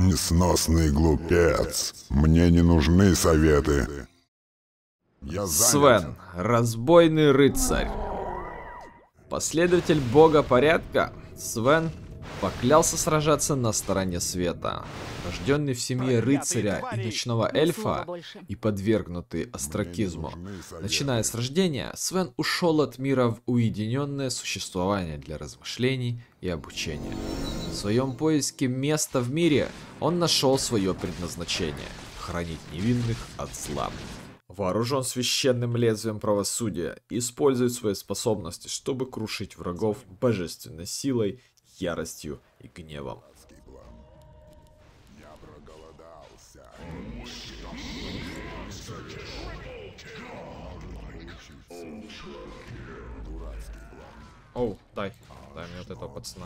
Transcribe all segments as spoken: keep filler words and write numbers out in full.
Несносный глупец. Мне не нужны советы. Я Свен, разбойный рыцарь. Последователь бога порядка, Свен поклялся сражаться на стороне света. Рожденный в семье рыцаря и ночного эльфа и подвергнутый остракизму. Начиная с рождения, Свен ушел от мира в уединенное существование для размышлений и обучения. В своем поиске места в мире он нашел свое предназначение – хранить невинных от зла. Вооружен священным лезвием правосудия, использует свои способности, чтобы крушить врагов божественной силой, яростью и гневом. Оу, дай, дай мне вот этого пацана.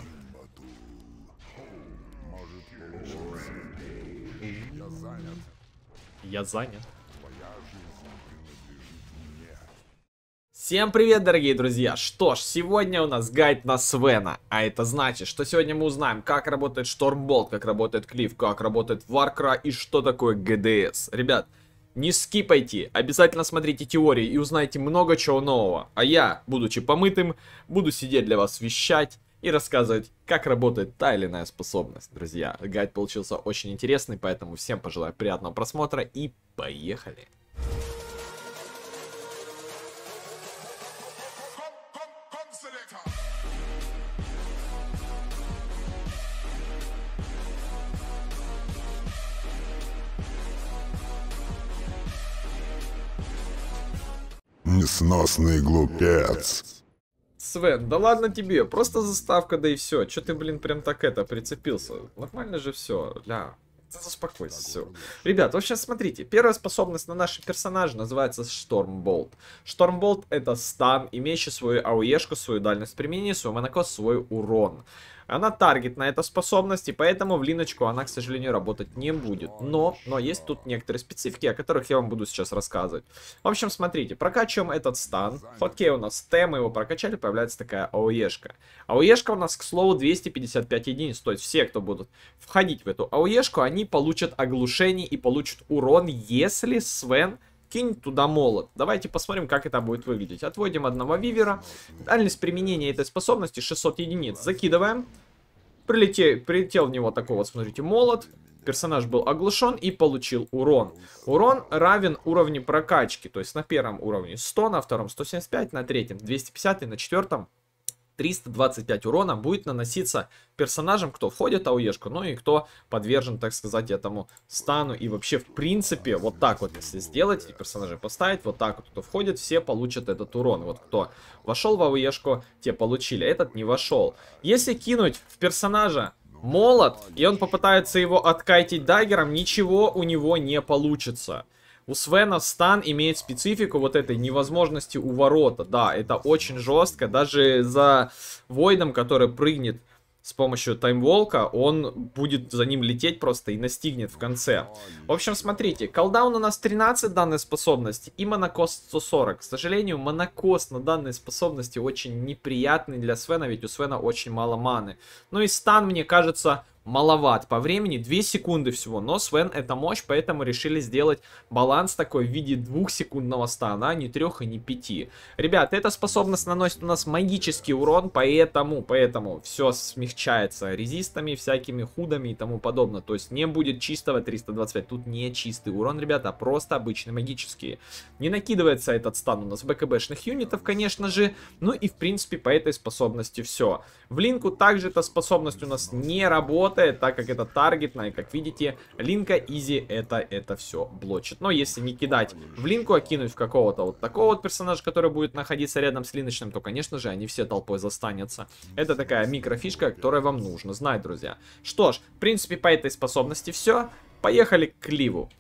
Я занят. Всем привет, дорогие друзья! Что ж, сегодня у нас гайд на Свена. А это значит, что сегодня мы узнаем, как работает Штормболт, как работает Клифф, как работает Варкра и что такое ГДС. Ребят, не скипайте, обязательно смотрите теории и узнайте много чего нового. А я, будучи помытым, буду сидеть для вас вещать и рассказывать, как работает та или иная способность. Друзья, гайд получился очень интересный, поэтому всем пожелаю приятного просмотра и поехали! Несносный глупец. Свен, да ладно тебе, просто заставка, да и все. Че ты, блин, прям так это прицепился? Нормально же все, ля. Успокойся, все. Ребят, в общем, смотрите, первая способность на нашем персонаже называется Штормболт. Штормболт это стан, имеющий свою АОЕшку, свою дальность применения, свой монокос, свой урон. Она таргетная, эта способность, и поэтому в линочку она, к сожалению, работать не будет. Но, но есть тут некоторые специфики, о которых я вам буду сейчас рассказывать. В общем, смотрите, прокачиваем этот стан. Окей, у нас Т, мы его прокачали, появляется такая АОЕшка. АОЕшка у нас, к слову, двести пятьдесят пять единиц. То есть все, кто будут входить в эту АОЕшку, они получат оглушение и получат урон, если Свен кинь туда молот. Давайте посмотрим, как это будет выглядеть. Отводим одного вивера. Дальность применения этой способности шестьсот единиц. Закидываем. Прилетел, прилетел в него такой вот, смотрите, молот. Персонаж был оглушен и получил урон. Урон равен уровню прокачки. То есть на первом уровне сто, на втором сто семьдесят пять, на третьем двести пятьдесят и на четвертом триста двадцать пять урона будет наноситься персонажам, кто входит в АОЕшку, ну и кто подвержен, так сказать, этому стану. И вообще, в принципе, вот так вот, если сделать, и персонажей поставить, вот так вот, кто входит, все получат этот урон. Вот кто вошел в АОЕшку, те получили, этот не вошел. Если кинуть в персонажа молот, и он попытается его откайтить даггером, ничего у него не получится. У Свена стан имеет специфику вот этой невозможности уворота. Да, это очень жестко. Даже за Войдом, который прыгнет с помощью таймволка, он будет за ним лететь просто и настигнет в конце. В общем, смотрите, колдаун у нас тринадцать данной способности и монокос сто сорок. К сожалению, монокос на данной способности очень неприятный для Свена, ведь у Свена очень мало маны. Ну и стан, мне кажется, маловат по времени, две секунды всего, но Свен это мощь, поэтому решили сделать баланс такой в виде двухсекундного стана, а не трех и не пяти. Ребят, эта способность наносит у нас магический урон, поэтому, поэтому все смягчается резистами, всякими худами и тому подобное, то есть не будет чистого триста двадцать пять, тут не чистый урон, ребята, а просто обычный магический. Не накидывается этот стан у нас в БКБшных юнитов, конечно же, ну и в принципе по этой способности все. В линку также эта способность у нас не работает, так как это таргетная, и как видите, линка изи это, это все блочит. Но если не кидать в линку, а кинуть в какого-то вот такого вот персонажа, который будет находиться рядом с линочным, то, конечно же, они все толпой застанятся. Это такая микрофишка, которая вам нужно знать, друзья. Что ж, в принципе, по этой способности все. Поехали к Кливу.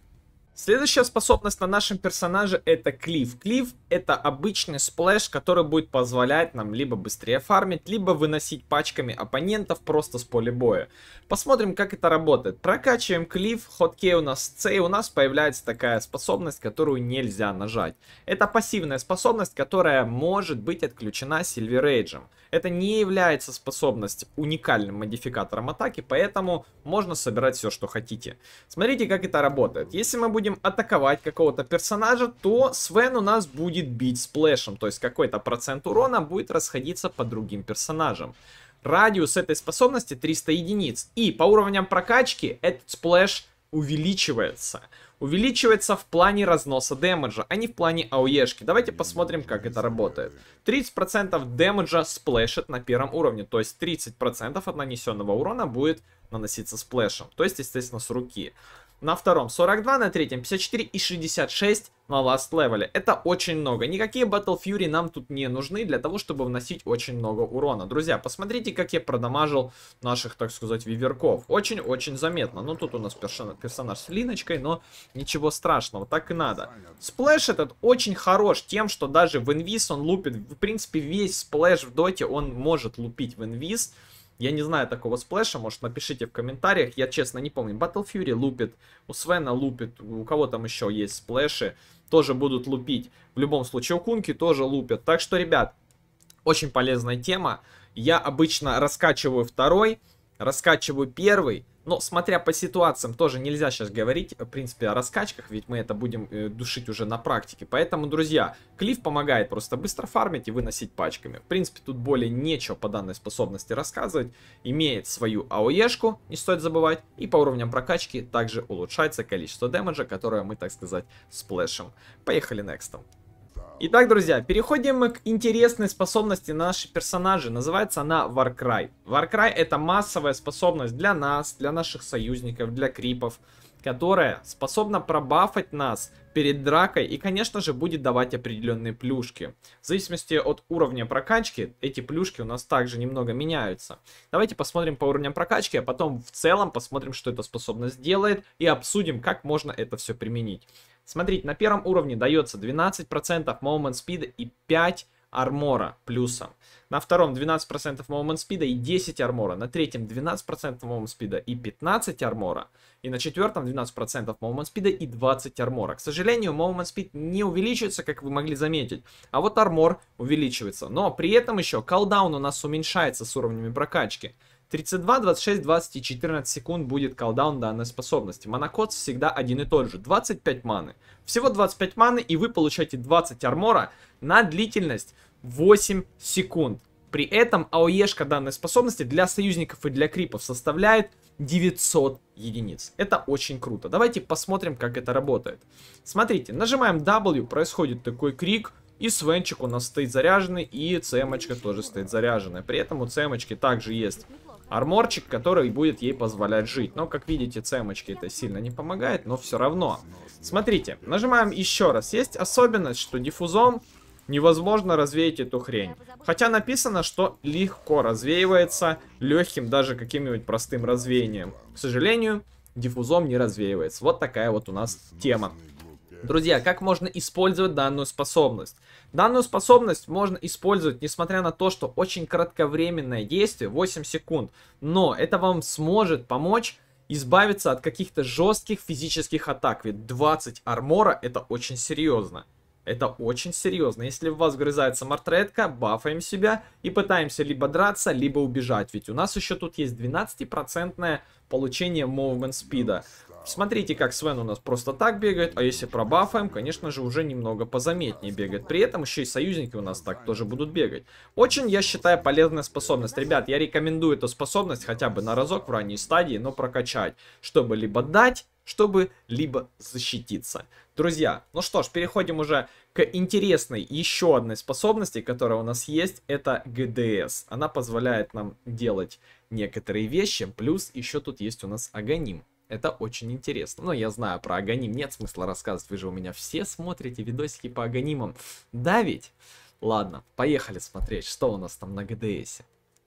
Следующая способность на нашем персонаже это клифф. Клифф это обычный сплэш, который будет позволять нам либо быстрее фармить, либо выносить пачками оппонентов просто с поля боя. Посмотрим, как это работает. Прокачиваем клифф, хоткей у нас C, и у нас появляется такая способность, которую нельзя нажать. Это пассивная способность, которая может быть отключена Сильверейджем. Это не является способность уникальным модификатором атаки, поэтому можно собирать все, что хотите. Смотрите, как это работает. Если мы будем атаковать какого-то персонажа, то Свен у нас будет бить сплэшем, то есть какой-то процент урона будет расходиться по другим персонажам. Радиус этой способности триста единиц, и по уровням прокачки этот сплэш увеличивается. Увеличивается в плане разноса дэмэджа, а не в плане АОЕшки. Давайте посмотрим, как это работает. тридцать процентов дэмэджа сплэшит на первом уровне, то есть тридцать процентов от нанесенного урона будет наноситься сплэшем, то есть, естественно, с руки. На втором сорок два, на третьем пятьдесят четыре и шестьдесят шесть на ласт левеле. Это очень много. Никакие Battle Fury нам тут не нужны для того, чтобы вносить очень много урона. Друзья, посмотрите, как я продамажил наших, так сказать, виверков. Очень-очень заметно. Ну, тут у нас персонаж, персонаж с линочкой, но ничего страшного, так и надо. Сплэш этот очень хорош тем, что даже в инвиз он лупит. В принципе, весь сплэш в доте он может лупить в инвиз. Я не знаю такого сплэша, может, напишите в комментариях. Я, честно, не помню. Battle Fury лупит, у Свена лупит, у кого там еще есть сплэши, тоже будут лупить. В любом случае, у Кунки тоже лупят. Так что, ребят, очень полезная тема. Я обычно раскачиваю второй, раскачиваю первый. Но, смотря по ситуациям, тоже нельзя сейчас говорить, в принципе, о раскачках, ведь мы это будем э, душить уже на практике. Поэтому, друзья, клифф помогает просто быстро фармить и выносить пачками. В принципе, тут более нечего по данной способности рассказывать. Имеет свою АОЕшку, не стоит забывать. И по уровням прокачки также улучшается количество дэмэджа, которое мы, так сказать, сплэшем. Поехали next. Итак, друзья, переходим мы к интересной способности наших персонажей. Называется она Warcry. Warcry это массовая способность для нас, для наших союзников, для крипов, которая способна пробафать нас перед дракой и, конечно же, будет давать определенные плюшки. В зависимости от уровня прокачки, эти плюшки у нас также немного меняются. Давайте посмотрим по уровням прокачки, а потом в целом посмотрим, что эта способность делает, и обсудим, как можно это все применить. Смотрите, на первом уровне дается двенадцать процентов Movement Speed и пять армора плюсом. На втором двенадцать процентов Movement Speed и десять армора. На третьем двенадцать процентов Movement Speed и пятнадцать армора. И на четвертом двенадцать процентов Movement Speed и двадцать армора. К сожалению, Movement Speed не увеличивается, как вы могли заметить. А вот армор увеличивается. Но при этом еще колдаун у нас уменьшается с уровнями прокачки. тридцать два, двадцать шесть, двадцать и четырнадцать секунд будет колдаун данной способности. Монокод всегда один и тот же. двадцать пять маны. Всего двадцать пять маны, и вы получаете двадцать армора на длительность восемь секунд. При этом АОЕшка данной способности для союзников и для крипов составляет девятьсот единиц. Это очень круто. Давайте посмотрим, как это работает. Смотрите, нажимаем W, происходит такой крик. И Свенчик у нас стоит заряженный, и Цемочка тоже стоит заряженная. При этом у Цемочки также есть арморчик, который будет ей позволять жить. Но, как видите, Цемочке это сильно не помогает, но все равно. Смотрите, нажимаем еще раз. Есть особенность, что диффузом невозможно развеять эту хрень. Хотя написано, что легко развеивается легким, даже каким-нибудь простым развеянием. К сожалению, диффузом не развеивается. Вот такая вот у нас тема. Друзья, как можно использовать данную способность? Данную способность можно использовать, несмотря на то, что очень кратковременное действие, восемь секунд. Но это вам сможет помочь избавиться от каких-то жестких физических атак. Ведь двадцать армора это очень серьезно. Это очень серьезно. Если в вас вгрызается мартретка, бафаем себя и пытаемся либо драться, либо убежать. Ведь у нас еще тут есть двенадцатипроцентное получение Movement Speed. Смотрите, как Свен у нас просто так бегает, а если пробафаем, конечно же, уже немного позаметнее бегает. При этом еще и союзники у нас так тоже будут бегать. Очень, я считаю, полезная способность. Ребят, я рекомендую эту способность хотя бы на разок в ранней стадии, но прокачать, чтобы либо дать, чтобы либо защититься. Друзья, ну что ж, переходим уже к интересной еще одной способности, которая у нас есть. Это джи ди эс. Она позволяет нам делать некоторые вещи, плюс еще тут есть у нас Аганим. Это очень интересно. Но я знаю про Аганим, нет смысла рассказывать. Вы же у меня все смотрите видосики по Аганимам. Да ведь? Ладно, поехали смотреть, что у нас там на джи ди эс.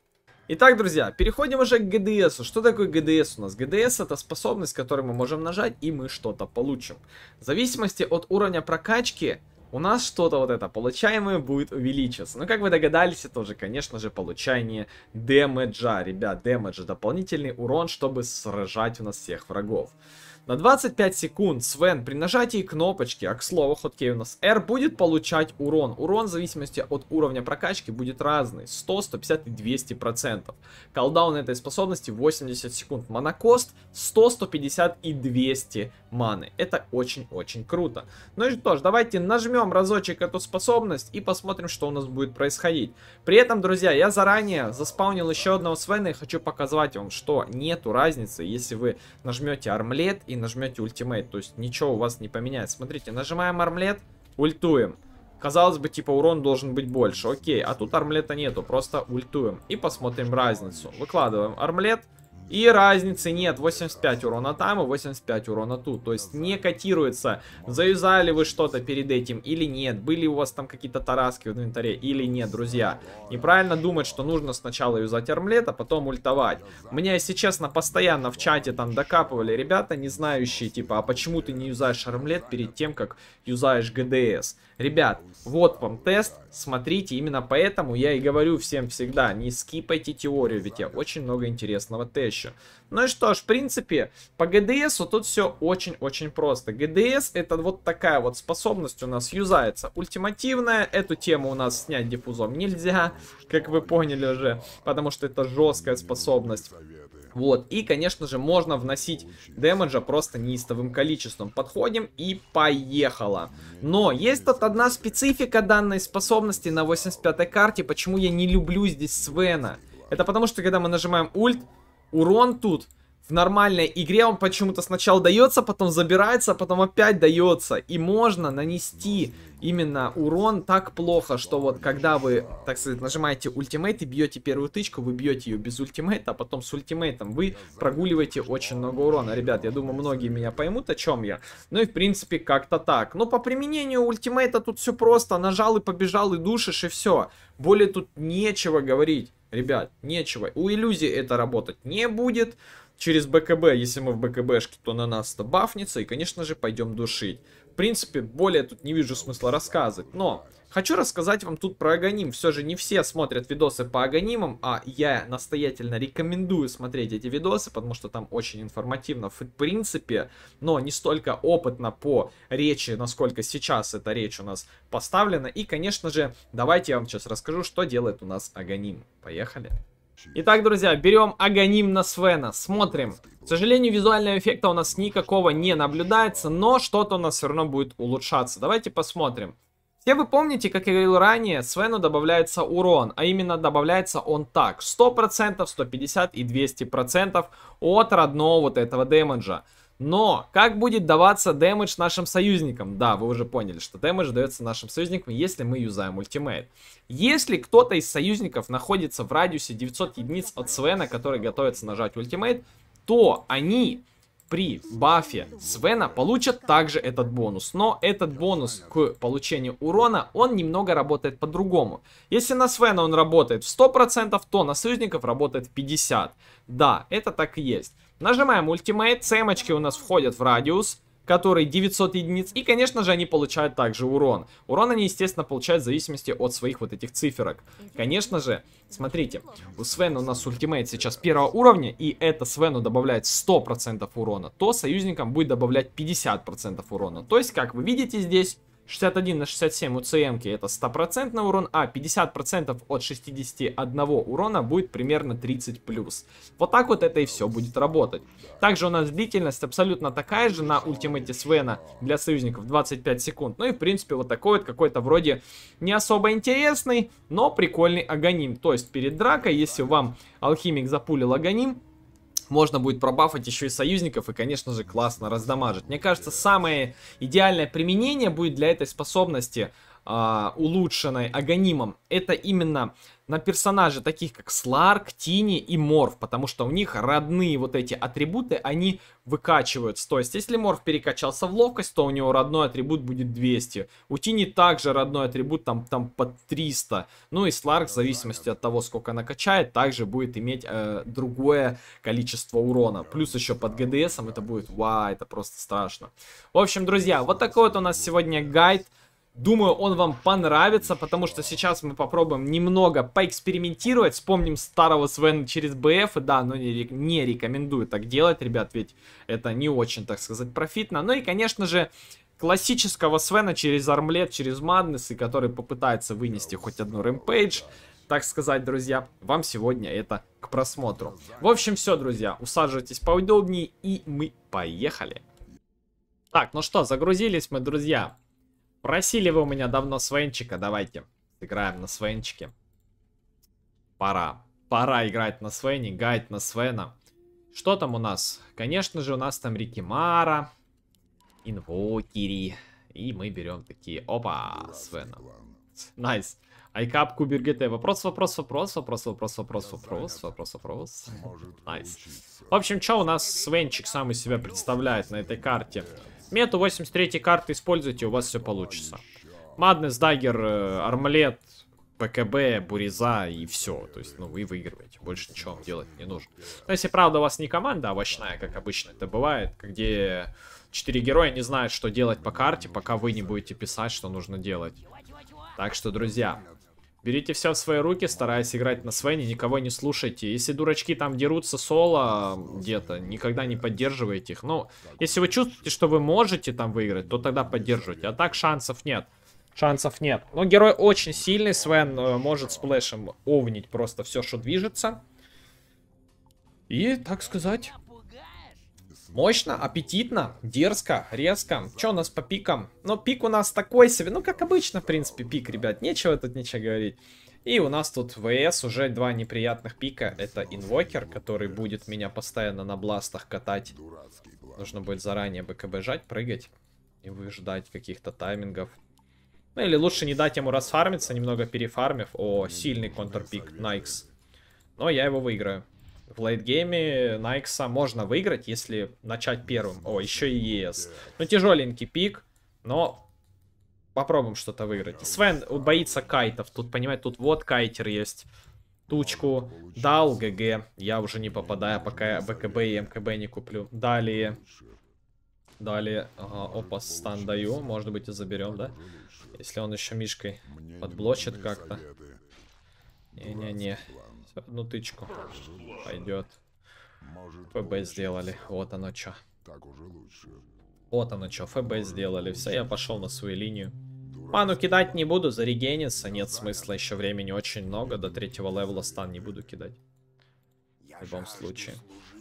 Итак, друзья, переходим уже к ГДСу. Что такое ГДС у нас? ГДС это способность, которую мы можем нажать, и мы что-то получим. В зависимости от уровня прокачки у нас что-то вот это получаемое будет увеличиваться. Но как вы догадались, это уже, конечно же, получение дэмэджа. Ребят, дэмэдж, дополнительный урон, чтобы сражать у нас всех врагов. На двадцать пять секунд Свен при нажатии кнопочки, а к слову, хоткей у нас R, будет получать урон. Урон в зависимости от уровня прокачки будет разный. сто, сто пятьдесят и двести процентов. Колдаун этой способности восемьдесят секунд. Монокост сто, сто пятьдесят и двести маны. Это очень-очень круто. Ну и что ж, давайте нажмем разочек эту способность и посмотрим, что у нас будет происходить. При этом, друзья, я заранее заспаунил еще одного Свена и хочу показать вам, что нету разницы, если вы нажмете армлет и нажмете ультимейт, то есть ничего у вас не поменяется. Смотрите, нажимаем армлет, ультуем. Казалось бы, типа урон должен быть больше, окей, а тут армлета нету, просто ультуем. И посмотрим разницу. Выкладываем армлет. И разницы нет, восемьдесят пять урона там и восемьдесят пять урона тут. То есть не котируется, заюзали вы что-то перед этим или нет. Были у вас там какие-то тараски в инвентаре или нет, друзья. Неправильно думать, что нужно сначала юзать армлет, а потом ультовать. Меня, если честно, постоянно в чате там докапывали ребята, не знающие, типа, а почему ты не юзаешь армлет перед тем, как юзаешь ГДС. Ребят, вот вам тест, смотрите, именно поэтому я и говорю всем всегда, не скипайте теорию, ведь я очень много интересного тещу. Ну и что ж, в принципе, по ГДСу тут все очень-очень просто. ГДС это вот такая вот способность у нас юзается. Ультимативная, эту тему у нас снять диффузом нельзя, как вы поняли уже, потому что это жесткая способность. Вот, и, конечно же, можно вносить дэмэджа просто неистовым количеством. Подходим и поехало. Но есть тут одна специфика данной способности на восемьдесят пятой карте, почему я не люблю здесь Свена. Это потому, что когда мы нажимаем ульт, урон тут в нормальной игре он почему-то сначала дается, потом забирается, а потом опять дается. И можно нанести именно урон так плохо, что вот когда вы, так сказать, нажимаете ультимейт и бьете первую тычку, вы бьете ее без ультимейта, а потом с ультимейтом вы прогуливаете очень много урона. Ребят, я думаю, многие меня поймут, о чем я. Ну и в принципе как-то так. Но по применению ультимейта тут все просто. Нажал и побежал, и душишь, и все. Более тут нечего говорить. Ребят, нечего. У иллюзии это работать не будет. Через БКБ, если мы в БКБшке, то на нас это бафнется. И, конечно же, пойдем душить. В принципе, более тут не вижу смысла рассказывать. Но хочу рассказать вам тут про Аганим. Все же не все смотрят видосы по Аганимам. А я настоятельно рекомендую смотреть эти видосы, потому что там очень информативно в принципе. Но не столько опытно по речи, насколько сейчас эта речь у нас поставлена. И, конечно же, давайте я вам сейчас расскажу, что делает у нас Аганим. Поехали. Итак, друзья, берем Аганим на Свена, смотрим. К сожалению, визуального эффекта у нас никакого не наблюдается, но что-то у нас все равно будет улучшаться. Давайте посмотрим. Все вы помните, как я говорил ранее, Свену добавляется урон, а именно добавляется он так. сто процентов, сто пятьдесят и двести процентов от родного вот этого дэмэджа. Но как будет даваться дэмэдж нашим союзникам? Да, вы уже поняли, что дэмэдж дается нашим союзникам, если мы юзаем ультимейт. Если кто-то из союзников находится в радиусе девятьсот единиц от Свена, который готовится нажать ультимейт, то они при бафе Свена получат также этот бонус. Но этот бонус к получению урона, он немного работает по-другому. Если на Свена он работает в сто процентов, то на союзников работает в пятьдесят процентов. Да, это так и есть. Нажимаем ультимейт, цемочки у нас входят в радиус, который девятьсот единиц, и, конечно же, они получают также урон. Урон они, естественно, получают в зависимости от своих вот этих циферок. Конечно же, смотрите, у Свена у нас ультимейт сейчас первого уровня, и это Свену добавляет сто процентов урона, то союзникам будет добавлять пятьдесят процентов урона. То есть, как вы видите здесь, шестьдесят один на шестьдесят семь у ЦМки это стопроцентный урон, а пятьдесят процентов от шестидесяти одного урона будет примерно тридцать плюс. Вот так вот это и все будет работать. Также у нас длительность абсолютно такая же на ультимейте Свена для союзников двадцать пять секунд. Ну и в принципе вот такой вот какой-то вроде не особо интересный, но прикольный Аганим. То есть перед дракой, если вам алхимик запулил Аганим, можно будет пробафать еще и союзников и, конечно же, классно раздамажить. Мне кажется, самое идеальное применение будет для этой способности а, улучшенной Аганимом, это именно на персонажи таких как Сларк, Тини и Морф, потому что у них родные вот эти атрибуты, они выкачиваются. То есть, если Морф перекачался в ловкость, то у него родной атрибут будет двести. У Тини также родной атрибут там, там под триста. Ну и Сларк, в зависимости от того, сколько она качает, также будет иметь э, другое количество урона. Плюс еще под ГДСом это будет, вау, это просто страшно. В общем, друзья, вот такой вот у нас сегодня гайд. Думаю, он вам понравится, потому что сейчас мы попробуем немного поэкспериментировать. Вспомним старого Свена через БФ. Да, но не, не рекомендую так делать, ребят, ведь это не очень, так сказать, профитно. Ну и, конечно же, классического Свена через Армлет, через Маднес, и который попытается вынести хоть одну Рэмпейдж. Так сказать, друзья, вам сегодня это к просмотру. В общем, все, друзья, усаживайтесь поудобнее, и мы поехали. Так, ну что, загрузились мы, друзья. Просили вы у меня давно Свенчика, давайте сыграем на Свенчике. Пора. Пора играть на Свене, гайд на Свена. Что там у нас? Конечно же, у нас там Рикимара, Инвокери. И мы берем такие, опа, Свена. Найс. Айкап, Кубер, ГТ. Вопрос, вопрос, вопрос, вопрос, вопрос, вопрос, вопрос, вопрос, вопрос. Найс. В общем, что у нас Свенчик сам из себя представляет на этой карте? Мету восемьдесят третьей карты используйте, у вас все получится. Маднес, Даггер, Армлет, ПКБ, Буриза и все. То есть, ну, вы выигрываете. Больше ничего вам делать не нужно. Но если, правда, у вас не команда овощная, как обычно это бывает, где четыре героя не знают, что делать по карте, пока вы не будете писать, что нужно делать. Так что, друзья, берите все в свои руки, стараясь играть на Свене, никого не слушайте. Если дурачки там дерутся соло где-то, никогда не поддерживайте их. Ну, если вы чувствуете, что вы можете там выиграть, то тогда поддерживайте. А так шансов нет. Шансов нет. Но герой очень сильный, Свен э, может сплэшем овнить просто все, что движется. И, так сказать, мощно, аппетитно, дерзко, резко. Что у нас по пикам? Ну, пик у нас такой себе. Ну, как обычно, в принципе, пик, ребят. Нечего тут ничего говорить. И у нас тут ВС уже два неприятных пика. Это Инвокер, который будет меня постоянно на бластах катать. Нужно будет заранее БКБ жать, прыгать. И выждать каких-то таймингов. Ну, или лучше не дать ему расфармиться, немного перефармив. О, сильный контрпик, Найкс. Но я его выиграю. В лейтгейме Найкса можно выиграть, если начать первым. О, еще и ЕС. Ну, тяжеленький пик, но попробуем что-то выиграть. И Свен боится кайтов. Тут, понимаете, тут вот кайтер есть. Тучку дал, ГГ. Я уже не попадаю, пока я БКБ и МКБ не куплю. Далее. Далее. Ага, опа, стан даю. Может быть, и заберем, да? Если он еще мишкой подблочит как-то. Не-не-не. Одну тычку. Пойдет. ФБ сделали. Вот оно что. Вот оно что. ФБ сделали. Все, я пошел на свою линию. Ману кидать не буду, зарегениться. Нет смысла. Еще времени очень много. До третьего левела стан не буду кидать. В любом случае.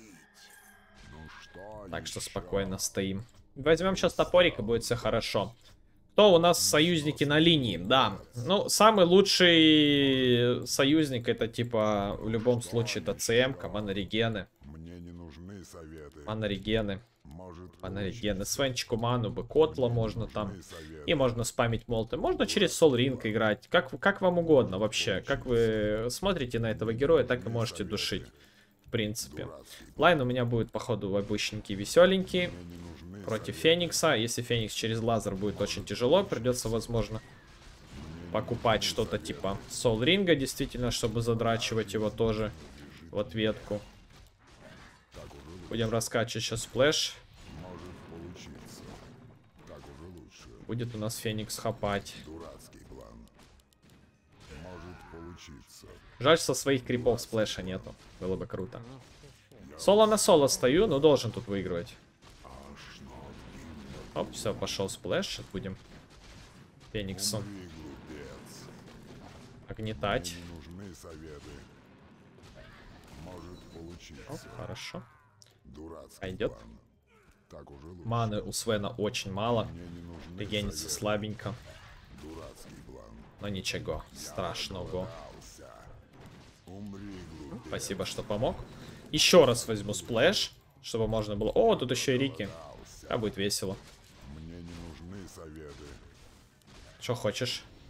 Так что спокойно стоим. Возьмем сейчас топорик, и будет все хорошо. Кто у нас союзники на линии? Да, ну, самый лучший союзник это, типа, в любом случае, это ЦМ-ка, манорегены. Манорегены. Манорегены. Свенчику ману бы, Котла можно там. И можно спамить молты. Можно через Сол Ринг играть. Как, как вам угодно вообще. Как вы смотрите на этого героя, так и можете душить. В принципе. Лайн у меня будет, походу, обычненький, веселенький. Против Феникса. Если Феникс через лазер будет очень тяжело, придется, возможно, покупать что-то типа Сол Ринга, действительно, чтобы задрачивать его тоже в ответку. Будем раскачивать сейчас сплэш. Будет у нас Феникс хапать. Жаль, со своих крипов сплэша нету. Было бы круто. Соло на соло стою, но должен тут выигрывать. Оп, все, пошел сплэш. Сейчас будем Фениксом огнетать. Оп, хорошо. Пойдет. Маны у Свена очень мало. Регенится слабенько. Но ничего страшного. Спасибо, что помог. Еще раз возьму сплэш, чтобы можно было... О, тут еще и Рики. А будет весело. Что хочешь?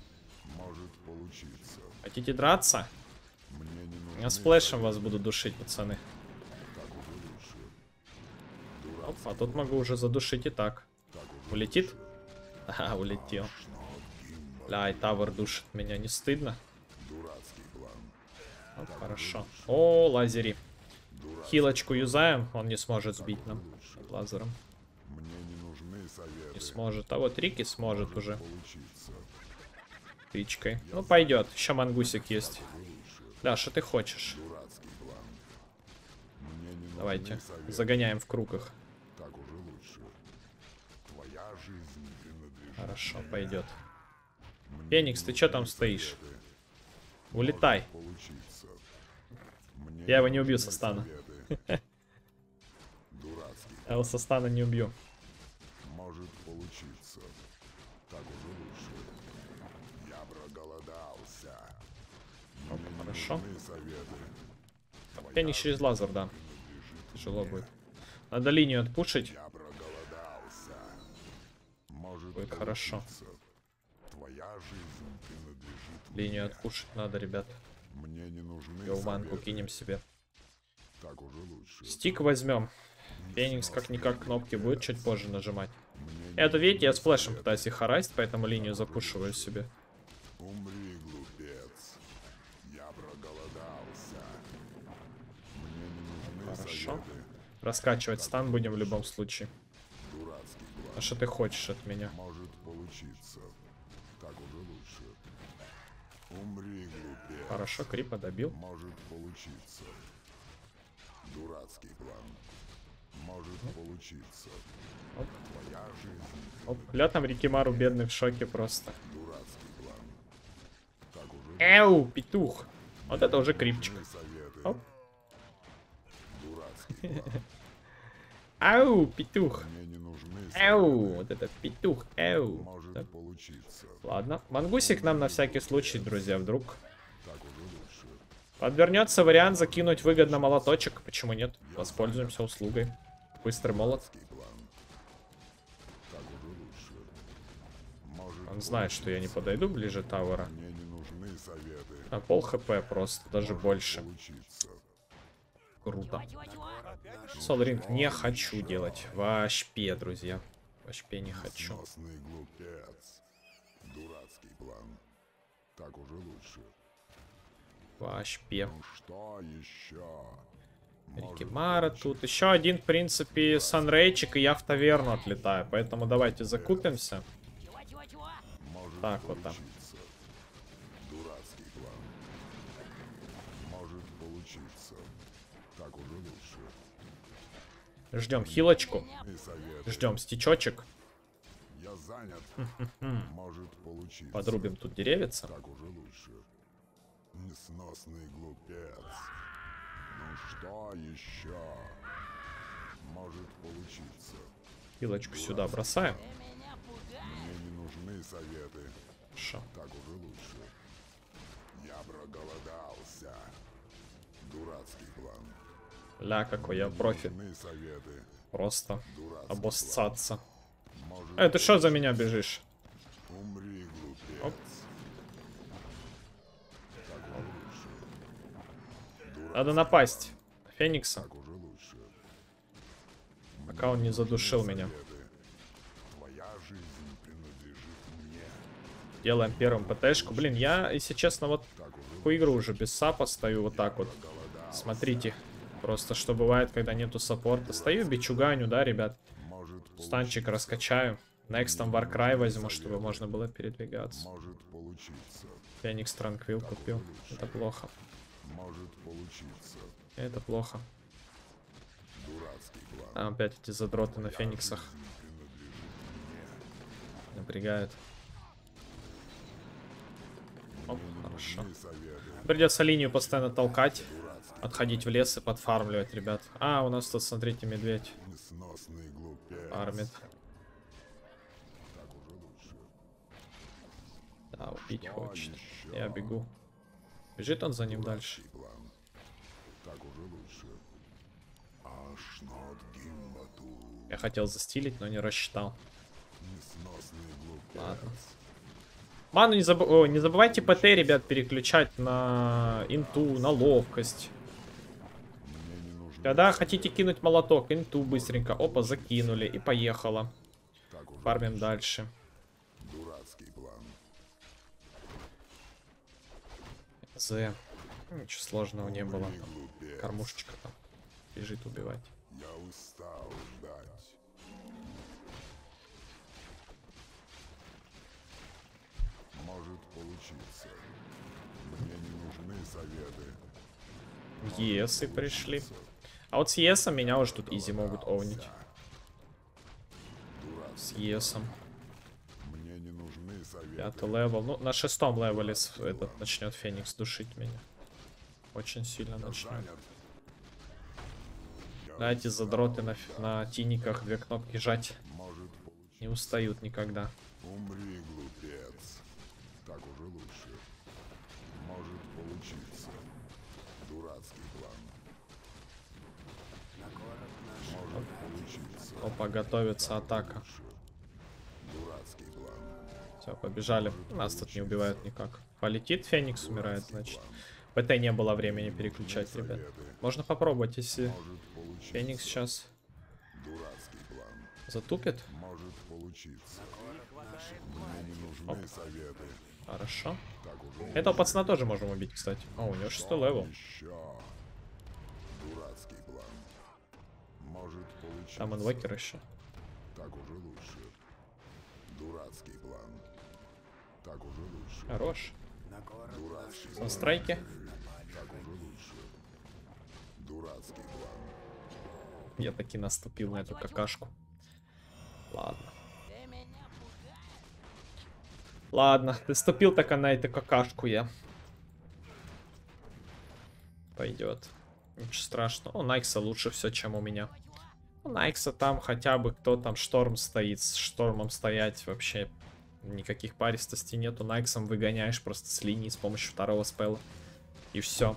получиться. Хотите драться? Мне не нужны Я сплэшем вас буду душить, пацаны. так уже лучше. Оп, а тут могу уже задушить и так. Улетит? Ага, улетел. Бля, и тавер душит меня, не стыдно? Дурацкий план. Оп, хорошо. О, лазери. Хилочку юзаем, он не сможет сбить нам лазером. Мне не нужны советы. Не сможет. А вот Рики сможет уже. Получиться. Тычкой. Ну, пойдет. Еще мангусик есть. Да, что ты хочешь? Дурацкий план. Мне не нужны Давайте. советы. Загоняем в круг их. Так уже лучше. Твоя жизнь принадлежит. Хорошо, пойдет. Мне Феникс, не ты что нужны там стоишь? советы. Улетай. Получиться. Мне Я его не убью нужны со стана. советы. Дурацкий. Я его со стана не убью. Может получиться. Так уже лучше. Я проголодался. Оп, Мне не хорошо. нужны советы. Феникс через лазер, да. Тяжело будет. Надо линию отпушить. Я проголодался. Может Будет хорошо. получиться. Твоя жизнь принадлежит Линию мне. отпушить надо, ребят. Мне не нужны Геоманку советы. кинем себе. Так уже лучше. Стик возьмем. Феникс как-никак кнопки будет чуть позже нажимать. Мне не Это, видите, я с нужны флешем советы. пытаюсь их харасть, поэтому линию запушиваю себе. Умри, глупец. Я проголодался. Мне не нужны Хорошо. советы. Раскачивать стан будем в любом случае. Дурацкий план. А что ты хочешь от меня? Может получиться. Так уже лучше. Умри, глупец. Хорошо, крипа добил. Может получиться. Дурацкий план. Может получиться. Оп. Твоя жизнь. Оп, ля там Рикимару бедный в шоке просто. Дурацкий план. Так уже Эу, петух. Вот это уже крипчик. нужны советы. Оп. Дурацкий план. Ау, петух. Мне не нужны Эу, советы. вот это петух. Эу. Может Так, получиться. ладно. Мангусик нам на всякий случай, друзья, вдруг. Так уже лучше. Подвернется вариант закинуть выгодно молоточек. Почему нет? Воспользуемся услугой. Быстрый молот. Дурацкий план. Так уже лучше. Может Он знает, что я не подойду ближе тавера. мне не нужны советы. А пол хп просто, даже больше. Получиться. Круто. Солринг не хочу делать. Вообще, друзья. Вообще не хочу. Сносный глупец. Дурацкий план. Так уже лучше. Вообще. Ну что еще? Может Рикимара тут. Еще один, в принципе, санрейчик, и я в таверну отлетаю. Поэтому давайте закупимся. Может Так, вот так. получиться. Дурацкий план. Может получиться. Так уже лучше. Ждем хилочку. И советы. Ждем стечочек. Я занят. Может получиться. Подрубим тут деревица. Так уже лучше. Несносный глупец. Ну что еще? Может получиться. Хилочку сюда бросаем. Мне не нужны советы. Хорошо. Так уже лучше. Я проголодался. Дурацкий план. Ля, какой я профи. Нужны советы. Просто Дурацкий обоссаться. план. Может Эй, ты что за меня бежишь? умри, глупец. Оп. Так уже лучше. Дурацкий Надо напасть. Феникса. Так уже лучше. Пока он не задушил меня. Советы. Твоя жизнь принадлежит мне. Делаем первым ПТшку. Блин, я, если честно, вот Так уже по игру уже без сапа стою вот так вот. голодал. Смотрите. Просто что бывает, когда нету саппорта. Стою, бичуганю, да, ребят. Может Станчик раскачаю. Next там Warcry возьму, чтобы можно было передвигаться. Может получиться. Феникс Транквил купил. Это плохо. Может получиться. Это плохо. Дурацкий план. Там опять эти задроты на Фениксах Жизнь принадлежит мне. напрягают. Оп, Мне не хорошо. нужны советы. Придется линию постоянно толкать. Дурацкий. Отходить в лес и подфармливать, ребят. А, у нас тут, смотрите, медведь Несносный глупец. фармит. Так уже лучше. Да, убить Что хочет. еще? Я бегу. Бежит он за ним дальше. Дурацкий план. Так уже лучше. Аж нот гимбату. Я хотел застилить, но не рассчитал. Несносный глупец. Ладно. Ману не, заб... О, не забывайте ПТ, ребят, переключать на инту, на ловкость. Когда хотите кинуть молоток, инту быстренько. Опа, закинули и поехало. Фармим дальше. Дурацкий план. З. Ничего сложного не было. Умри, глупец. Кормушечка там бежит убивать. Я устал ждать. Может получиться. Мне не нужны советы. Есы пришли. А вот с Есом меня уже тут изи могут овнить. С Есом. Мне не нужны советы. Пятый левел. Ну, на шестом левеле с- этот начнет Феникс душить меня. Очень сильно начнет. Занят. Да, эти задроты на, ф- на тиниках две кнопки жать Может получиться. не устают никогда. Умри, глупец. Так уже лучше. Может получиться. Дурацкий план. Может получиться. Опа, готовится атака. Дурацкий план. Все, побежали. Нас тут не убивают никак. Полетит Феникс, умирает, значит. ПТ не было времени переключать, ребят. Можно попробовать, если Может получиться. Феникс сейчас Дурацкий план. затупит. Может получиться. Мне не нужны советы. Хорошо. Так уже Этого пацана тоже можем убить, кстати. О, у него шестой левел. еще. Дурацкий план. Может получиться. Там инвокер еще. Так уже лучше. Дурацкий план. Так уже лучше. Хорош. Дурацкий На план. страйке. Так уже лучше. Дурацкий план. Я таки наступил на эту какашку. Ладно. Ладно, ты ступил так на эту какашку я. Пойдет. Ничего страшного. У Найкса лучше все, чем у меня. У Найкса там хотя бы кто там шторм стоит. С штормом стоять вообще никаких паристостей нету. Найксом выгоняешь просто с линии с помощью второго спелла. И все.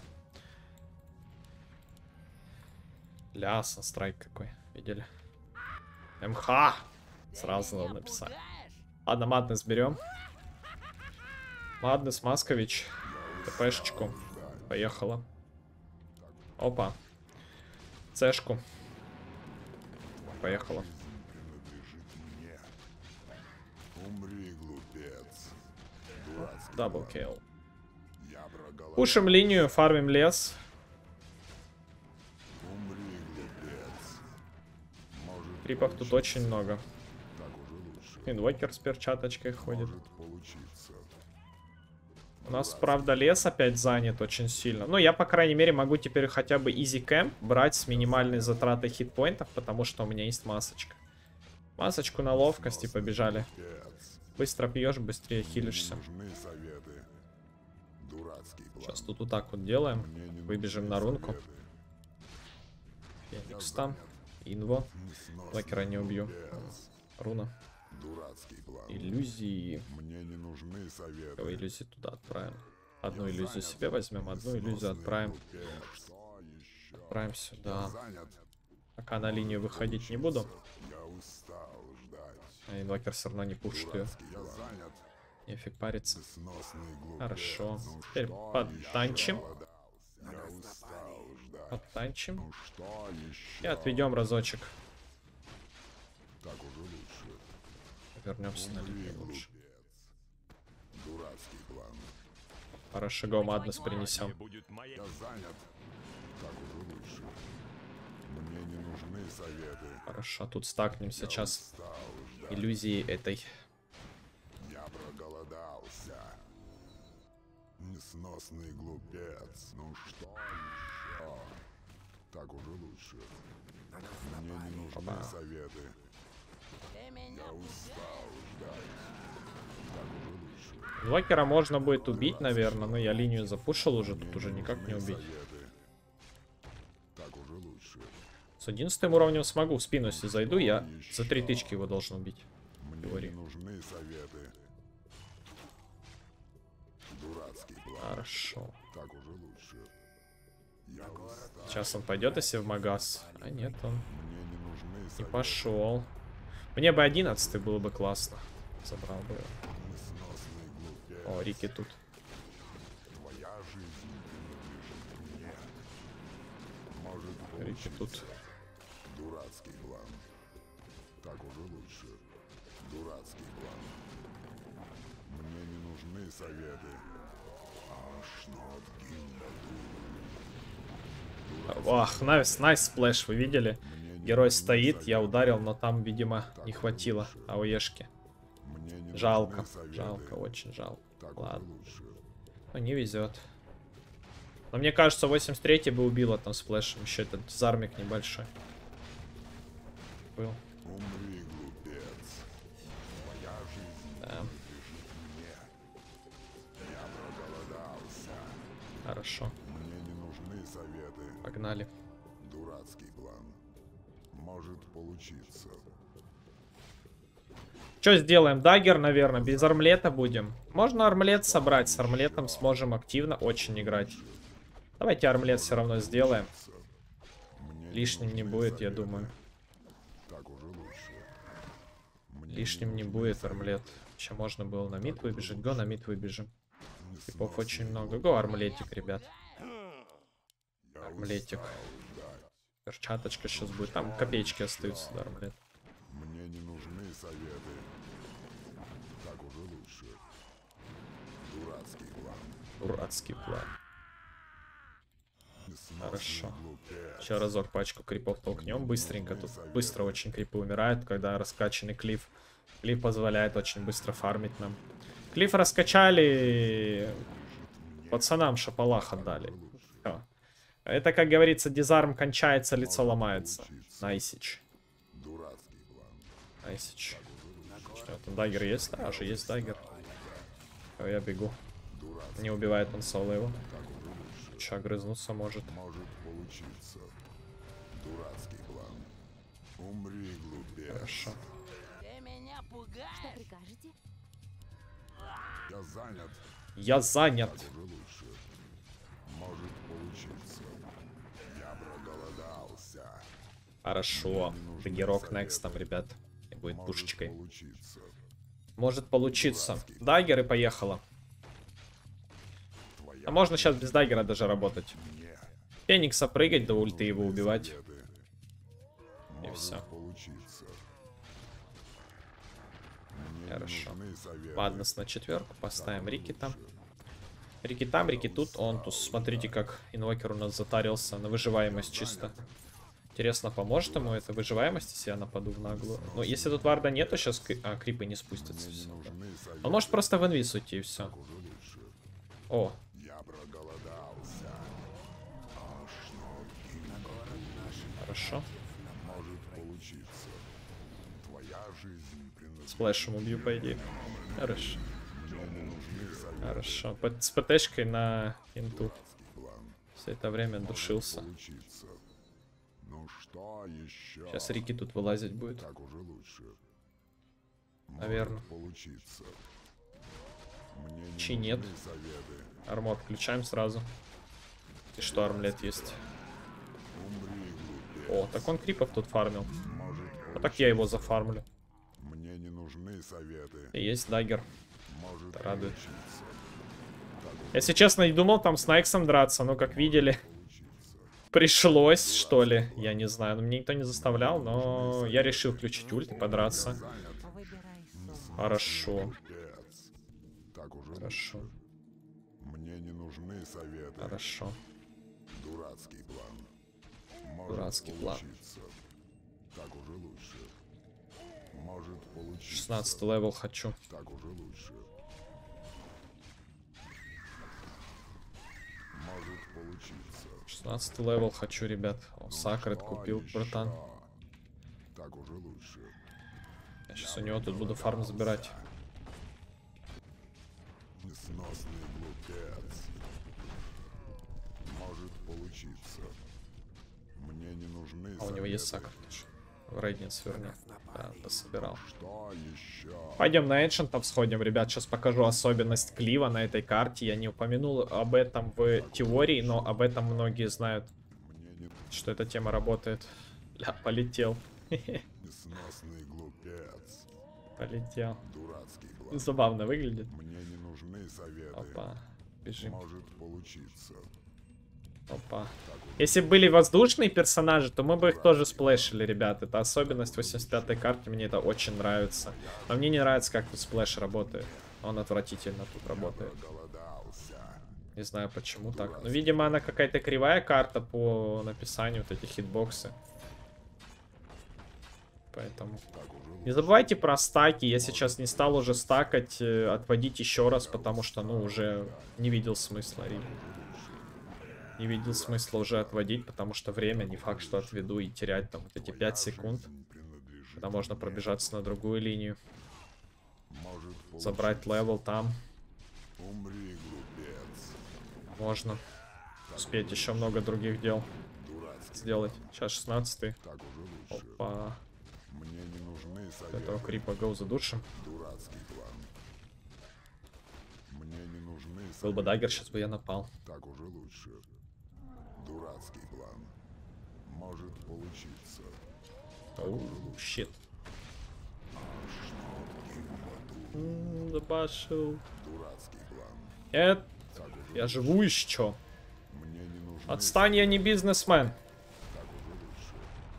Лясно, страйк какой. Видели? МХ! Сразу надо написать. Ладно, Маднес берем. Маднес, Маскович. ТПшечку. Поехала. Опа. Цешку. Поехала. Принадлежит мне. Умри, глупец. Дурацкий Дабл план. кейл. Я проголодался. Пушим линию, фармим лес. Умри, глупец. Может Крипов тут получиться. очень много. Так уже лучше. Инвокер с перчаточкой ходит. Может получиться. У нас, правда, лес опять занят очень сильно. Ну, я, по крайней мере, могу теперь хотя бы изи кэмп брать с минимальной затратой хитпоинтов, потому что у меня есть масочка. Масочку на ловкость и побежали. Глупец. Быстро пьешь, быстрее хилишься. Нужны советы. Дурацкий план. Сейчас тут вот так вот делаем. Мне не нужны Выбежим на рунку. советы. Феникс там. Инво. Несносный Лакера не убью. глупец. Руна. Дурацкий план. Иллюзии. Мне не нужны советы. Давай иллюзии туда отправим. Одну иллюзию себе возьмем, одну иллюзию Несносный отправим. глупец. Что еще? Отправим сюда. Занят. Пока на линию выходить не буду. Я устал ждать. А инвокер все равно не пушит ее. Дурацкий план. Я занят. Нефиг париться. Несносный глупец. Хорошо. Ну Теперь что подтанчим. еще? Я устал ждать. Подтанчим. Ну что еще? И отведем разочек. Так уже лучше. Вернемся на Умри, линию глупец. лучше. Дурацкий план. Хорошо, Маднес принесем. Я занят. Так уже лучше. Мне не нужны советы. Хорошо, тут стакнемся Я сейчас. устал ждать. Иллюзии этой. Я проголодался. Несносный глупец. Ну что еще? Так уже лучше. Мне не нужны Опа. советы. Я устал ждать. Так уже лучше. Инвокера можно будет убить, наверное, но я линию запушил уже, тут Мне уже никак не нужны убить. советы. Так уже лучше. С одиннадцатым уровнем смогу в спину, если зайду, я за три тычки его должен убить. Мне Говори. не нужны советы. Дурацкий план. Хорошо. Так уже лучше. Я устал. Сейчас он пойдет, если в магаз. А нет, он Мне не нужны не советы. пошел. Мне бы одиннадцатый было бы классно. Забрал бы его. Несносный глупец. О, Рики тут. Твоя жизнь принадлежит мне. Может Рики получиться. тут. Дурацкий план. Так уже лучше. Дурацкий план. Мне не нужны советы. Аж not Ах, найс, найс сплэш, вы видели? Герой стоит, я ударил, но там, видимо, не хватило АОЕшки. Жалко, жалко, очень жалко. Ладно. Ну, не везет. Но мне кажется, восемьдесят третий бы убила там сплэшем. Еще этот зармик небольшой был. Умри, глупец. Твоя жизнь Да. принадлежит мне. Я проголодался. Хорошо, Мне не нужны советы. погнали. Дурацкий план. Может получиться. Что сделаем? Даггер, наверное, без армлета будем. Можно армлет собрать, с армлетом сможем активно очень играть. Давайте армлет все равно сделаем. Мне Лишним не нужны будет, я советы. думаю. Так уже лучше. Мне Лишним не нужны будет советы. армлет. Еще можно было на мид выбежать. Го, на мид выбежим. Типов Несносный очень много. Го, армлетик, ребят. Я Армлетик. устал ждать. Перчаточка сейчас будет. Там копеечки остаются, да, армлет. Мне не нужны советы. Так уже лучше. Дурацкий план. Дурацкий план. Несносный Хорошо. глупец. Еще разок пачку крипов толкнем. Быстренько. Тут быстро очень крипы умирают, когда раскачанный клифф. Клифф позволяет очень быстро фармить нам. Клифф раскачали. Пацанам шапалах отдали. Всё. Это, как говорится, дизарм кончается, лицо ломается. Найсич. Дурацкий план. Найсич. Что, там даггер есть? Да, уже есть даггер. Всё, я бегу. Дурацкий. Не убивает он соло его. Так уже лучше. Че, огрызнуться может. Может получиться. Дурацкий план. Умри, глупец. Хорошо. Ты меня пугаешь? Что прикажете? Я занят. Я занят. Так уже лучше. Может получиться. Я проголодался. Хорошо. Даггерок next там, ребят. И будет Может пушечкой. получиться. Может получиться. Даггер и поехала. Твоя А можно сейчас без даггера даже работать. мне. Феникса прыгать до ульты его убивать. Советы. И Может всё. получиться. Мне не Хорошо. нужны советы. Ладно, на четверку поставим Рики там. Рики там, Рики тут. Он тут, смотрите, как инвокер у нас затарился на выживаемость чисто. Интересно, поможет ему эта выживаемость, если я нападу в наглую? Ну, если тут варда нет, то сейчас а, крипы не спустятся. Мне не Всё. нужны советы. Он может просто в инвиз уйти и все. Так уже лучше. О, Я проголодался. Аж ноги. хорошо. Может получиться. Твоя жизнь принадлежит. Сплэшем убью, по идее. Хорошо. Мне не нужны советы. Хорошо. П- С ПТшкой на инту. Дурацкий план. Все это время душился. Получиться. Ну что еще? Сейчас Рики тут вылазить будет. Так уже лучше. Может Наверно. получиться. Мне не Чи нет. нужны советы. Армор включаем сразу. И что, армлет есть? Умри, глупец. О, так он крипов тут фармил. Может А так я его зафармлю. Мне не нужны советы. И есть даггер. Может Это радует. получиться. Так уже Если честно, не думал там с Найксом драться, но как видели, получится. пришлось, что ли. Я не знаю, но мне никто не заставлял, но я решил включить ульт и подраться. Занят. Выбирай сон. Хорошо. Глупец. Так уже Хорошо. лучше. Мне не нужны советы. Хорошо. Дурацкий план. Может Дурацкий план. получиться. Так уже лучше. Может получиться. шестнадцатый левел хочу. Так уже лучше. Может получиться. шестнадцатый левел хочу, ребят. О, Сакрет Что купил, еще? братан. Так уже лучше. Я сейчас у него тут буду фарм забирать. Несносный глупец. Может получиться. Мне не нужны А у него есть советы. Сакрет. В рейдинг сверни. Да, дособирал. Что еще? Пойдем на эншентов сходим, ребят. Сейчас покажу особенность клива на этой карте. Я не упомянул об этом в теории, но об этом многие знают, Мне не что эта тема работает. Ля, полетел. несносный глупец. Полетел. Дурацкий план. Забавно выглядит. Мне не нужны советы. Опа. Бежим. Может получиться. Опа. Если были воздушные персонажи, то мы бы их тоже сплэшили, ребят. Это особенность восемьдесят пятой карты. Мне это очень нравится. Но мне не нравится, как тут сплэш работает. Он отвратительно тут работает. Голодался. Не знаю, почему так. Но, видимо, она какая-то кривая карта по написанию, вот эти хитбоксы. Поэтому... Не забывайте про стаки. Я сейчас не стал уже стакать, э, отводить еще раз, потому что, ну, уже не видел смысла. Не видел смысла уже отводить, потому что время не факт, что отведу и терять там вот эти пять секунд. Когда можно пробежаться на другую линию. Может Забрать левел там. Умри, глупец. Можно успеть еще много других дел Дурацкий. сделать. Сейчас шестнадцатый. Так уже лучше. Опа. Мне не нужны советы. Этого крипа гоу задушим. Дурацкий план. Мне не нужны Был бы советы. даггер, сейчас бы я напал. Так уже лучше. Дурацкий план. Может получиться. Оу, щит. М, Забашил. Дурацкий план. Нет, Так уже я живу еще. Мне не нужны Отстань, я не бизнесмен. так уже лучше.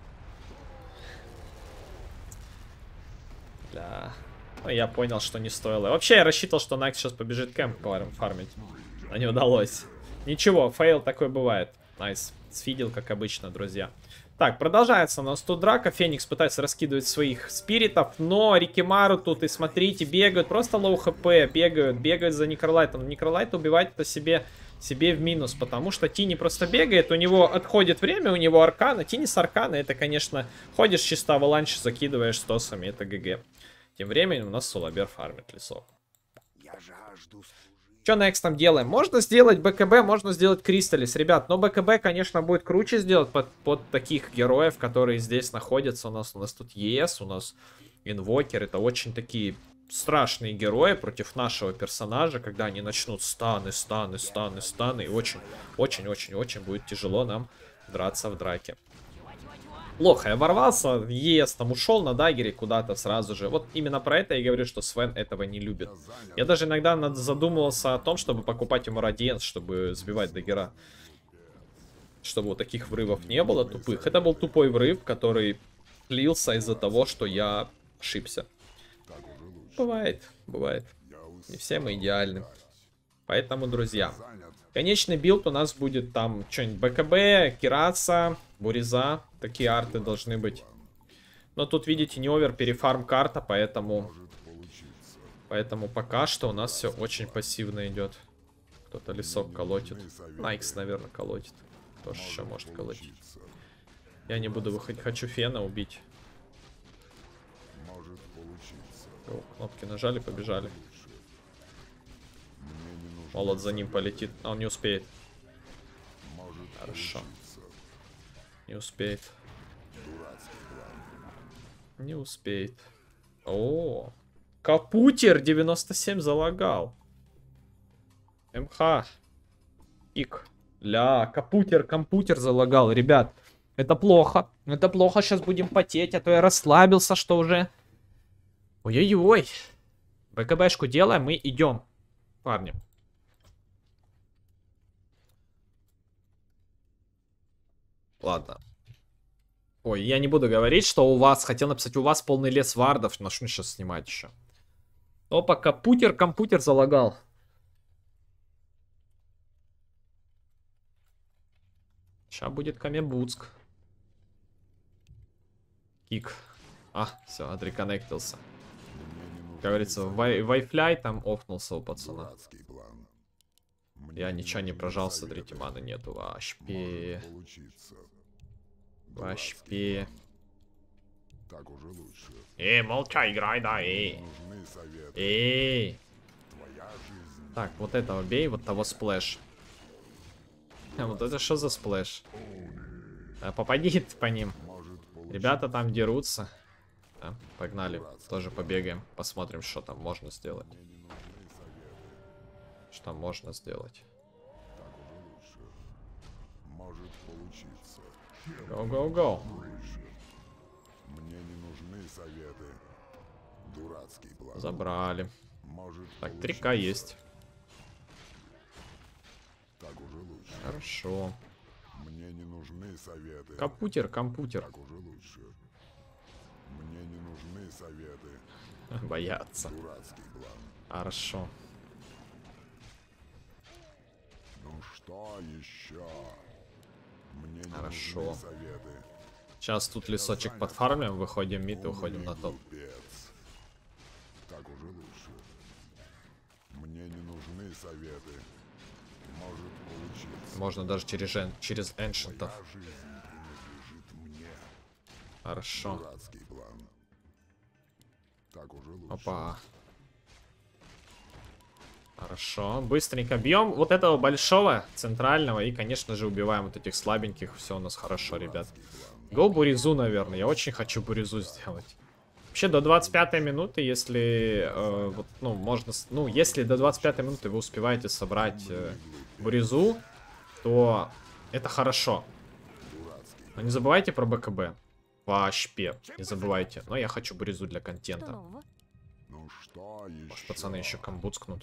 Да. Ну, я понял, что не стоило. Вообще, я рассчитывал, что Найк сейчас побежит кэмп фарм- фармить. Но не удалось. Ничего, фейл такой бывает. Найс. Сфидел, как обычно, друзья. Так, продолжается у нас тут драка. Феникс пытается раскидывать своих спиритов, но Рикимару тут, и смотрите, бегают. Просто лоу хп, бегают, бегают за Некролайтом. Некролайт убивать это себе, себе в минус, потому что Тини просто бегает, у него отходит время, у него аркана. Тини с аркана, это, конечно, ходишь чисто аваланч, закидываешь стосами, это ГГ. Тем временем у нас Солабер фармит лесок. Я жажду служить. Что next там делаем? Можно сделать БКБ, можно сделать Кристаллис, ребят. Но БКБ, конечно, будет круче сделать под, под таких героев, которые здесь находятся. У нас, у нас тут ЕС, у нас Инвокер. Это очень такие страшные герои против нашего персонажа, когда они начнут станы, станы, станы, станы. И очень, очень, очень, очень будет тяжело нам драться в драке. Плохо, я ворвался, ЕС там ушел на даггере куда-то сразу же. Вот именно про это я говорю, что Свен этого не любит. Я даже иногда над- задумывался о том, чтобы покупать ему радиенс, чтобы сбивать даггера. Чтобы вот таких врывов не было тупых. Это был тупой врыв, который слился из-за того, что я ошибся. Так уже лучше. Бывает, бывает. Я устал. Не все мы идеальны. Поэтому, друзья, Занят. конечный билд у нас будет там что-нибудь БКБ, Кираса, Буриза. Такие арты должны быть. Но тут, видите, не овер перефарм карта, поэтому... Может получиться. Поэтому пока что у нас все очень пассивно идет. Кто-то лесок колотит. Найкс, наверное, колотит. Кто же еще может колотить? Получиться. Я не буду выходить. Хочу Фена убить. Может получиться. О, кнопки нажали, побежали. Лучше. Мне не нужны Молот за ним полетит. А он не успеет. Может Хорошо. получиться. Не успеет. Дурацкий план. Не успеет. О, Капутер девяносто семь залагал. МХ. Ик. Ля, Капутер, компьютер залагал. Ребят, это плохо. Это плохо, сейчас будем потеть, а то я расслабился, что уже. Ой-ой-ой. БКБшку делаем и идем. Парни. Ладно. Ой, я не буду говорить, что у вас, хотел написать, у вас полный лес вардов. Начну сейчас снимать еще. Опа, компьютер, компьютер залагал. Сейчас будет Камебуцк. Кик. А, все, отреконнектился. Как говорится, вай- Wi-Fi там офнулся у пацана. Дурацкий план. Мне Я ничего не нужны прожал, советы. смотрите, маны нету. Вообще. Может получиться. Дурацкий Вообще. план. Так уже лучше. Эй, молча, играй, да, эй. Нужны советы. Эй. Твоя жизнь. Так, вот этого бей, вот того сплэш. А вот это что за сплэш? А, попади по ним. Может получиться. Ребята там дерутся. Да, погнали. Тоже побегаем. Посмотрим, что там можно сделать. Мне не нужны советы. Что там можно сделать. Так уже лучше. Может получиться. Go, go, go. Лучше. Мне не нужны советы. Дурацкий план. Забрали. Может Так, получиться. три ка есть. Так уже лучше. Хорошо. Мне не нужны советы. Компьютер, компьютер. Так уже лучше. Мне не нужны советы. Боятся. Дурацкий план. Хорошо. Ну что еще? Мне не Хорошо. нужны советы. Сейчас тут лесочек подфармим, выходим мид и уходим на топ. Глупец. Так уже лучше. Мне не нужны советы. Может получиться. Можно даже через, эн- через эншентов. Моя жизнь принадлежит мне. Хорошо. Дурацкий план. Так уже лучше. Опа. Хорошо. Быстренько бьем вот этого большого, центрального. И, конечно же, убиваем вот этих слабеньких. Все у нас хорошо, ребят. Го Буризу, наверное. Я очень хочу Буризу сделать. Вообще, до двадцать пятой минуты, если... э, вот, ну, можно... с- Ну, если до двадцать пятой минуты вы успеваете собрать э, Буризу, то это хорошо. Но не забывайте про БКБ. Вообще, не забывайте. Но я хочу Буризу для Что контента. нового? Ну что еще? Может, пацаны еще камбуцкнут.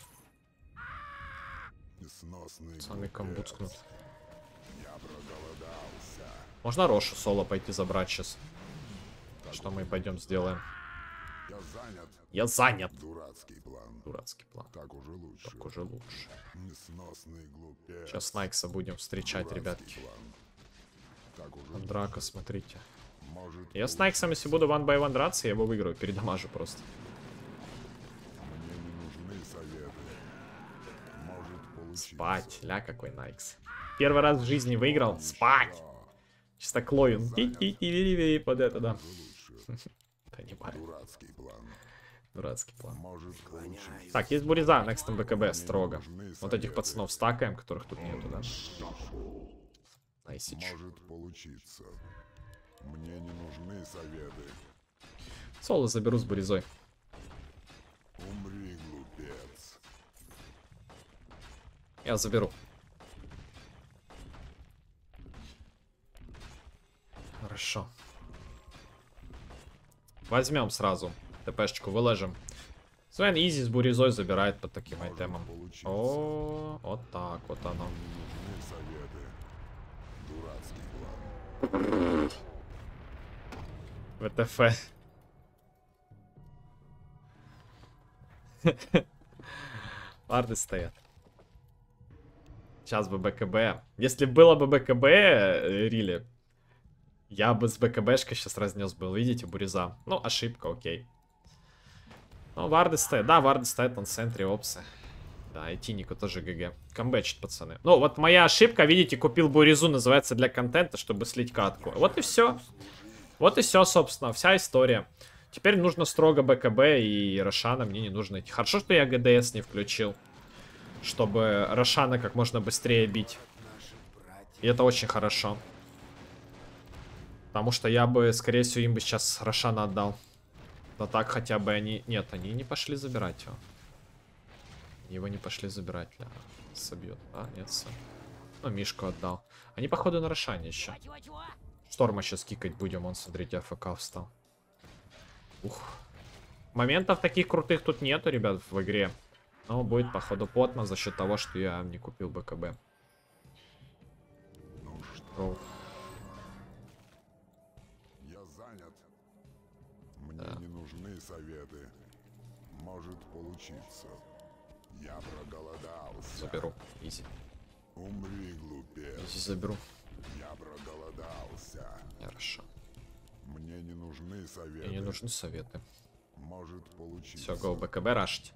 Несносный Пацаны глупец. камбуцкнут. Я проголодался. Можно Рошу соло пойти забрать сейчас. Что мы и пойдем сделаем. Я занят. Я занят. Дурацкий план. Dурацкий план. Так уже лучше. Так уже лучше. Несносный глупец. Сейчас Найкса будем встречать, Дурацкий ребятки. план. Так уже Там лучше. драка, смотрите. Может Я с Найксом, если буду one by one драться, я его выиграю. Передамажу просто. Мне не нужны советы. Может получиться. Спать. Ля, какой Найкс. Первый раз в жизни выиграл. Спать. Чисто клоун. Ти-ти-ти-ви-ви под это, да. Уже лучше. Да не парень. Дурацкий план. Дурацкий план. Может получиться. Так, есть Буриза, next БКБ, строго. Вот этих пацанов стакаем, которых тут нету, да? Найсич. Может получиться. Мне не нужны советы. Соло заберу с Буризой. Умри, глупец. Я заберу. Хорошо. Возьмем сразу. ТПшечку выложим. Свен изи с Буризой забирает под таким Может айтемом. получиться. О, вот так вот оно. Не нужны советы. Дурацкий план. ВТФ. Варды стоят. Сейчас бы БКБ. Если было бы БКБ, э, Рили, я бы с БКБшкой сейчас разнес был. Видите, Буриза. Ну, ошибка, окей. Ну, Варды стоят. Да, Варды стоят на центре, опсы. Да, и Тинику тоже ГГ. Камбэчит, пацаны. Ну, вот моя ошибка, видите, купил Буризу, называется, для контента, чтобы слить катку. Вот и все. Вот и все, собственно, вся история. Теперь нужно строго БКБ, и Рошана мне не нужно идти. Хорошо, что я ГДС не включил, чтобы Рошана как можно быстрее бить. И это очень хорошо. Потому что я бы, скорее всего, им бы сейчас Рошана отдал. Но так хотя бы они... Нет, они не пошли забирать его. Они его не пошли забирать. Ля, собьет. А, нет, все. Ну, Мишку отдал. Они, походу, на Рошане еще. Чего-чего? Шторма сейчас кикать будем. Он, смотрите, АФК встал. Ух. Моментов таких крутых тут нету, ребят, в игре. Но будет, походу, плотно за счет того, что я не купил БКБ. Ну что, Оу. я занят. Мне не нужны советы. Может получиться. Я проголодался. Заберу. Изи. Умри, глупец. Изи заберу. Я проголодался. Хорошо. Мне не нужны советы. Мне не нужны советы. Может получиться. Все, го, БКБ рашить.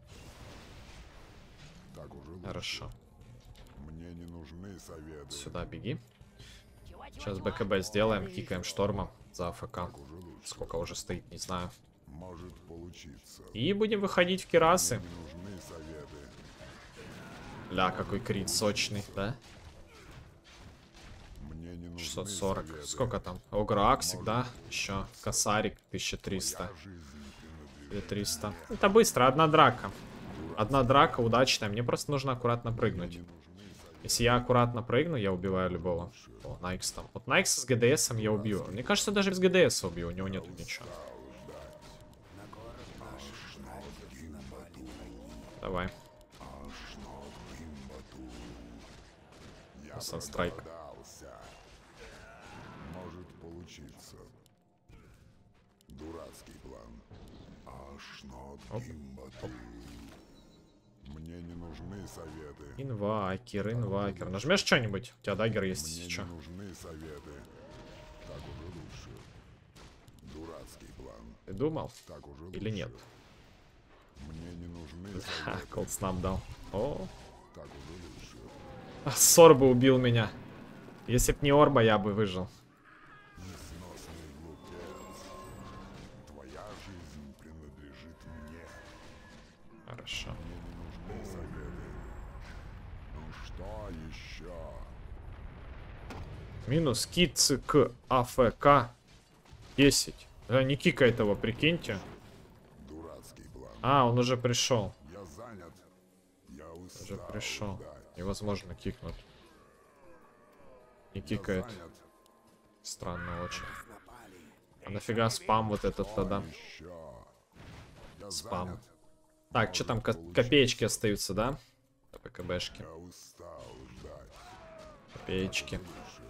Так уже лучше. Хорошо. Мне не нужны советы. Сюда беги. Чего-чего? Сейчас БКБ сделаем, кикаем шторма за АФК. Так уже лучше. Сколько уже стоит, не знаю. Может получиться. И будем выходить в кирасы. Не нужны советы. Ля, какой крит сочный, да? Мне не нужны шестьсот сорок. советы. Сколько там? Ограк всегда. Еще косарик тысяча триста. Моя жизнь принадлежит. две триста. Это быстро, одна драка. Одна драка удачная. Мне просто нужно аккуратно прыгнуть. Не нужны советы. Если я аккуратно прыгну, я убиваю любого. О, Найкс там. Вот Найкс с ГДСом я убью. Мне кажется, даже без ГДС убью. У него нету ничего. Давай. Я Санстрайк. проголодался. Может получиться. Дурацкий план. Аж нот Оп, гимбату. Мне не нужны советы. Инвакер, инвакер. Нажмешь что-нибудь? У тебя даггер есть, Мне если что. не нужны советы. Так уже лучше. Дурацкий план. Ты думал? Так уже лучше. Или нет? Мне не нужны Ха, советы. Cold Snap дал. О, Так уже лучше. а, Сорба убил меня. Если б не Орба, я бы выжил. Несносный глупец. Твоя жизнь принадлежит мне. Хорошо. Мне не нужны советы. Ну что еще? Минус китцы к АФК десять. Да, не кикает его, прикиньте. Дурацкий план. А, он уже пришел. Я занят. Я устал Уже пришел. ждать. Невозможно кикнуть. Не Я кикает. занят. Странно очень. А нафига спам вот этот тогда? Еще. Я Спам. занят. Так, что там, ко- копеечки остаются, да? ПКБшки. Я устал ждать. Копеечки.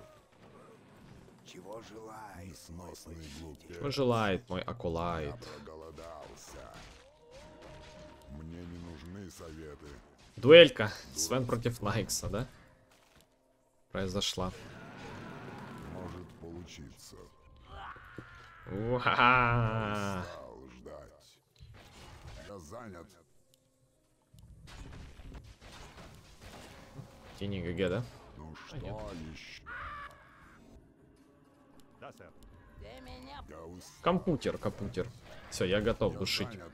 Чего желаешь? Несносный глупец. Чего желает мой акулайт? Я проголодался. Мне не нужны советы. Дуэлька. Свен против Найкса, да? Произошла. Может получиться. Уха-ха! Устал ждать. Я занят. Тини ГГ, да? Ну что еще? Ты меня Я устал. Компьютер, компьютер. Все, я готов Я душить. занят.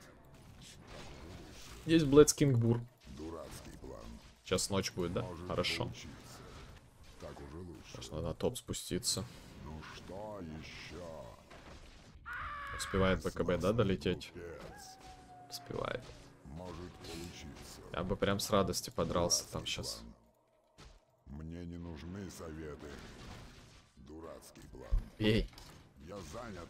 Здесь Блэдс Кингбур. Дурацкий план. Сейчас ночь будет, да? Может Хорошо. получиться. Так уже лучше. Сейчас надо на топ спуститься. Ну что еще? Успевает БКБ, да, долететь? Глупец. Успевает. Может получиться. Я бы прям с радостью подрался там сейчас. Мне не нужны советы. Дурацкий план. Эй, Я занят.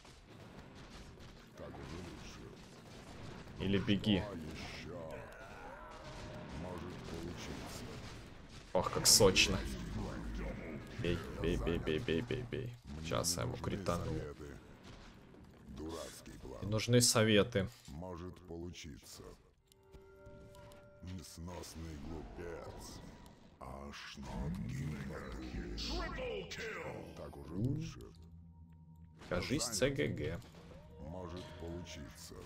Так уже лучше. или беги. А еще? Может получиться. Ох, как сочно. Бей, бей, бей, бей, бей, бей, бей. Сейчас я ему Нужны критану. советы. Дурацкий И план. нужны советы. Может получиться. Несносный глупец. Аж нот гимбату. Так уже лучше. Кажись, ЦГГ. Может получиться.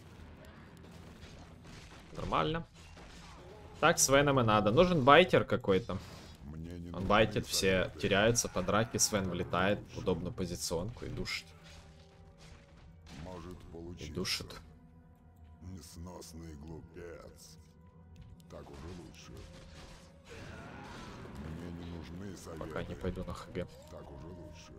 Нормально. Так, с Веном и надо. Нужен байтер какой-то. Мне не Он нужны байтит, все советы. теряются по драке. Свен влетает в удобную позиционку и душит. Может И получиться. душит. Несносный глупец. Так уже лучше. Мне не нужны советы. Пока не пойду на ХГ. Так уже лучше.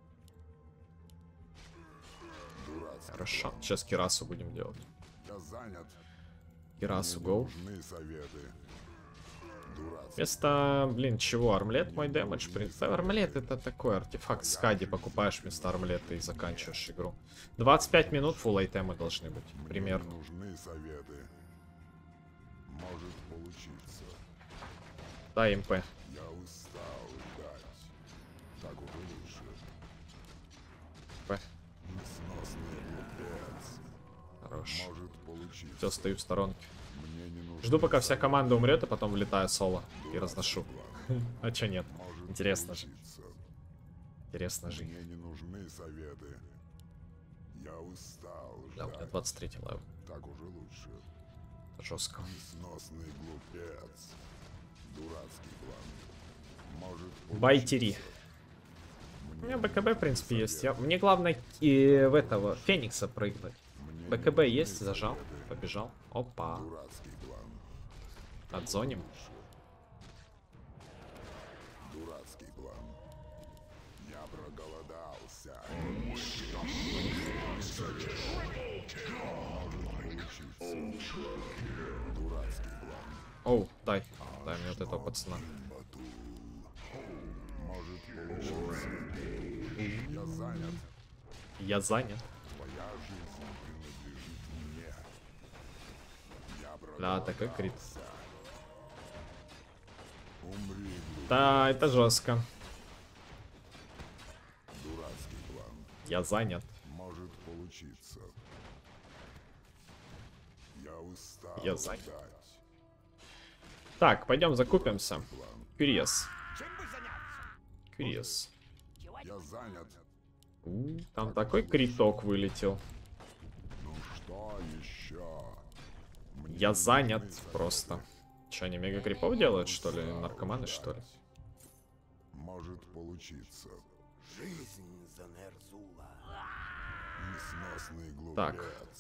Дурацкий Хорошо. план. Сейчас Кирасу будем делать. Я занят. Кирасу, Мне гоу. не нужны советы. Дурацкий. Вместо, блин, чего? Армлет мой дэмэдж, в принципе. Армлет это такой артефакт с хади. Покупаешь вместо армлета и заканчиваешь игру. двадцать пять минут фулл айтемы должны быть. Мне Примерно. не нужны советы. Может получиться. Да, МП. Я устал ждать. Так уже лучше. П. Несносный глупец. Хорош. Может получиться. Все, стою в сторонке. Мне не нужны Жду, пока вся советы. команда умрет, а потом влетаю соло. И разношу. А чё нет? Может Интересно же. получиться. Интересно же. Мне не нужны советы. Я устал Да, у меня ждать. двадцать третий левел. Так уже лучше. Жестко. Несносный глупец. Дурацкий план. Может Байтери. У меня БКБ, в принципе, есть. Я... Мне главное и в этого Феникса прыгнуть. БКБ есть, зажал, побежал. Опа. Дурацкий план. Отзоним. Дурацкий план. Я проголодался. Дурацкий план. Оу, дай. Дай мне вот этого пацана. Может получиться. Я занят. Я занят. Твоя жизнь принадлежит мне. Я Да, такой крит. Умри, глупец. Да, это жестко. Дурацкий план. Я занят. Может получиться. Я устал Я занят. ждать. Так, пойдем закупимся. План. Кюриес. Чем бы заняться? Кюриес. Чего Я занят. У, Там такой криток вылетел. Ну что еще? Мне Я нужны занят советы. просто. Че, они мега крипов делают, что ли? Наркоманы, что ли? Может получиться. Жизнь за Нерзула. Несносный глупец. Так.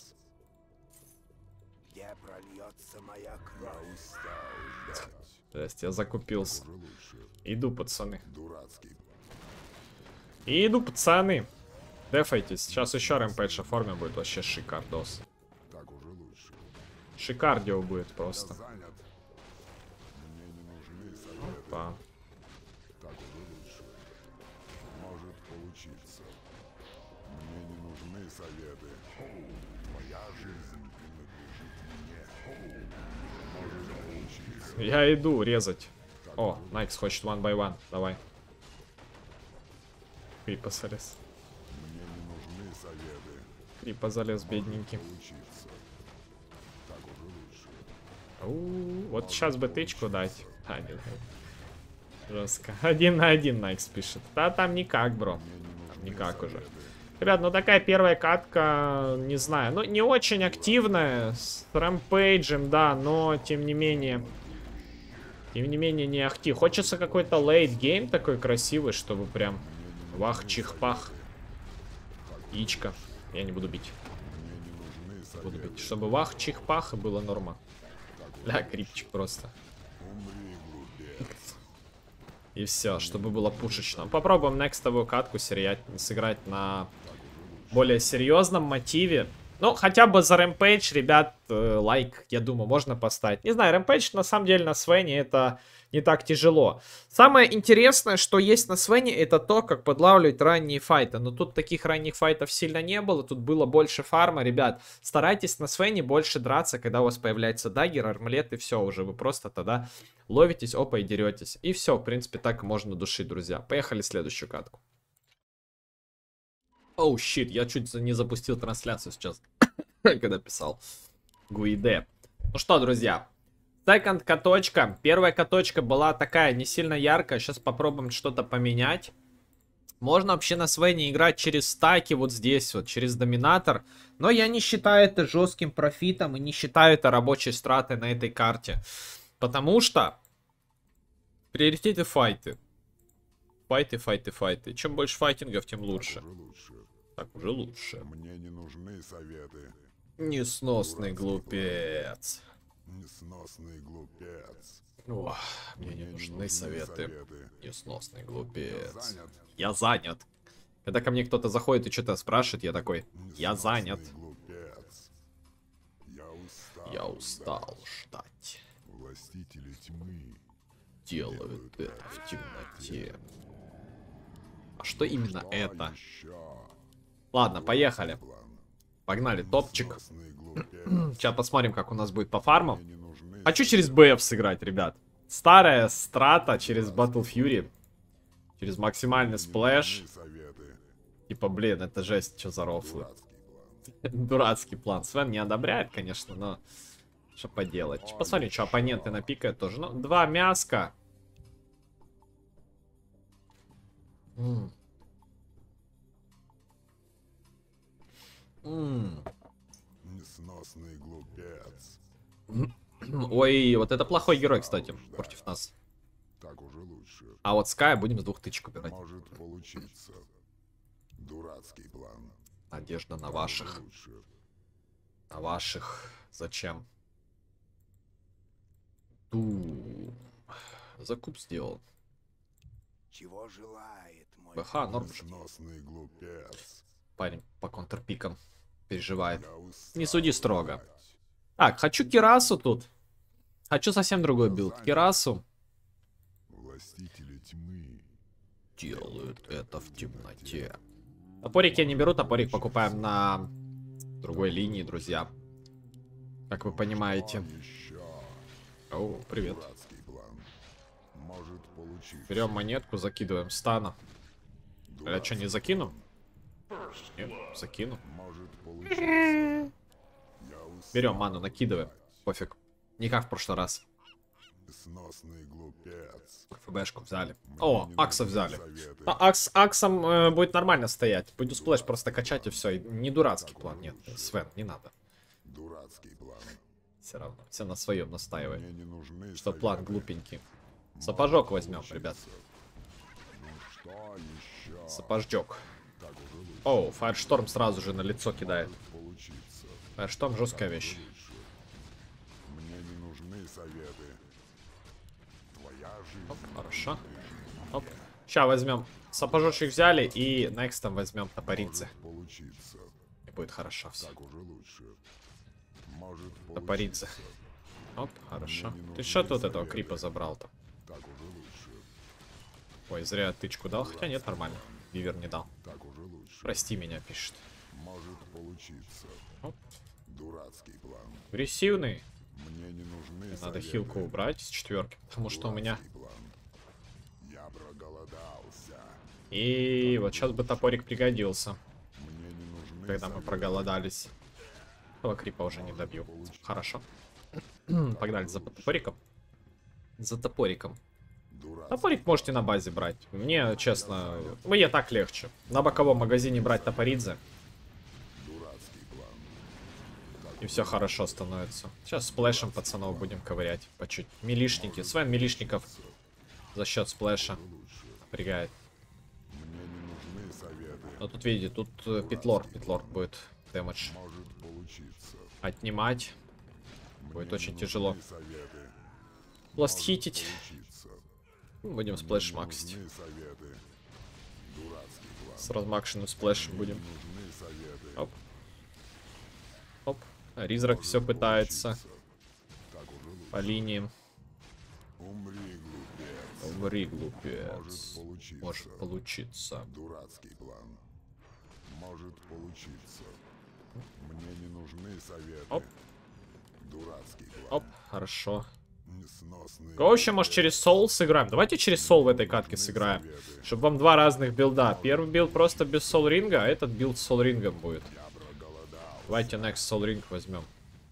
Где прольется моя Я кровь? устал ждать. Здрасте, я закупился. Уже лучше. Иду, пацаны. Дурацкий. Иду, пацаны. Дефайтесь. Сейчас еще рэмпэдж оформим, будет вообще шикардос. Так уже лучше. Шикардио будет Я просто. занят. Мне не нужны советы. Опа. Так уже лучше. Может получиться. Мне не нужны советы. Моя жизнь принадлежит мне. Может получиться. Я иду резать. О, Найкс хочет one by one. Давай. Крипа залез. Мне не нужны советы. Крипа залез, бедненький. Получиться. Так уже лучше. У, вот сейчас бы тычку дать. А, не дает. Жестко. Один на один Найкс пишет. Да там никак, бро. Там никак уже. Ребят, ну такая первая катка, не знаю, ну не очень активная, с рэмпейджем, да, но тем не менее, тем не менее не ахти. Хочется какой-то лейт гейм такой красивый, чтобы прям вах-чих-пах, яичко. Я не буду бить, Мне не нужны буду советы. бить, чтобы вах-чих-пах и было норма. Ля, крипчик просто. Умри, глупец. И все, чтобы было пушечно. Попробуем некстовую катку сериять, сыграть на более серьезном мотиве. Ну, хотя бы за Rampage, ребят, э, лайк, я думаю, можно поставить. Не знаю, Rampage на самом деле на Свене это не так тяжело. Самое интересное, что есть на Свене, это то, как подлавливать ранние файты. Но тут таких ранних файтов сильно не было, тут было больше фарма. Ребят, старайтесь на Свене больше драться, когда у вас появляется даггер, армлет и все, уже вы просто тогда ловитесь, опа, и деретесь. И все, в принципе, так можно душить, друзья. Поехали в следующую катку. Оу, oh, щит, я чуть не запустил трансляцию сейчас, когда писал Гуиде. Ну что, друзья, секонд каточка. Первая каточка была такая, не сильно яркая. Сейчас попробуем что-то поменять. Можно вообще на Свене играть через стаки, вот здесь вот, через доминатор. Но я не считаю это жестким профитом и не считаю это рабочей стратой на этой карте. Потому что приоритеты файты. Файты, файты, файты. Чем больше файтингов, тем лучше. Так уже лучше. Так уже лучше. Мне не нужны советы. Несносный глупец. Несносный глупец. Ох, мне не Мне не нужны нужны советы. советы. Несносный Я глупец. занят. Я занят. Когда ко мне кто-то заходит и что-то спрашивает, я такой, я Несносный занят. глупец. Я устал. Я устал ждать. ждать. Властители тьмы. Делают это в темноте. А что именно Что это? еще? Ладно, поехали. План. Погнали, топчик. Несносный глупец. Сейчас посмотрим, как у нас будет по фармам. Мне не нужны Хочу через бэ эф сыграть, ребят. Старая страта через Battle Fury. Через максимальный сплэш. советы. Типа, блин, это жесть, что за рофлы. Дурацкий план. Дурацкий план. Свен не одобряет, конечно, но что поделать. Посмотрим, что оппоненты напикают тоже. Ну, два мяска. М. М. Несносный глупец. Ой, вот это плохой герой, кстати, против нас. Так уже лучше. А вот Скай будем с двух тычек убирать. Может получиться. Дурацкий план. Надежда на Так ваших. уже лучше. На ваших. Зачем? Ту. Закуп сделал. Чего желает мой БХ, норм же. Несносный глупец. Парень по контрпикам переживает. Я устал Не суди строго. ждать. Так, хочу Кирасу тут. Хочу совсем другой билд. Кирасу. Властители тьмы. Делают это в темноте. Топорик я не беру, топорик покупаем на другой линии, друзья. Как вы понимаете. Что еще? О, привет. Дурацкий план. Может получиться. Берем монетку, закидываем стана. Я что, не закину? Нет, закину. Может получиться. Я устал Берем ману, накидываем. Пофиг. Не как в прошлый раз. сносный глупец. ФБшку взяли. Мне О, не Акса нужны взяли. советы. А Акс, Аксом э, будет нормально стоять. Буду сплэш просто качать и все. Не дурацкий план, нет. Свен, не надо. Дурацкий план. Все равно. Все на своем настаивает. Мне не нужны Что план советы. глупенький. Сапожок возьмем, ребят. Ну что еще? Сапожок. Так уже лучше. О, Фаершторм сразу же на лицо кидает. Получиться. Фаершторм жесткая вещь. Лучше. Мне не нужны советы. Твоя жизнь. Оп, хорошо. Оп. Сейчас возьмем. Сапожочек взяли и некстом возьмем топоринцы. Получиться. И будет хорошо все. Так уже лучше. Может Топоринцы. получиться. Оп, хорошо. Мне не Ты нужны что тут этого советы. крипа забрал-то? Так уже лучше. Ой, зря тычку дал. Хотя нет, нормально. Вивер не дал. Так уже лучше. Прости меня, пишет. Может получиться. Оп. Дурацкий план. Агрессивный. Мне не нужны Надо советы. хилку убрать с четверки. Потому что у меня... Дурацкий план. Я проголодался. И вот сейчас бы топорик пригодился. Мне не нужны Когда мы советы. проголодались. Этого крипа уже не добью. Хорошо. Погнали за топориком. За топориком. Дурацкий Топорик можете на базе брать. Мне, честно, мне так легче. На боковом магазине брать топоридзе. Дурацкий план. И все хорошо становится. Сейчас сплэшем пацанов будем ковырять. По чуть. Милишники. Свен Милишников за счет сплэша Лучше. напрягает. Мне не нужны советы. Но тут видите, тут э, Питлор. Питлор будет дэмэдж Может получиться. отнимать. Будет Мне очень не тяжело. нужны советы. Пласт Может хитить. получиться. Будем Мне сплэш не максить. нужны советы. Дурацкий план. С размакшенным сплэшем Мне будем. не нужны советы. Оп. Оп. А Ризрак все Может пытается. получиться. Так уже лучше. По линиям. Умри, глупец. Умри, Может глупец. получиться. Может получиться. Дурацкий план. Может получиться. Мне не нужны советы. Оп. Дурацкий план. Оп, хорошо. Несносный. Кого еще, может, через Соул сыграем? Давайте через Соул в этой катке сыграем. Чтобы вам два разных билда. Первый билд просто без Soul Ринга, а этот билд с Soul Рингом будет. Я проголодал. Давайте Next Soul Ring возьмем.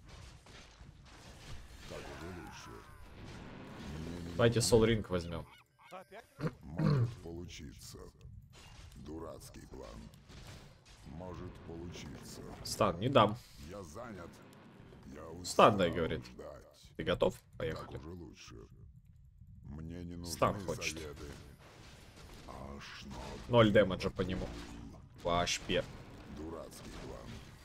Так уже лучше. Мне не Давайте Soul Ring возьмем. может получиться. Дурацкий план. Может получиться. Стан, не дам. Я занят. Я устал Стан дай, говорит. ждать. Ты готов? Так Поехали. уже лучше. Мне не нужны Стан хочет. советы. Аж ног. Ноль дэмэджа по нему. По эйч пи. Дурацкий план.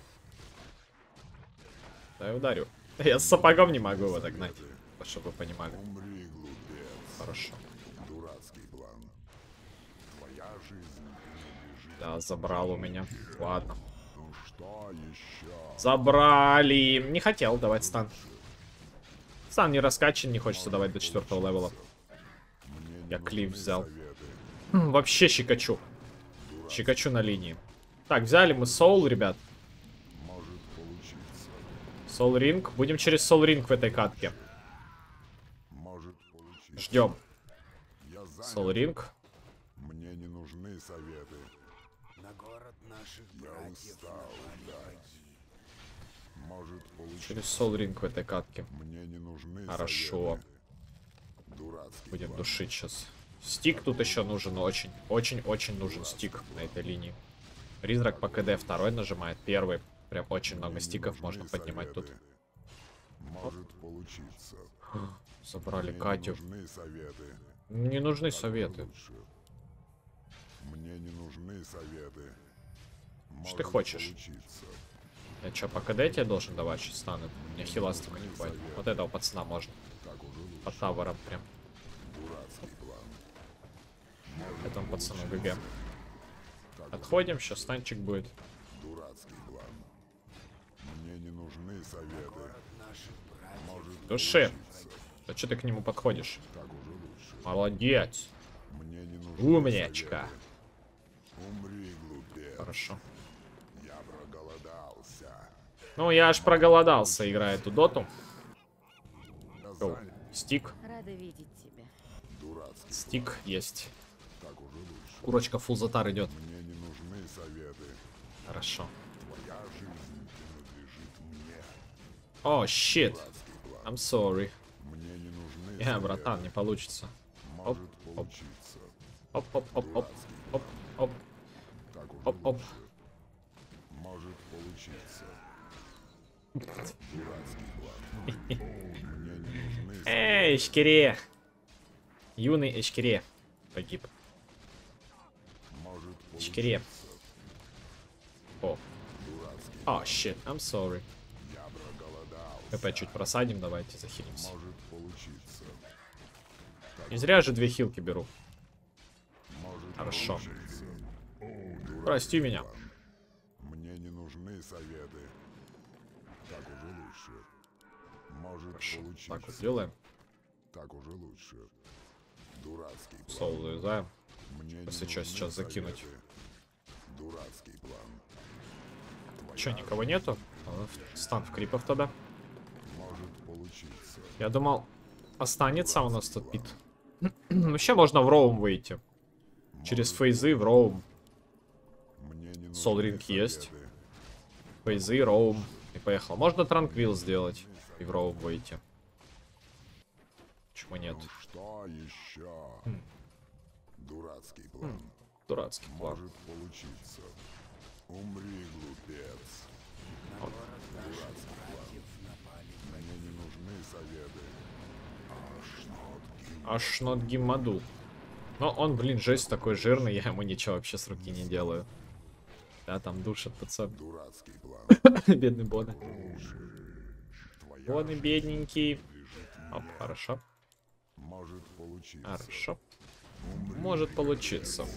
Да, я ударю. Я с сапогом не могу его догнать. Чтобы вы понимали. Умри, глупец. Хорошо. Дурацкий план. Твоя жизнь принадлежит. Да, забрал у меня. Ладно. Ну что еще? Забрали. Не хотел давать стан. Стан не раскачан, не хочется давать до четвертого левела. Мне не Я клиф нужны взял. советы. Хм, вообще щекочу. Щекочу на линии. Так, взяли мы Soul, ребят. Может получиться. Soul Ring. Будем через Soul Ring в этой катке. Может получиться. Ждем. Я занят. Soul Ring. Мне не нужны советы. На город наших Я братьев устал напали ждать. враги. Может получиться. Через Soul Ring в этой катке. Мне не нужны Хорошо. советы. Дурацкий Будем план. душить сейчас. Стик тут еще нужен очень. Очень-очень нужен стик на этой линии. Призрак по КД второй нажимает. Первый. Прям очень много Мне не стиков нужны можно поднимать тут. советы. Может получиться. Забрали Мне Катю. не нужны советы. Не нужны Так советы. лучше. Мне не нужны советы. Что ты Может хочешь? получиться. Я что, по КД тебе должен давать? Сейчас станет. Мне хила столько не хватит. Вот этого пацана можно. Так уже лучше. По таверам прям. Дурацкий план. Этому пацану ГГ. Так Отходим, сейчас станчик будет. Дурацкий план. Мне не нужны советы. Наших братьев Может Души. получиться. А что ты к нему подходишь? Так уже лучше. Молодец. Мне не нужны Умнячка. советы. Умри, глупец. Хорошо. Я проголодался. Ну, я аж проголодался, играя эту доту. Я Оу. занят. Стик. Рада видеть тебя. Дурацкий. Стик есть. Так уже лучше. Курочка фул затар идет. Мне не нужны советы. Хорошо. Твоя жизнь принадлежит мне. О, щит. Дурацкий план. I'm sorry. Мне не нужны Я, советы. братан, не получится. Может оп. получиться. Оп-оп-оп-оп. Оп-оп. Так уже Оп-оп. лучше. Может получиться. Дурацкий план. Мне не нужны советы. Эй, Эшкере. Юный Эшкере. Погиб. Может Эшкере. получиться. О. Дурацкий. О, щит. I'm sorry. Я проголодался. ХП чуть просадим, давайте захилимся. Может получиться. Не зря же две хилки беру. Может Хорошо. получиться. Прости меня. Мне не нужны советы. Так уже лучше. Может получиться. Так вот делаем. Так уже лучше. Дурацкий план. Соул завязаем. Мне не Если что, нужны сейчас закинуть. советы. Дурацкий план. Твоя Че, никого нету? А, Стан в крипов тогда. может получиться. Я думал, останется у нас тут пит. Вообще можно в роум выйти. Через фейзы в роум. Мне не нужны Сол ринг есть. советы. Фейзы, роум. И поехал. Можно транквил сделать. И в роум выйти. Почему нет? Ну что еще? Дурацкий план. Дурацкий план. Может получиться. Умри, глупец. Дурацкий план. Мне не нужны советы. Аж нотки. Аж нот гимаду. Но он, блин, жесть такой жирный, я ему ничего вообще с руки не делаю. Да, там душит пацан. Дурацкий план. Бедный Боны. Твоя Боны жизнь бедненький. принадлежит Оп, мне. хорошо. Может получиться. Хорошо. Может получиться.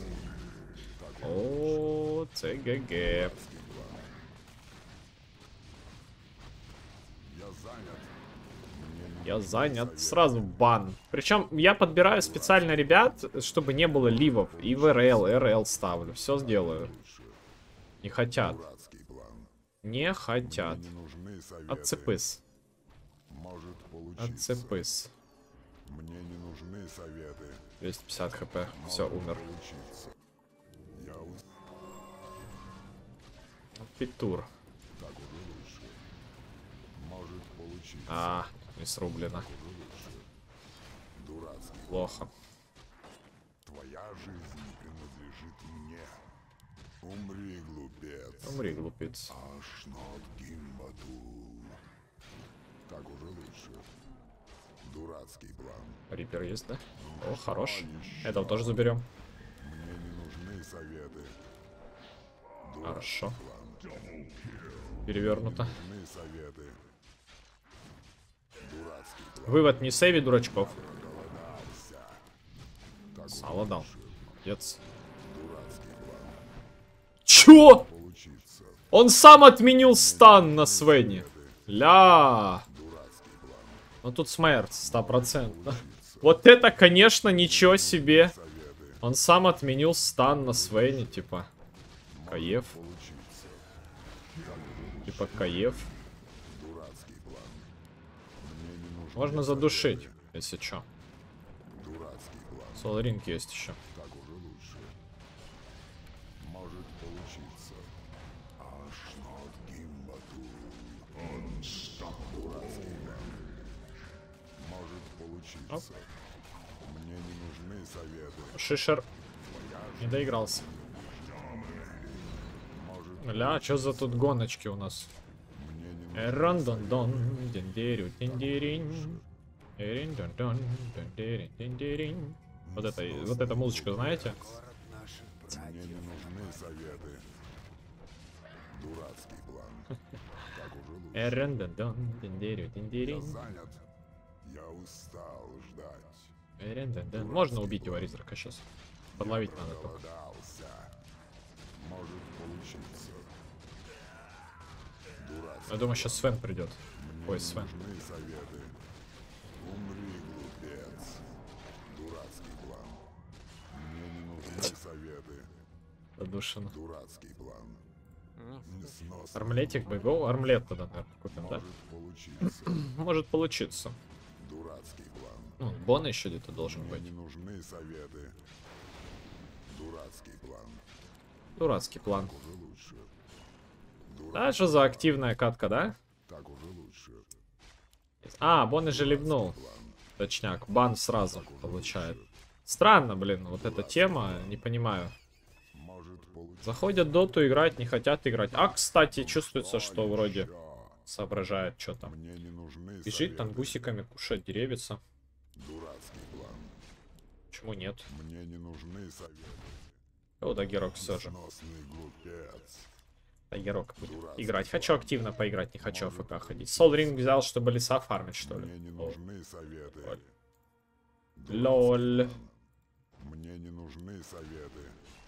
О, ЦГГ. Дурацкий план. Я занят. Мне не Я нужны занят. советы. Сразу бан. Причем я подбираю специально ребят, чтобы не было ливов. И в РЛ, РЛ ставлю. Все сделаю. Лучше. Не хотят. Дурацкий план. Не хотят. Мне не нужны советы. Отцепыс. Может получиться. Отцепыс. Мне не нужны советы. двести пятьдесят хп. Все, умер. Получиться. Я ус... Питур. Так уже лучше. Может получиться. А, не срублено. Так уже лучше. Дурацкий. Плохо. Твоя жизнь принадлежит мне. Умри, глупец. Умри, глупец. Аж нот гимбату. Так уже лучше. Дурацкий план. Рипер есть, да? О, хорош. еще? Этого тоже заберем. Мне не нужны советы. Дурацкий Хорошо. план. Перевернуто. Нужны советы. Дурацкий план. Вывод не сейви дурачков. Проголодался. Так уже Сало дал. лучше. Молодец. Дурацкий план. Чё? Получиться. Он сам отменил стан на Свене. Ля. Дурацкий план. Ну тут смерть, сто процентов. Вот это, конечно, ничего себе. Советы. Он сам отменил стан на Свене, типа. Каев. Получиться. Типа Каев. Дурацкий план. Мне не нужны Можно советы. задушить, если чё. Дурацкий план. Соларинг есть еще. Так уже лучше. Может получиться. Аж нот гимбату. Дурацкий план. Может получиться. Мне не нужны советы. Шишер не доигрался. Может Ля, что за тут гоночки у нас? мне не нужны Эрон-дон-дон, диндерю, диндеринь. Эрин-дон-дон, диндерин, диндерин. Вот это, вот эта музычка, знаете? Город наших Мне братьев. не нужны советы. Дурацкий план. Так уже лучше. Эрон-дон-дон, диндерю, Я диндерин. занят. Я устал ждать. Эрон-дон-дон. Можно убить его Ризрака сейчас. Подловить надо только. Проголодался. Может получиться. Дурацкий. Я думаю, сейчас Свен придет. Мне Ой, не Свен. нужны советы. Умри, глупец. Дурацкий план. Мне не нужны советы. Задушено. Дурацкий план. Несносный. Армлетик бы. Го, армлет тогда, наверное, купим, да? Может получиться. Может получиться. Дурацкий план. Ну, Бон еще где-то должен Мне быть. не нужны советы. Дурацкий план. Дурацкий план. Уже лучше. А что за активная катка, да? Так уже лучше. А, Бон и же ливнул. Точняк, бан сразу получает. Странно, блин, вот эта тема, не понимаю. Может получиться. Заходят доту играть, не хотят играть. А, кстати, чувствуется, что вроде соображает, что там. Мне не нужны Бежит там советы. гусиками, кушать деревица. Дурацкий план. Почему нет? Мне не нужны советы. О, да, Герок все же. Сносный глупец. Да, Герок будет играть. Хочу активно поиграть, не хочу АФК ходить. Сол Ринг взял, чтобы леса фармить, что ли. Мне не О, нужны советы. лоль. Мне не нужны советы.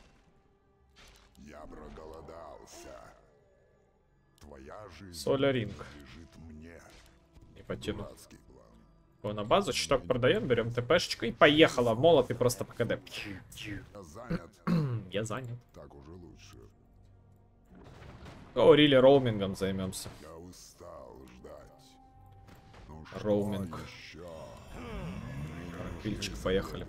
Я проголодался. Твоя жизнь Соля Ринг. лежит мне. Не потяну. Дурацкий план. О, на базу чуток продаем, берем ТПшечку и поехала. Молот и просто по КД. Я занят. Я занят. Так уже лучше. О, Рили роумингом займемся. Я устал ждать. Ну что Роуминг. еще? Пильчик, поехали.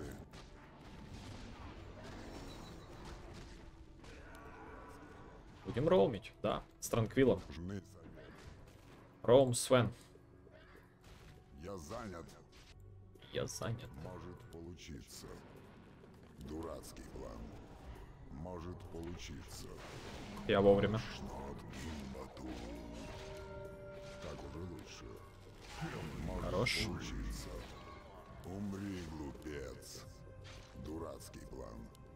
Будем роумить, да. С Транквилом. Нужны советы. Роум Свен. Я занят. Я занят. Может получиться. Дурацкий план. Может получиться. Я вовремя. Шнот Гимбату. Так уже лучше. Может Хорош. получиться. Умри, глупец. Дурацкий план.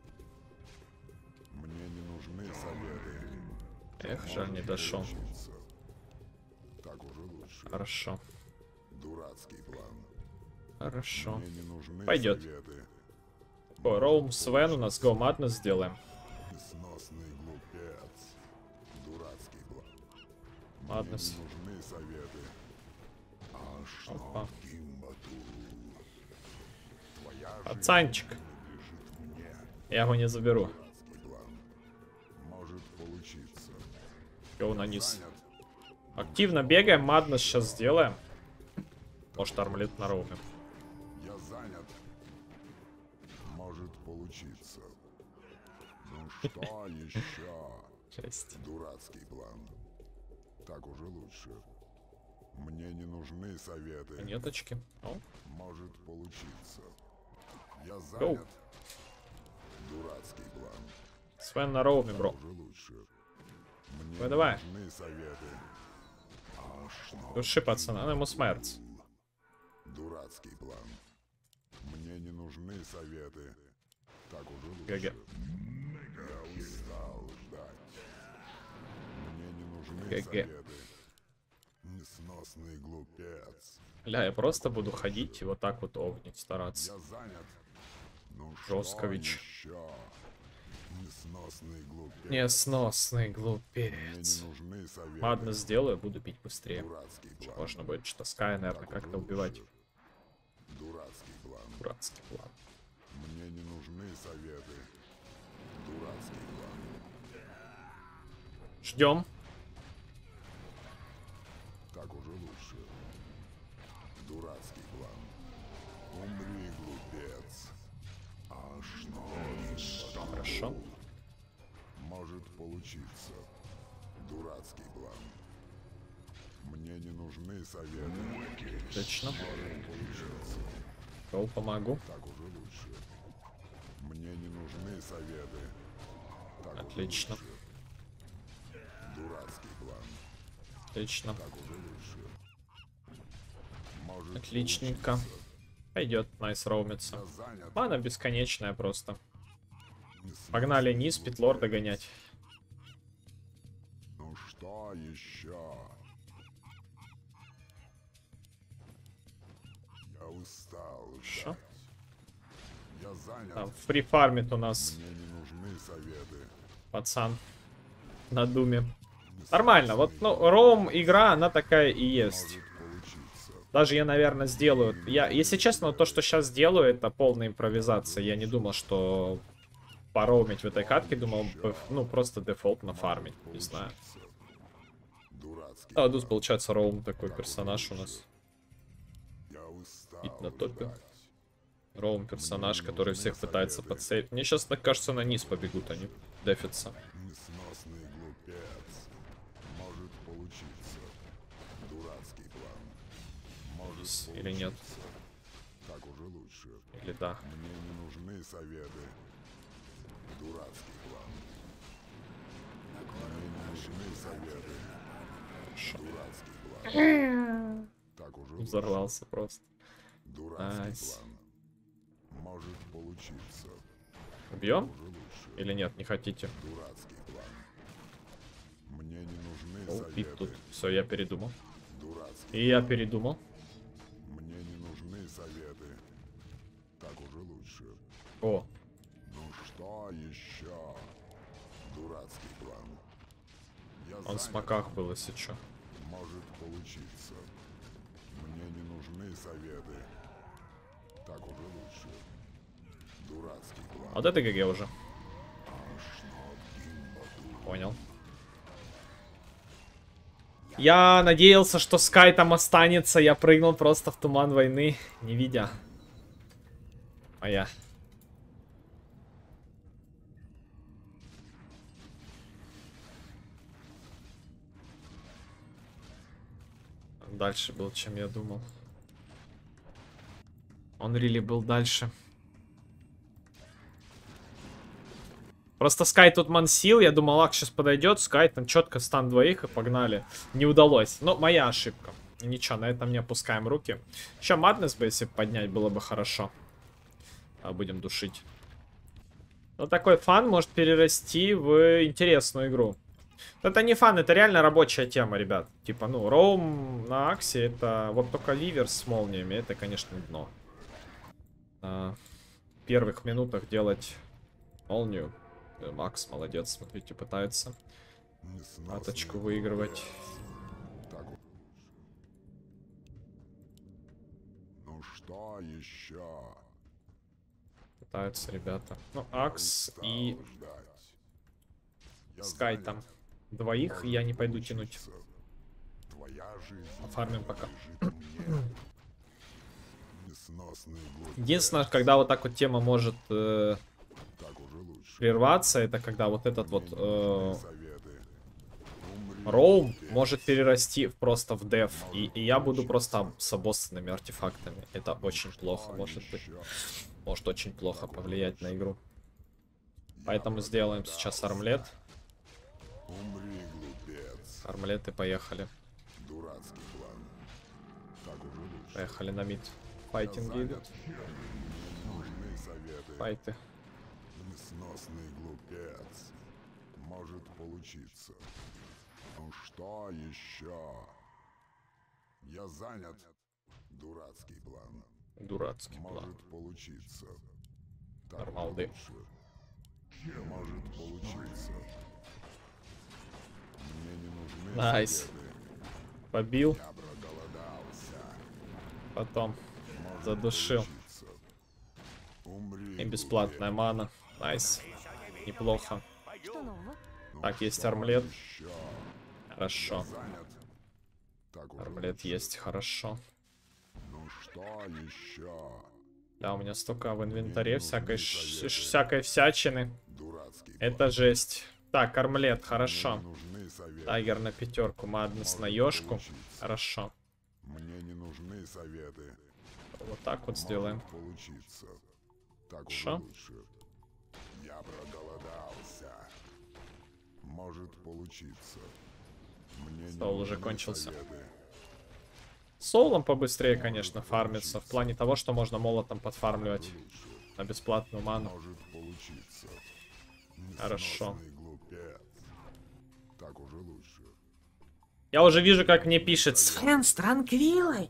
Мне не нужны советы. Эх, жаль, не дошел. Получиться. Так уже лучше. Хорошо. Дурацкий план. Хорошо. Мне не нужны Пойдет. советы. О, Роум Свен у нас Go Madness сделаем. Несносный глупец. Дурацкий план. Madness. Мне не нужны советы. А что, Опа. Гимбату? Твоя Пацанчик. жизнь принадлежит мне. Я его не заберу. Дурацкий план. Может получиться. Go на низ. Занят. Активно бегаем, Madness сейчас сделаем. Может, армлет на роуме. Я занят. Может получиться. Ну что еще? Жесть. Дурацкий план. Так уже лучше. Мне не нужны советы. Монеточки. О, Может получиться. Я Гоу. занят. Дурацкий план. Свен на роуме, бро. Уже лучше. Мне Давай, не давай. нужны советы. А что? Души, пацана, ну ему смерть. Дурацкий план. Мне не нужны советы. Так уже лучше. ГГ. Я устал ждать. Мне не нужны ГГ. советы. Несносный глупец. Ля, я просто буду ходить и вот так вот овнить, стараться. Я занят. Ну Жесткович. что еще? Несносный глупец. Несносный Мне глупец. не нужны советы. Ладно, сделаю, буду бить быстрее. Дурацкий план. Можно будет что-то Скай, наверное, Так как-то уже убивать. лучше. Дурацкий план. Дурацкий план. Мне не нужны советы. Дурацкий план. Ждем. Так уже лучше. Дурацкий план. Умри, глупец. А что? Хорошо. Может получиться. Дурацкий план. Мне не нужны советы. Точно. Может получиться. Гоу, помогу. Так уже лучше. Мне не нужны советы. Так уже Отлично. лучше. Дурацкий план. Отлично. Так уже лучше. Может Отличненько. получиться. Пойдет, найс роумится. Я занят. Мана бесконечная просто. Несносный Погнали низ, глупец. питлорда гонять. Ну что еще? Я устал Шо? ждать. Я занят. Там фрифармит у нас Мне не нужны советы. пацан на думе. Нормально, вот, ну, роум игра, она такая и есть. Может получиться. Даже я, наверное, сделаю. Я, если честно, то, что сейчас делаю, это полная импровизация. Я не думал, что пороумить в этой катке, думал, бы, ну, просто дефолтно фармить, не знаю. Дурацкий. А, Дус, получается, роум такой персонаж у нас. Я устал Хит на топе. ждать. Роум персонаж, который всех пытается подсейвить. Мне сейчас так кажется, на низ побегут они. Дефятся. Несносный глупец. Может получиться. Дурацкий план. Может Или нет. получиться. Так уже лучше. Или да. Мне не нужны советы. Дурацкий план. Мне не нужны советы. Дурацкий план. Так уже лучше. Взорвался просто. Дурацкий Найс. план. Может получиться. Убьем? Уже лучше. Или нет, не хотите? Дурацкий план. Мне не нужны О, пит советы. тут. Все, я передумал. Дурацкий. И я передумал. Мне не нужны советы. Так уже лучше. О, Ну что еще? Дурацкий план. Я он в занят. смоках был, если чё. Может получиться. Мне не нужны советы. Так уже лучше. Дурацкий план. Вот это ГГ уже. Понял. Я надеялся, что Скай там останется. Я прыгнул просто в туман войны, не видя. А я. Дальше был, чем я думал. Он really был дальше. Просто Скай тут мансил, я думал, Ак сейчас подойдет, Скай там четко стан двоих и погнали. Не удалось. Но моя ошибка. Ничего, на этом не опускаем руки. Еще Маднес бы, если поднять, было бы хорошо. А будем душить. Но такой фан может перерасти в интересную игру. Это не фан, это реально рабочая тема, ребят. Типа, ну, Роум на Аксе, это вот только ливер с молниями, это, конечно, дно. А, в первых минутах делать молнию. Макс молодец, смотрите, пытается Несносный аточку выигрывать. Так уж. Ну что еще? Пытаются ребята. Ну, Акс и Устал ждать. Я Скай занят. там. Двоих я не пойду тянуть. Получится. Твоя жизнь Оформим пока. принадлежит мне. Несносный глупец. Единственное, когда вот так вот тема может э, Так уже лучше. прерваться, это когда вот этот вот Мне не э, нужны советы. Умри, Роум глупец. может перерасти в просто в деф. И, и я буду просто с обоссанными артефактами. Это очень плохо, может быть. Еще. Может очень плохо повлиять на игру. Поэтому сделаем сейчас армлет. Умри, глупец. Армлет и поехали. Дурацкий план. Так уже лучше. Поехали на мид. Файтинги идут. Мне не нужны советы. Файты. Несносный глупец. Может получиться. Ну что еще? Я занят. Дурацкий план. Дурацкий план. Может получиться. Так Нормалды. лучше. Может получиться. Мне не нужны Найс. советы. Побил. Я проголодался. Потом Может задушил. получиться. Умри, И бесплатная мана. Найс. Неплохо. Что нового? Ну Так, есть что армлет. еще? Хорошо. Занят. Так уже Армлет лучше. есть, хорошо. Ну что еще? Да, у меня столько в инвентаре Мне всякой, нужны ш- советы. всякой всячины. Дурацкий Это жесть. Так, армлет, план. хорошо. Мне не нужны советы. Тайгер на пятерку, Маднес Может на ёшку. получиться. Хорошо. Мне не нужны советы. Вот так вот Может сделаем. получиться. Так уже Шо? лучше. Я проголодался. Может получиться. Мне не Соул уже нужны кончился. советы. Соулом побыстрее, конечно, фармится. В плане того, что можно молотом подфармливать Лучше. на бесплатную ману. Может получиться. Хорошо. Несносный глупец. Так уже лучше. Я уже вижу, как мне пишет. Фэн с транквилой.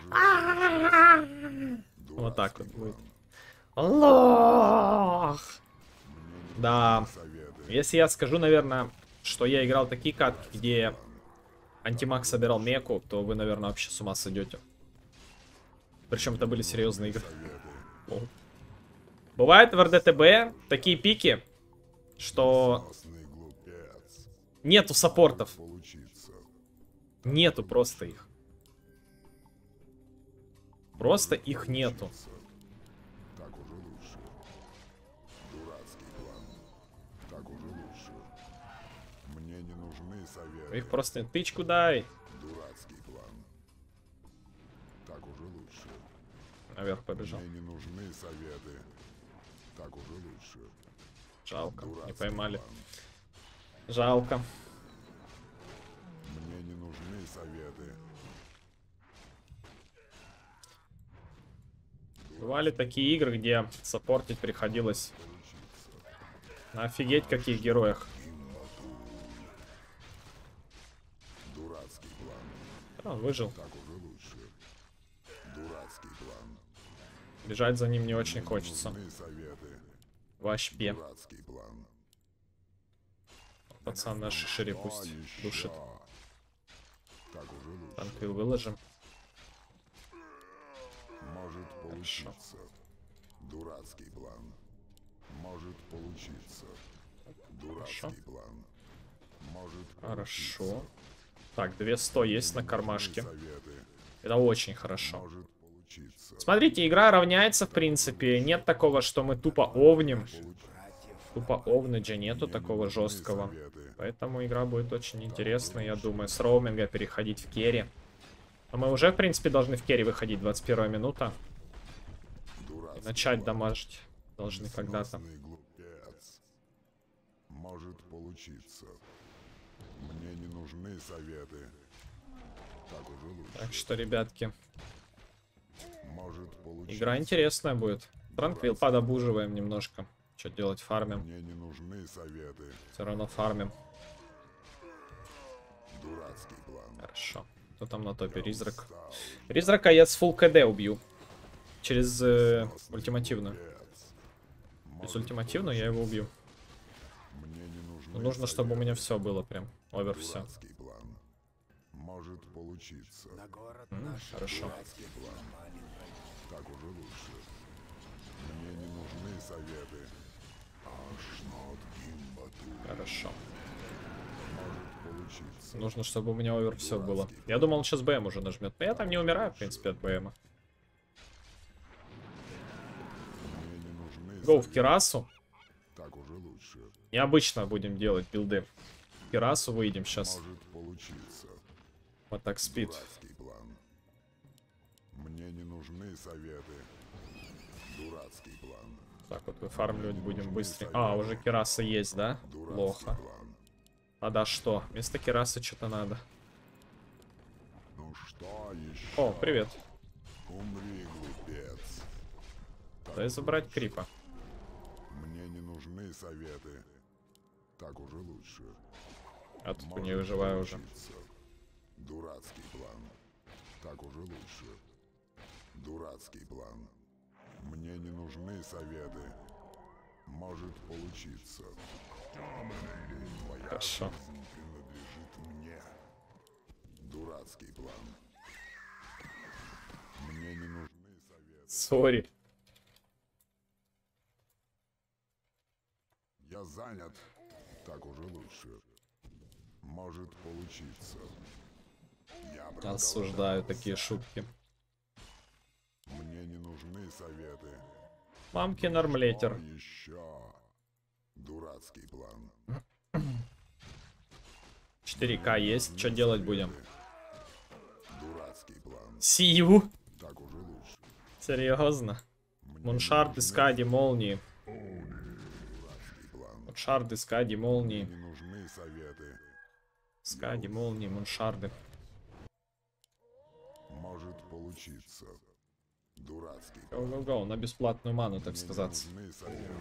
Вот так вот Дурацкий будет. план. Лох! Мне не Да. нужны советы. Если я скажу, наверное, что я играл такие катки, где Антимаг собирал меку, то вы, наверное, вообще с ума сойдете. Причем это были серьезные игры. О. Бывает в эр дэ тэ бэ такие пики, что Несносный глупец. нету саппортов. Получиться. Нету просто их. Просто их нету. советы. Их просто нет. Тычку дай. Дурацкий план. Так уже лучше. Наверх побежал. Мне не нужны советы. Так уже лучше. Жалко. Не Дурацкий поймали. план. Жалко. Мне не нужны советы. Бывали такие игры, где саппортить приходилось. На офигеть каких героях. Дурацкий план. А, он выжил. Так уже лучше. Дурацкий план. Бежать за ним не очень хочется. Нужны советы. Вообще. Дурацкий план. Пацан наш шире Что пусть еще? душит. Так уже лучше. Танквилл выложим. Может получиться. Дурацкий план. Может получиться. Дурацкий Хорошо. план. Может Хорошо. Так, две сто есть на кармашке. советы. Это очень хорошо. Может получиться. Смотрите, игра равняется, в принципе. Нет такого, что мы тупо овним. Тупо овнаджа нету такого жесткого. Советы. Поэтому игра будет очень интересной, я думаю. С роуминга переходить в керри. Но мы уже, в принципе, должны в керри выходить. двадцать первая минута. И Дурацкий начать план. дамажить должны когда-то. Сносный глупец. Может получиться. Мне не нужны советы. Так уже лучше. Так что, ребятки, Может получиться. игра интересная будет. Транквилл подобуживаем немножко. Что делать, фармим. Мне не нужны советы. Все равно фармим. Дурацкий план. Хорошо. Кто там на топе? Призрак. Устал. Призрака я с фулл КД убью. Через э, ультимативную. Глупец. Через ультимативную я его убью. Мне не нужны Но нужно, чтобы у советы. меня все было прям. Овер все. Дурацкий план. Может получиться. На город М, наш хорошо. дурацкий план. Так уже лучше. Мне не нужны советы. Аж нот гимбату. Хорошо. Может получиться. Нужно, чтобы у меня овер все было. Я думал, он сейчас БМ уже нажмет. Но я там не умираю, в принципе, от БМа. Мне не нужны Гоу в советы. Кирасу. Так уже лучше. Необычно будем делать билды. В Кирасу выйдем сейчас. Может получиться. Вот так спид. Дурацкий план. Мне не нужны советы. Дурацкий план. Так вот выфармливать будем быстрее. А, уже Кираса есть, да? Дурацкий Плохо. план. А да что? Вместо Кираса что-то надо. Ну что еще? О, привет. Умри, глупец. Дай забрать крипа. Мне не нужны советы. Так уже лучше. А тут Может не выживаю уже. получиться. Дурацкий план. Так уже лучше. Дурацкий план. Мне не нужны советы. Может получиться. Твоя Хорошо. жизнь принадлежит мне. Дурацкий план. Мне не нужны советы. Сори. Я занят. Так уже лучше. Может получиться. Я Осуждаю такие шутки. Мне не нужны советы. Мамкин армлетер. Что еще? Дурацкий план. четыре ка есть. Что делать будем? Дурацкий план. Сиву? Так уже лучше. Серьезно? Мне Муншард, не Искади, молнии. Дурацкий план. Муншард, Искади, Мне молнии. не нужны советы. Искади, молнии, муншарды. Может получиться. Дурацкий. Гоу-гоу-гоу, на бесплатную ману, так Мне не сказать. нужны советы.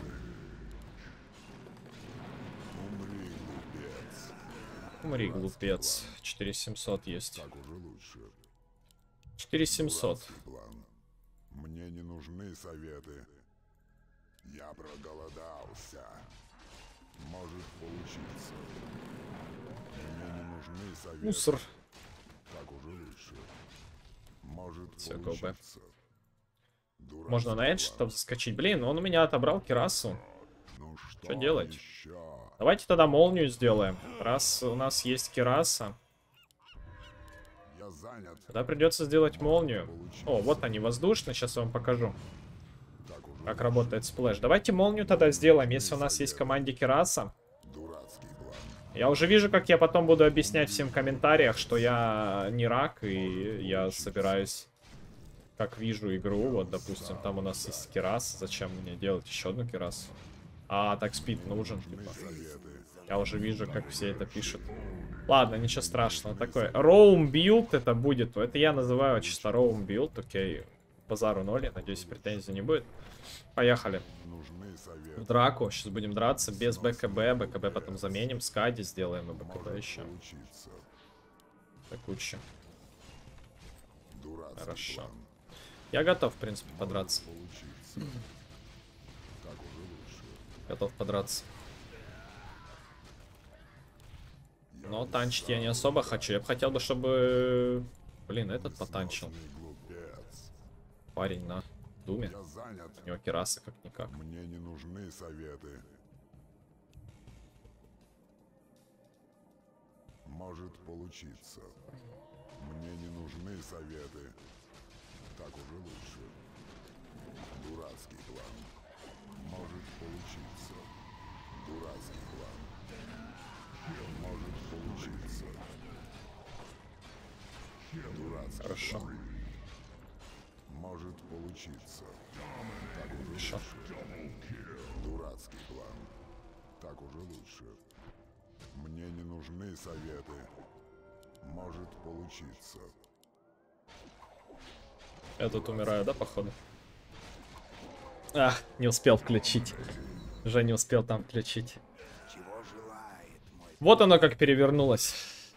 Умри, глупец. Умри, глупец. четыре семьсот есть. Так уже лучше. четыре семьсот. Дурацкий план. Мне не нужны советы. Я проголодался. Может получиться. Мне не нужны советы. Мусор. Так уже лучше. Может Всё, go получиться. Дурацкий Можно на Эдж план. там заскочить. Блин, он у меня отобрал Кирасу. Ну что, Что делать? еще? Давайте тогда молнию сделаем. Раз у нас есть Кираса, Я занят. тогда придется сделать молнию. О, вот они, воздушные. Сейчас я вам покажу, Так уже как лучше. работает сплэш. Давайте молнию тогда сделаем, если у нас есть в команде Кираса. Дурацкий план. Я уже вижу, как я потом буду объяснять всем в комментариях, что я не рак, и я собираюсь, как вижу игру. Вот, допустим, там у нас есть Керас. Зачем мне делать еще одну Керасу? А, так спид нужен, типа. Я уже вижу, как все это пишут. Ладно, ничего страшного. Такой роум билд это будет. Это я называю чисто роум билд. Окей. Базару ноль. Надеюсь, претензий не будет. Поехали. В драку. Сейчас будем драться без БКБ. БКБ потом заменим. Скади сделаем и БКБ еще. Такуче. Хорошо. Я готов, в принципе, подраться. Готов подраться. Но танчить я не особо хочу. Я бы хотел бы, чтобы... Блин, этот потанчил. Парень на Думе. У него Кераса как-никак. Мне не нужны советы. Может получиться. Мне не нужны советы. Так уже лучше. Дурацкий план. Может получиться. Дурацкий план. Может получиться. Дурацкий Хорошо. план. Может получиться. Так уже Хорошо. лучше. Дурацкий план. Так уже лучше. Мне не нужны советы. Может получиться. Я тут умираю, да, походу? А, не успел включить. Уже не успел там включить. Чего желает мой Вот оно как перевернулось.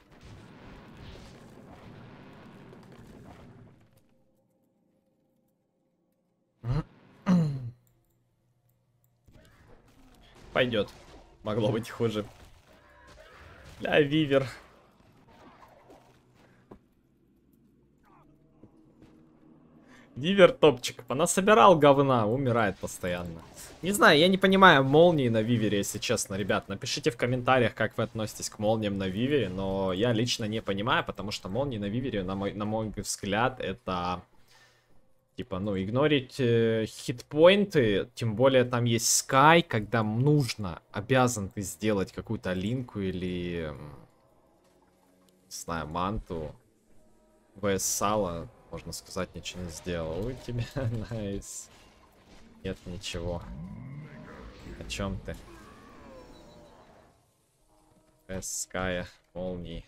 Пойдет. Могло быть хуже. Ля, Вивер. Вивер топчик. Она собирал говна, умирает постоянно. Не знаю, я не понимаю молнии на Вивере, если честно, ребят. Напишите в комментариях, как вы относитесь к молниям на Вивере. Но я лично не понимаю, потому что молнии на Вивере, на мой, на мой взгляд, это... Типа, ну, игнорить э, хитпоинты, тем более там есть Скай, когда нужно, обязан ты сделать какую-то линку или, не знаю, манту. ВС Сала, можно сказать, ничего не сделал. У тебя, найс. Нет ничего. О чем ты? ВС Ская, молнии.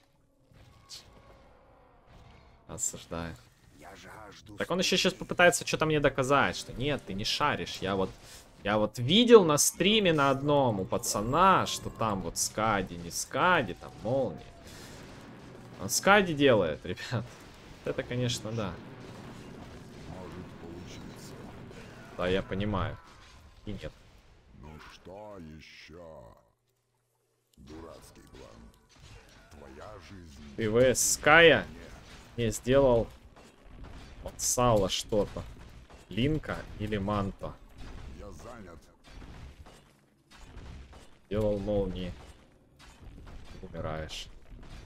Осуждаю. я жажду. Так он еще сейчас попытается что-то мне доказать, что нет, ты не шаришь. Я вот, я вот видел на стриме на одном у пацана, что там вот Скади, не Скади, там молнии. Он Скади делает, ребят. Это, конечно, да. Может получиться. Да, я понимаю. И нет. Ну что еще? Дурацкий план. Твоя жизнь. Ты ВС Ская не сделал от Сала что-то. Линка или манто. Я занят. Делал молнии. Умираешь.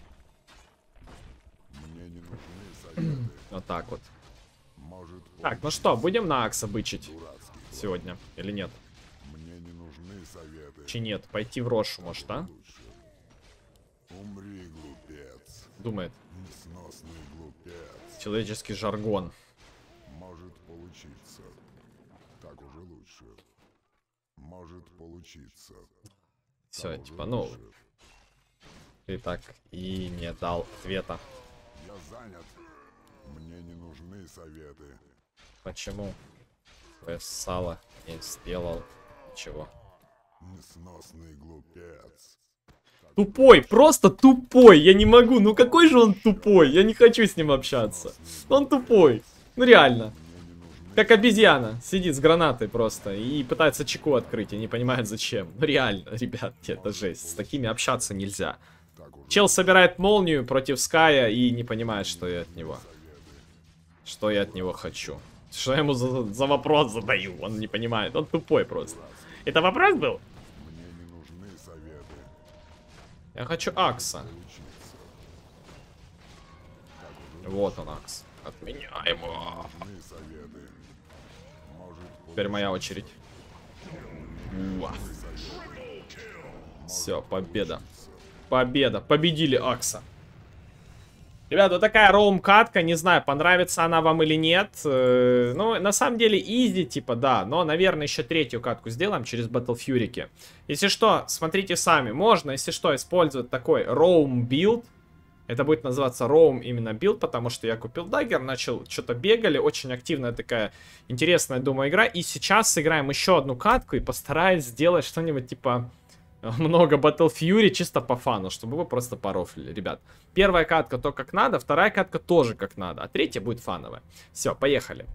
Мне не нужны советы. Вот так вот. Может Так, ну что, будем на Акса бычить дурацкий план. сегодня? Или нет? Мне не нужны советы. Чи нет? Пойти в Рошу, может, а? Лучше. Умри, глупец. Думает. Несносный глупец. Человеческий жаргон. Может получиться. Так уже лучше. Может получиться. Все, Так уже типа, ну, лучше. ты так и не дал ответа. Я занят. Мне не нужны советы. Почему ВС Сала не сделал ничего? Несносный глупец. Тупой, просто тупой, я не могу, ну какой же он тупой, я не хочу с ним общаться. Он тупой, ну реально. Мне не нужны. Как обезьяна, сидит с гранатой просто и пытается чеку открыть и не понимает зачем. Ну реально, ребят, это жесть, с такими общаться нельзя. Так уже Чел собирает молнию против Ская и не понимает, что я от него. Что я от него хочу. Что я ему за, за вопрос задаю, он не понимает, он тупой просто. Это вопрос был? мне не нужны советы. Я хочу Акса. Учиться. Вот он, Акс. От меня его. Нужны советы. Может Теперь моя очередь. Все, победа. Победа. Победили Акса. Ребята, вот такая роум-катка. Не знаю, понравится она вам или нет. Э, ну, на самом деле, изи, типа, да. Но, наверное, еще третью катку сделаем через Battle Fury. Если что, смотрите сами. Можно, если что, использовать такой роум-билд. Это будет называться роум именно билд, потому что я купил даггер, начал, что-то бегали. Очень активная такая интересная, думаю, игра. И сейчас сыграем еще одну катку и постараюсь сделать что-нибудь, типа... Много Battle Fury чисто по фану, чтобы вы просто порофлили, ребят. Первая катка то как надо, вторая катка тоже как надо, а третья будет фановая. Все, поехали.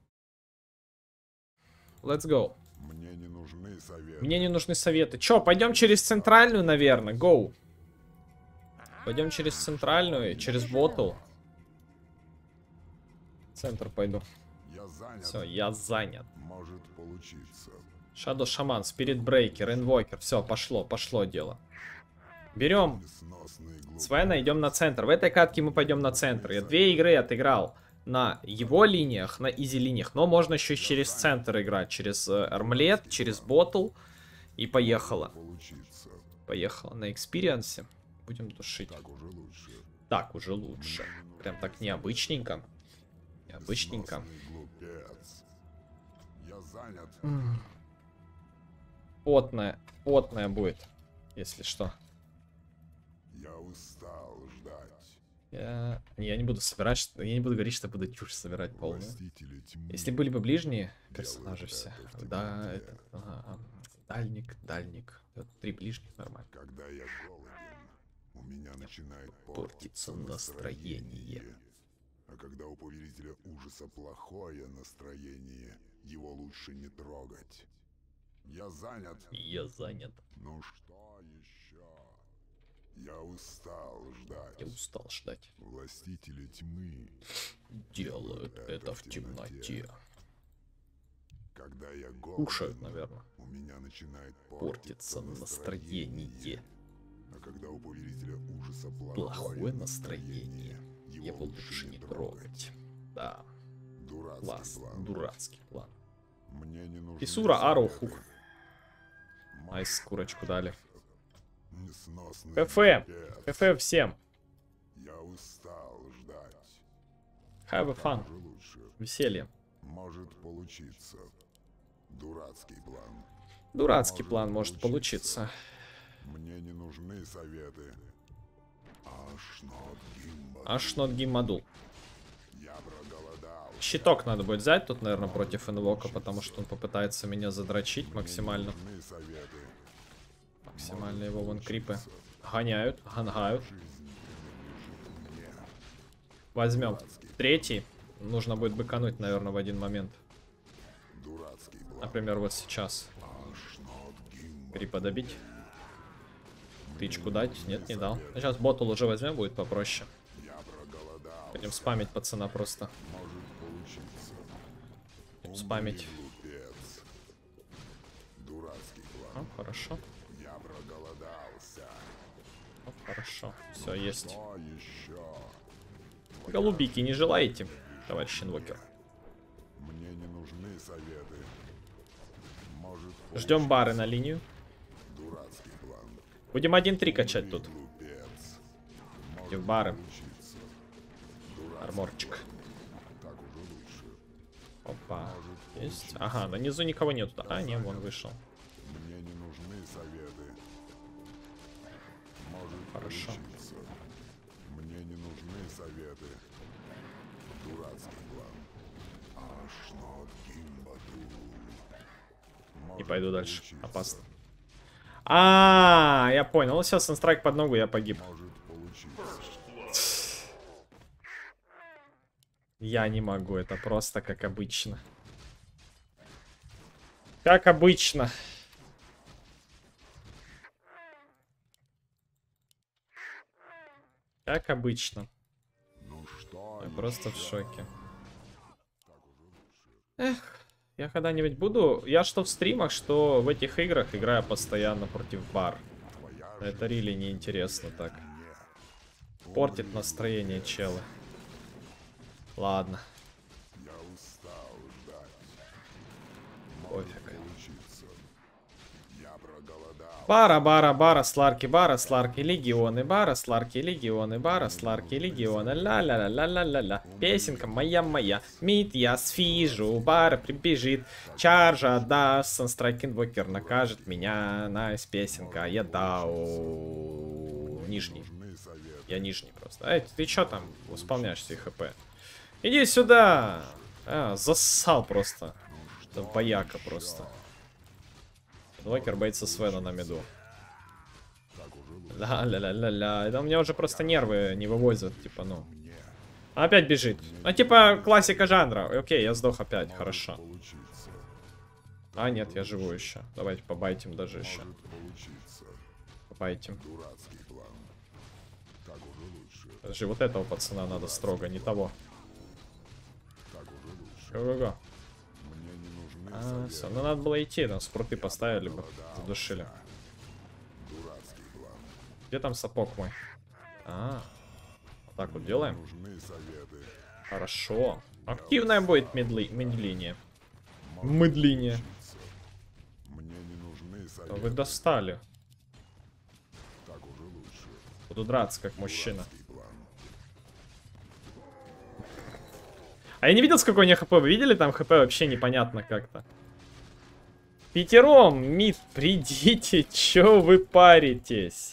Let's go. Мне не нужны советы. Мне не нужны советы. Че, пойдем через центральную, наверное, go. Пойдем через центральную, через ботл. Центр пойду. Я занят. Все, я занят. Может получиться. Shadow Shaman, Spirit Breaker, Invoker. Все, пошло, пошло дело. Берем Несносные глупые. Свена, идем на центр. В этой катке мы пойдем на центр. Я две игры отыграл на его линиях, на изи линиях. Но можно еще через центр играть. Через армлет, через ботл. И поехала. Получиться. Поехала на экспириенсе. Будем душить. Так уже лучше. Так уже лучше. Прям так необычненько. Необычненько. Несносный глупец. Я занят. Потная, потная будет, если что. Я устал ждать. Я... Я не буду собирать, что... я не буду говорить, что буду чушь собирать полную. Властители тьмы. Если были бы ближние персонажи Делают все. это в Да, темноте. это... ага, дальник, дальник. Вот три ближних нормально. Когда я голоден, у меня начинает Портится настроение. А когда у повелителя ужаса плохое настроение, его лучше не трогать. Я занят. Я занят. Ну что еще? Я устал ждать. Я устал ждать. Властители тьмы Делают это в темноте. Когда я голоден, Кушают, наверное. у меня начинает Портится настроение. А когда у повелителя ужаса плохое, Плохое настроение. Его лучше не трогать. Да, Дурацкий класс. план. Дурацкий план. Мне не нужны Фисура, Ару, советы. Хук. Айс, курочку дали. Несносный ХФ. глупец. ХФ всем. Я устал ждать. Have a fun. Уже лучше. Веселье. Может получиться. Дурацкий план. Дурацкий Может план может получиться. получиться. Мне не нужны советы. Аж нот гимба. Аж not гиммадул. Я проголодал. Щиток надо будет взять тут, наверное, против инвока, потому что он попытается меня задрочить максимально. Мне не нужны советы. Максимально его вон крипы гоняют, гангают. Возьмем третий. Нужно будет быкануть, наверное, в один момент. Дурацкий план. Например, вот сейчас. Аж нот гимба. Крипа добить. Тычку дать? Нет, не дал. Сейчас ботл уже возьмем, будет попроще. Я проголодал. Пойдем спамить пацана просто. Может получиться. Будем спамить. Глупец. Дурацкий план. О, хорошо. Я проголодался. О, хорошо. Все, есть. Что еще? Голубики не желаете, товарищ инвокер? Мне не нужны советы. Может Ждем бары на линию. дурацкий план. Будем один-три качать тут. Глупец. Идем в бары. Получиться. Дурацкий Арморчик. план. Так уже лучше. Опа. Есть. Ага, на низу никого нету. Да. А, не, вон вышел. Мне не нужны советы. Может Хорошо. получиться. Мне не нужны советы. Дурацкий план. Аж нот гимбаду. И Может пойду дальше. получиться. Опасно. А, я понял. Ну, сейчас санстрайк под ногу, я погиб. Может получиться. Я не могу, это просто как обычно. Как обычно. Как обычно. Ну что? Я просто в еще? шоке. Так уже лучше. Эх, я когда-нибудь буду... Я что в стримах, что в этих играх играю постоянно против бар. Твоя Это рили неинтересно так. Портит настроение челы. Ладно, Я устал ждать. пофиг. Получиться. Я проголодался. Бара, бара, бара, сларки, бара, сларки, легионы, бара, сларки, легионы, бара, сларки, легионы, ля-ля-ля-ля-ля-ля-ля. Песенка моя-моя, мид я свижу, бара прибежит, чаржа даст, Санстрайк инвокер накажет меня, найс, песенка, я дау, нижний, я нижний просто. Эй, ты чё там восполняешь все хп? Иди сюда! А, зассал просто. Это бояка просто. Инвокер бейтса Свена на миду. Ля-ля-ля-ля-ля. Это у меня уже просто нервы не вывозят, типа, ну. Опять бежит. Ну, типа, классика жанра. Окей, я сдох опять, хорошо. А, нет, я живу еще. Давайте побайтим даже еще. Побайтим. Подожди, вот этого пацана надо строго, не того. Го-го-го. А, все, ну надо было идти, там спорты поставили бы, задушили. Где там сапог мой? А, вот так вот делаем. Хорошо. Активная будет медли... медление. Медление. Да вы достали. Буду драться как мужчина. А я не видел, сколько у них хп. Вы видели? Там хп вообще непонятно как-то. Пятером, мид, придите. Чё вы паритесь?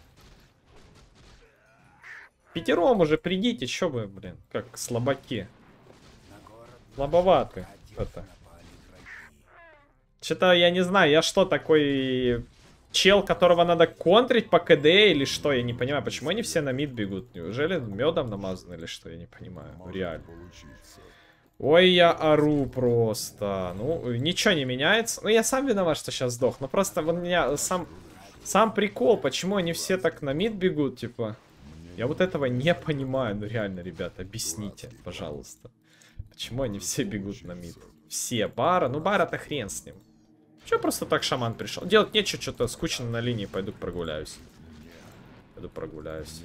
Пятером уже придите. Чё вы, блин, как слабаки. Слабоваты. Это. Что-то я не знаю. Я что, такой чел, которого надо контрить по КД или что? Я не понимаю. Почему они все на мид бегут? Неужели медом намазаны или что? Я не понимаю. Реально. Ой, я ору просто. Ну, ничего не меняется. Ну, я сам виноват, что сейчас сдох. Но просто вот меня сам, сам прикол, почему они все так на мид бегут, типа. Я вот этого не понимаю. Ну, реально, ребята, объясните, пожалуйста. Почему они все бегут на мид? Все. Бара. Ну, Бара-то хрен с ним. Че просто так шаман пришел? Делать нечего, что-то скучно на линии. Пойду прогуляюсь. Пойду прогуляюсь.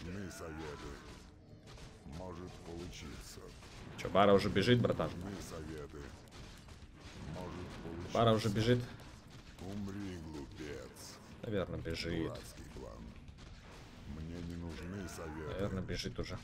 Че, Бара уже бежит, братан? Бара уже бежит? Наверное, бежит. Наверное, бежит уже.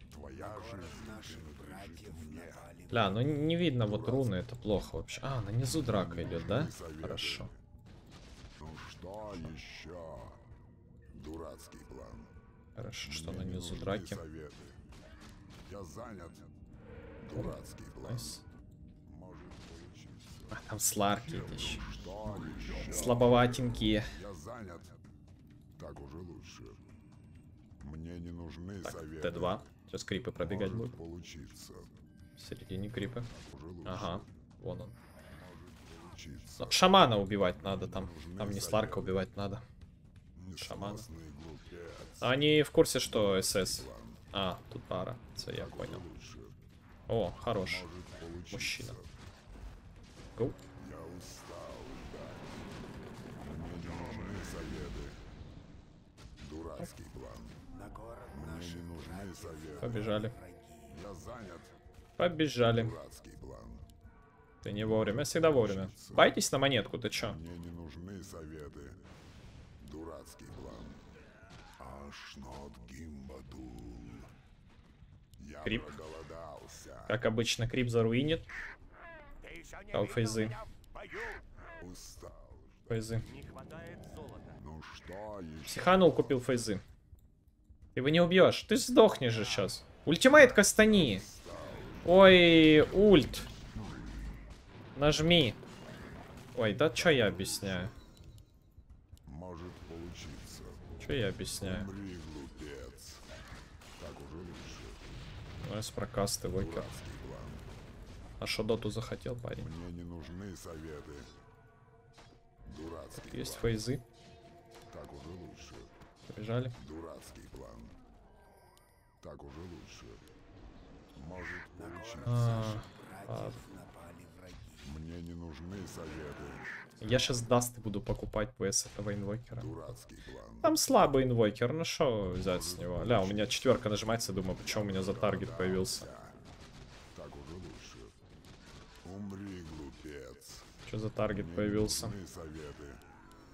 Ля, ну не видно вот руны, это плохо вообще. А, на низу драка идет, да? Хорошо. Ну что еще? Дурацкий план. Хорошо, что на низу драки. Я занят. Дурацкий план. Найс. Может получиться. А, там сларки еще. Что еще? Слабоватенькие. Я занят. Так уже лучше. Мне не нужны Так, советы. Т два. Сейчас крипы пробегать Может будут. получиться. В середине крипы. Уже лучше. Ага, вон он. Получиться. Но шамана убивать надо там. Там не сларка убивать надо. Шамана. Несносный глупец. Они в курсе, что СС. А, тут пара. Все, я понял. Лучше. О, хорош. Может получиться. Мужчина. Гоу. Я устал ждать. Мне не нужны советы. Дурацкий план. На город Мне наших не нужны братьев советы. Побежали. Я занят. Побежали. Дурацкий план. Ты не вовремя. Я всегда вовремя. Байтесь на монетку, ты чё? Мне не нужны советы. Дурацкий план. Аж нот Гимбадул. Я Крип. проголодался. Как обычно, крип заруинит. Дал фейзы. Устал. Фейзы. Ну что еще? Психанул, купил фейзы. Ты его не убьешь. Ты сдохнешь же сейчас. Ультимейт кастани. Ой, ульт. Нажми. Ой, да что я объясняю? Может получиться. Что я объясняю? Умри, глупец. Так уже лучше. Ну, с прокасты, вокер. Дурацкий план. А шо доту захотел, парень? Мне не нужны советы. Дурацкий Есть план. фейзы. Так уже лучше. Побежали. Дурацкий план. Так уже лучше. Может получиться. А, братьев напали враги. Мне не нужны советы. я сейчас дасты буду покупать ПС этого инвокера. Дурацкий план. Там слабый инвокер, ну что взять с него? Ля, у меня четверка нажимается, думаю, почему у меня за таргет появился? Так уже лучше. Умри, глупец. Что за таргет Мне не появился? нужны советы.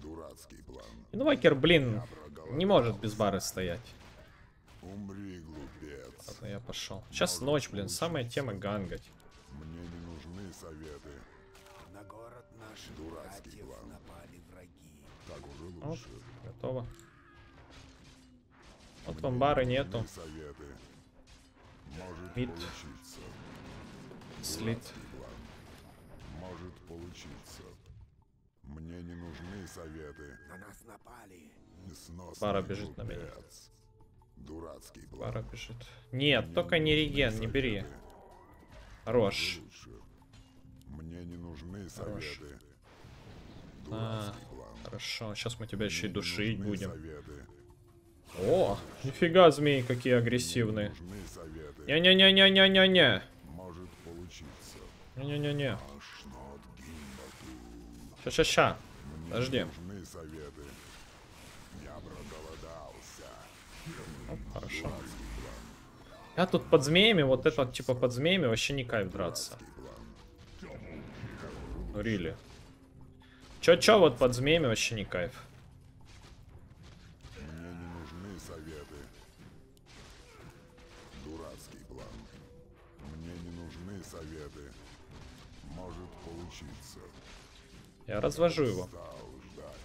Дурацкий план. Инвокер, блин, не может без бары стоять. Умри, глупец. Ладно, я пошел. Сейчас ночь, блин, самая тема гангать. Мне не нужны советы. На город наших Дурацкий братьев план. напали враги. Так уже Оп, лучше. готово. Вот вам бары нету. Нужны советы. Может Мид. получиться. Слит. Дурацкий план. Может получиться. Мне не нужны советы. На нас напали. Несносный Бара бежит на меня. глупец. Дурацкий план. Бара бежит. Нет, только не реген, не бери. Хорош. Лучше. Мне не нужны Хорош. советы. А, Дурацкий план. хорошо, сейчас мы тебя еще и Мне не душить нужны будем. советы. О, нифига, змеи какие агрессивные. Нужны советы. Не-не-не-не-не-не-не. Может получиться. Не-не-не-не. Аж над Гимбату. Ща-ща-ща. Мне Подожди. нужны советы. Я проголодался. Оп, хорошо. Я тут под змеями, вот это типа под змеями вообще не кайф драться. Ну, рили. Чё-чё вот под змеями вообще не кайф. Мне не нужны советы. Дурацкий план. Мне не нужны советы. Может получиться. Я развожу его. Стал ждать.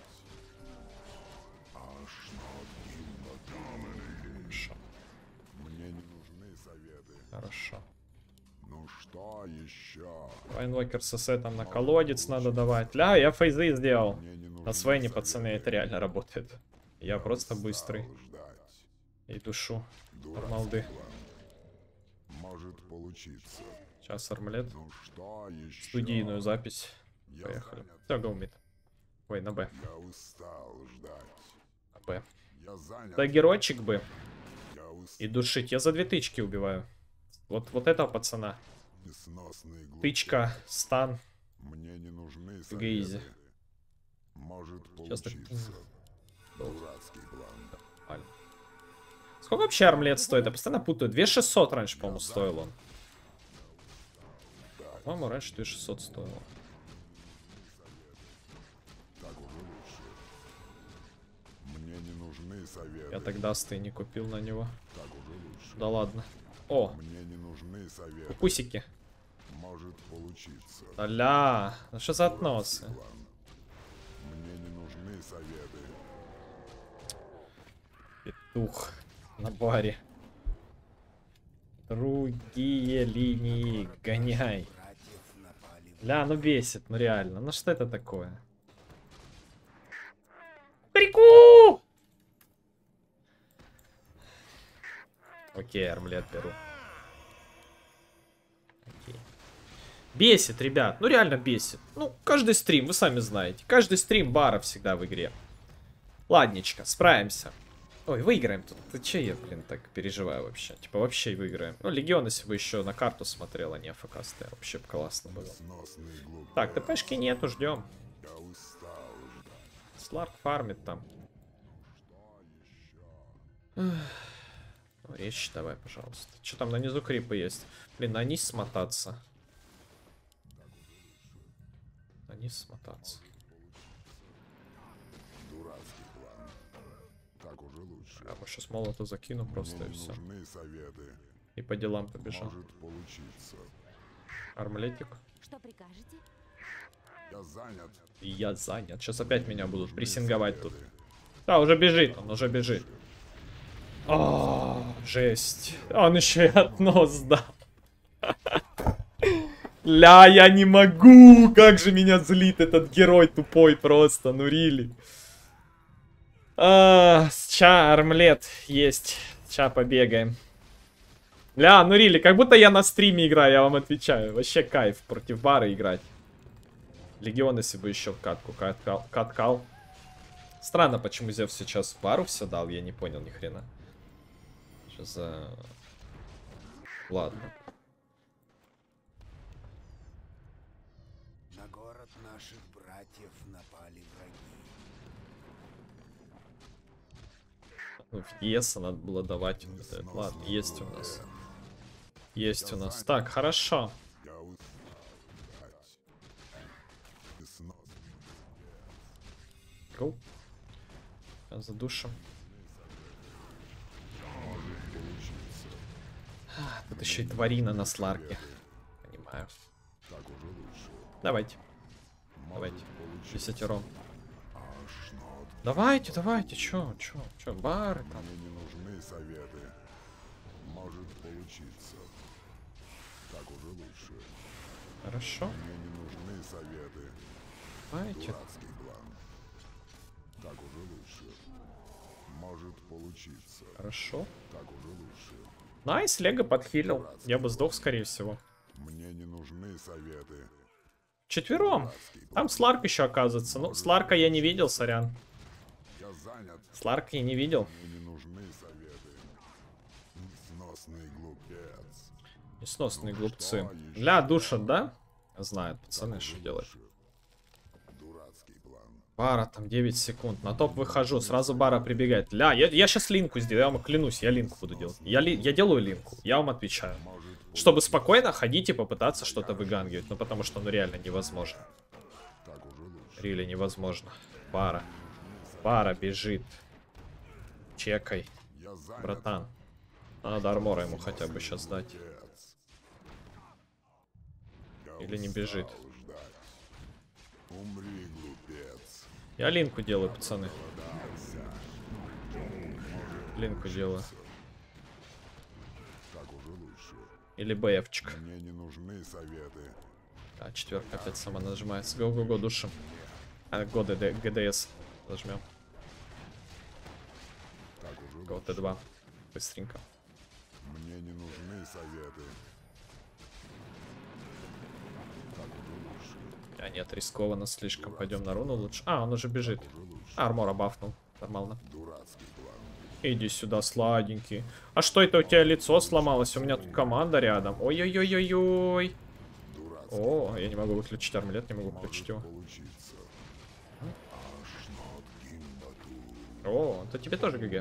Аж над Гимбату. Хорошо. Мне не нужны советы. Хорошо. Ну что еще? Вайнвокер с сетом на колодец надо давать. Ля, я фейзы сделал. Мне не нужны На Свене, советы. пацаны, это реально работает. Я просто быстрый. Стал ждать. И душу. Дурацкий Армалды. план. Может получиться. Сейчас армлет. Ну что еще? Студийную запись. Я Поехали. занят. Все, гоумит. Ой, на Б. Я устал ждать. На Б. Я занят. Да геройчик бы. Я устал. И душить. Я за две тычки убиваю. Вот, вот этого пацана. Несносный глупец. Тычка, стан. Мне не нужны Гейзи. советы. Может Сейчас так- получиться. Дурацкий план. Нормально. Сколько вообще армлет стоит? Я постоянно путаю. две тысячи шестьсот раньше, по-моему, стоил он. По-моему, раньше две тысячи шестьсот стоило. Так уже лучше. Мне не нужны советы. Я тогда сты не купил на него. Так уже лучше. Да ладно. О, Мне не нужны советы. пусики. Может получиться. Аля, ну что за относы? План. Мне не нужны советы. Петух на баре. Другие линии гоняй. Братьев напали враги. Ля, ну бесит, ну реально. Ну что это такое? Прику! Окей, армлет беру. Окей. Бесит, ребят. Ну реально бесит. Ну, каждый стрим, вы сами знаете. Каждый стрим бара всегда в игре. Ладничко, справимся. Ой, выиграем тут. Ты че я, блин, так переживаю вообще? Типа вообще выиграем. Ну, Легион, если бы еще на карту смотрел, а не АФК стоял, вообще бы классно было. Несносный глупец. Так, ТПшки нету, ждем. Я устал ждать. Сларк фармит там. Ну, речь давай, пожалуйста. Что там на низу крипы есть? Блин, на низ смотаться. На низ смотаться. Дурацкий план. Так уже лучше. Я бы сейчас молото закину просто Мне и не все. нужны советы. И по делам побежал. Может получиться. Армлетик. Что прикажете? Я занят. И я занят. Сейчас опять меня будут Нужны прессинговать тут. советы. Да, уже бежит, он уже бежит. О, жесть. Он еще и относ дал. Ля, я не могу! Как же меня злит этот герой тупой просто, ну рили. А, ща армлет есть. Ща побегаем. Ля, ну рили, как будто я на стриме играю, я вам отвечаю. Вообще кайф против бара играть. Легион, если бы еще в катку каткал. каткал. Странно, почему Зев сейчас в бару все дал, я не понял ни хрена. Что за... Ладно. На город наших братьев напали враги. Ну, в Еса надо было давать. Вот это. Ладно, есть у нас. Есть у нас. Так, хорошо. Я устал ждать. Несносный. Гоу. Сейчас задушим. А, тут еще и тварина на сларке. Понимаю. Давайте. Давайте. Десятером. Давайте, давайте. Чё, чё, чё, бары там. Мне не нужны советы. Может получиться. Так уже лучше. Хорошо. Мне не нужны советы. Давайте. Дурацкий план. Так уже лучше. Может получиться. Хорошо. Так уже лучше. Найс, Лего подхилил. Я бы сдох, скорее всего. Мне не нужны советы. Четвером. Там Сларк еще оказывается. Ну, Сларка я не видел, сорян. Я занят. Сларка я не видел. Мне не нужны советы. Несносный глупец. Несносные глупцы. Ля, душат, да? Знают, пацаны, что делать. Дурацкий план. Бара, там девять секунд. На топ выхожу, сразу Бара прибегает. Ля, я, я сейчас линку сделаю, я вам клянусь, я линку буду делать. Я, ли, я делаю линку, я вам отвечаю. Чтобы спокойно ходить и попытаться что-то выгангивать. Ну, потому что, ну, реально невозможно. Так уже лучше. Реально невозможно. Бара. Бара бежит. Чекай, Я занят. братан. Надо армора ему хотя бы сейчас дать. Глупец. Я Или не бежит. устал ждать. Умри, глупец. Я линку делаю, пацаны. Линку делаю. Так уже лучше. Или БФчик. Мне не нужны советы. А, четверка опять сама нажимается. Го-го-го, душим. А, го ГДС нажмем. Так уже Го лучше. Т2. Быстренько. Мне не нужны советы. Так уже лучше. А нет, рискованно слишком. Пойдем на руну лучше. А, он уже бежит. Уже лучше. А, армора бафнул. Нормально. Дурацкий план. Иди сюда, сладенький. А что это у тебя лицо сломалось? У меня тут команда рядом. Ой-ой-ой-ой-ой. Дурацкий О, я не могу выключить армлет, не могу может выключить его. получиться. Аж над Гимбату. О, то тебе тоже ГГ. Мне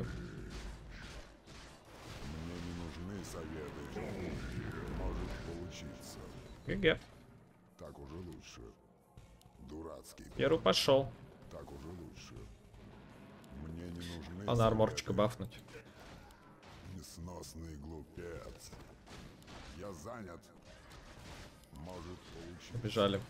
не нужны советы. Может получиться. ГГ. Так уже лучше. Дурацкий план. Первый пошел. Так уже лучше. Мне не нужны А на арморчика советы. бафнуть. Несносный глупец. Я занят. Может получиться. Побежали.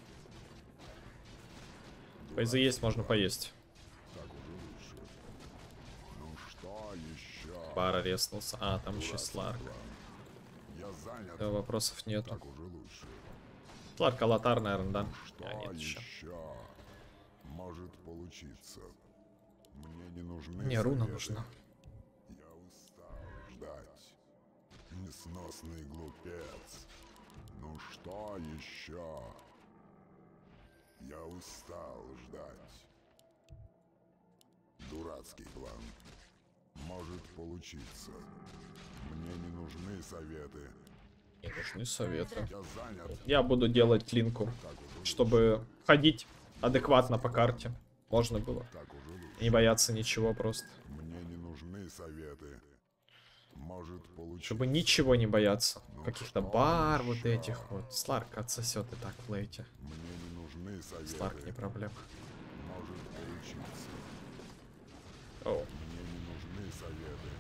Фейзы есть, можно поесть. Так уже лучше. Ну что еще? Бара резнулся. А, там еще Сларк. Я занят. Да, вопросов нету. Так уже лучше. Сларк Алатар, наверное, да? Что А, нет еще. еще? Может получиться. Мне не нужны Мне руна советы. нужна. Я устал ждать. Несносный глупец. Ну что еще? Я устал ждать. Дурацкий план. Может получиться. Мне не нужны советы. Не нужны советы. Я занят. Я буду делать линку, Так уже чтобы ходить адекватно по карте. Можно было. Так уже лучше. Не бояться ничего просто. Мне не нужны советы. Может получиться. Чтобы ничего не бояться. Каких-то бар вот этих вот. Сларк отсосет и так в лейте. Мне не нужны советы. Сларк не проблема. Может получиться. О, Мне не нужны советы.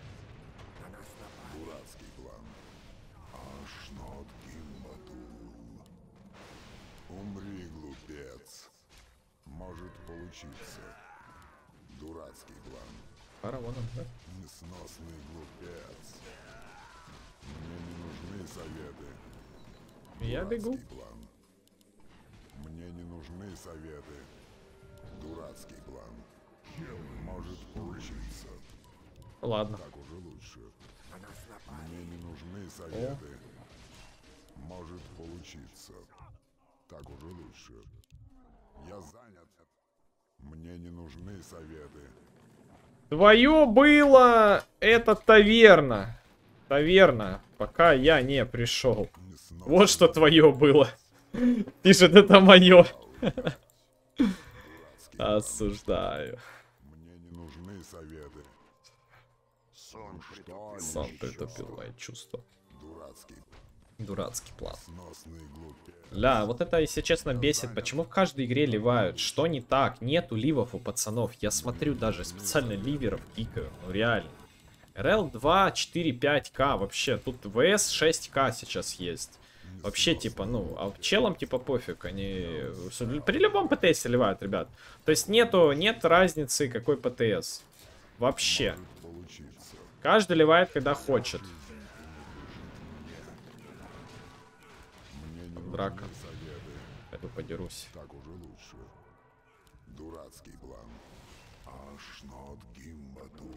Дурацкий план. Аж над Гимбатул. Умри, глупец. Может получиться. Дурацкий план. пара вон он, да? Несносный глупец. Мне не нужны советы. Я бегу. Дурацкий план. Мне не нужны советы. Дурацкий план. Может получиться. Ладно. Так уже лучше. Мне не нужны советы. Может получиться. Так уже лучше. Я занят. Мне не нужны советы. Твое было это таверна. Таверна, пока я не пришел. Несносный Вот что твое было. Пишет, это мое. дурацкий план. Осуждаю. Мне не нужны советы. Сон Что Сон еще? притупил мои чувства. Дурацкий. Дурацкий план. Сносный глупец. Ля, вот это, если честно, бесит. Почему в каждой игре ливают? Что не так? Нету ливов у пацанов. Я смотрю, даже специально ливеров кикаю. Ну реально. эр эл два, четыре, пять ка вообще. Тут ВС шесть ка сейчас есть. Вообще, типа, ну, а челам, типа, пофиг. Они при любом ПТС ливают, ребят. То есть нету, нет разницы, какой ПТС. Вообще. Получится. Каждый ливает, когда хочет. Мне не нужны Драка. советы. Пойду подерусь. Так уже лучше. Дурацкий план. Аж нот гимбатул.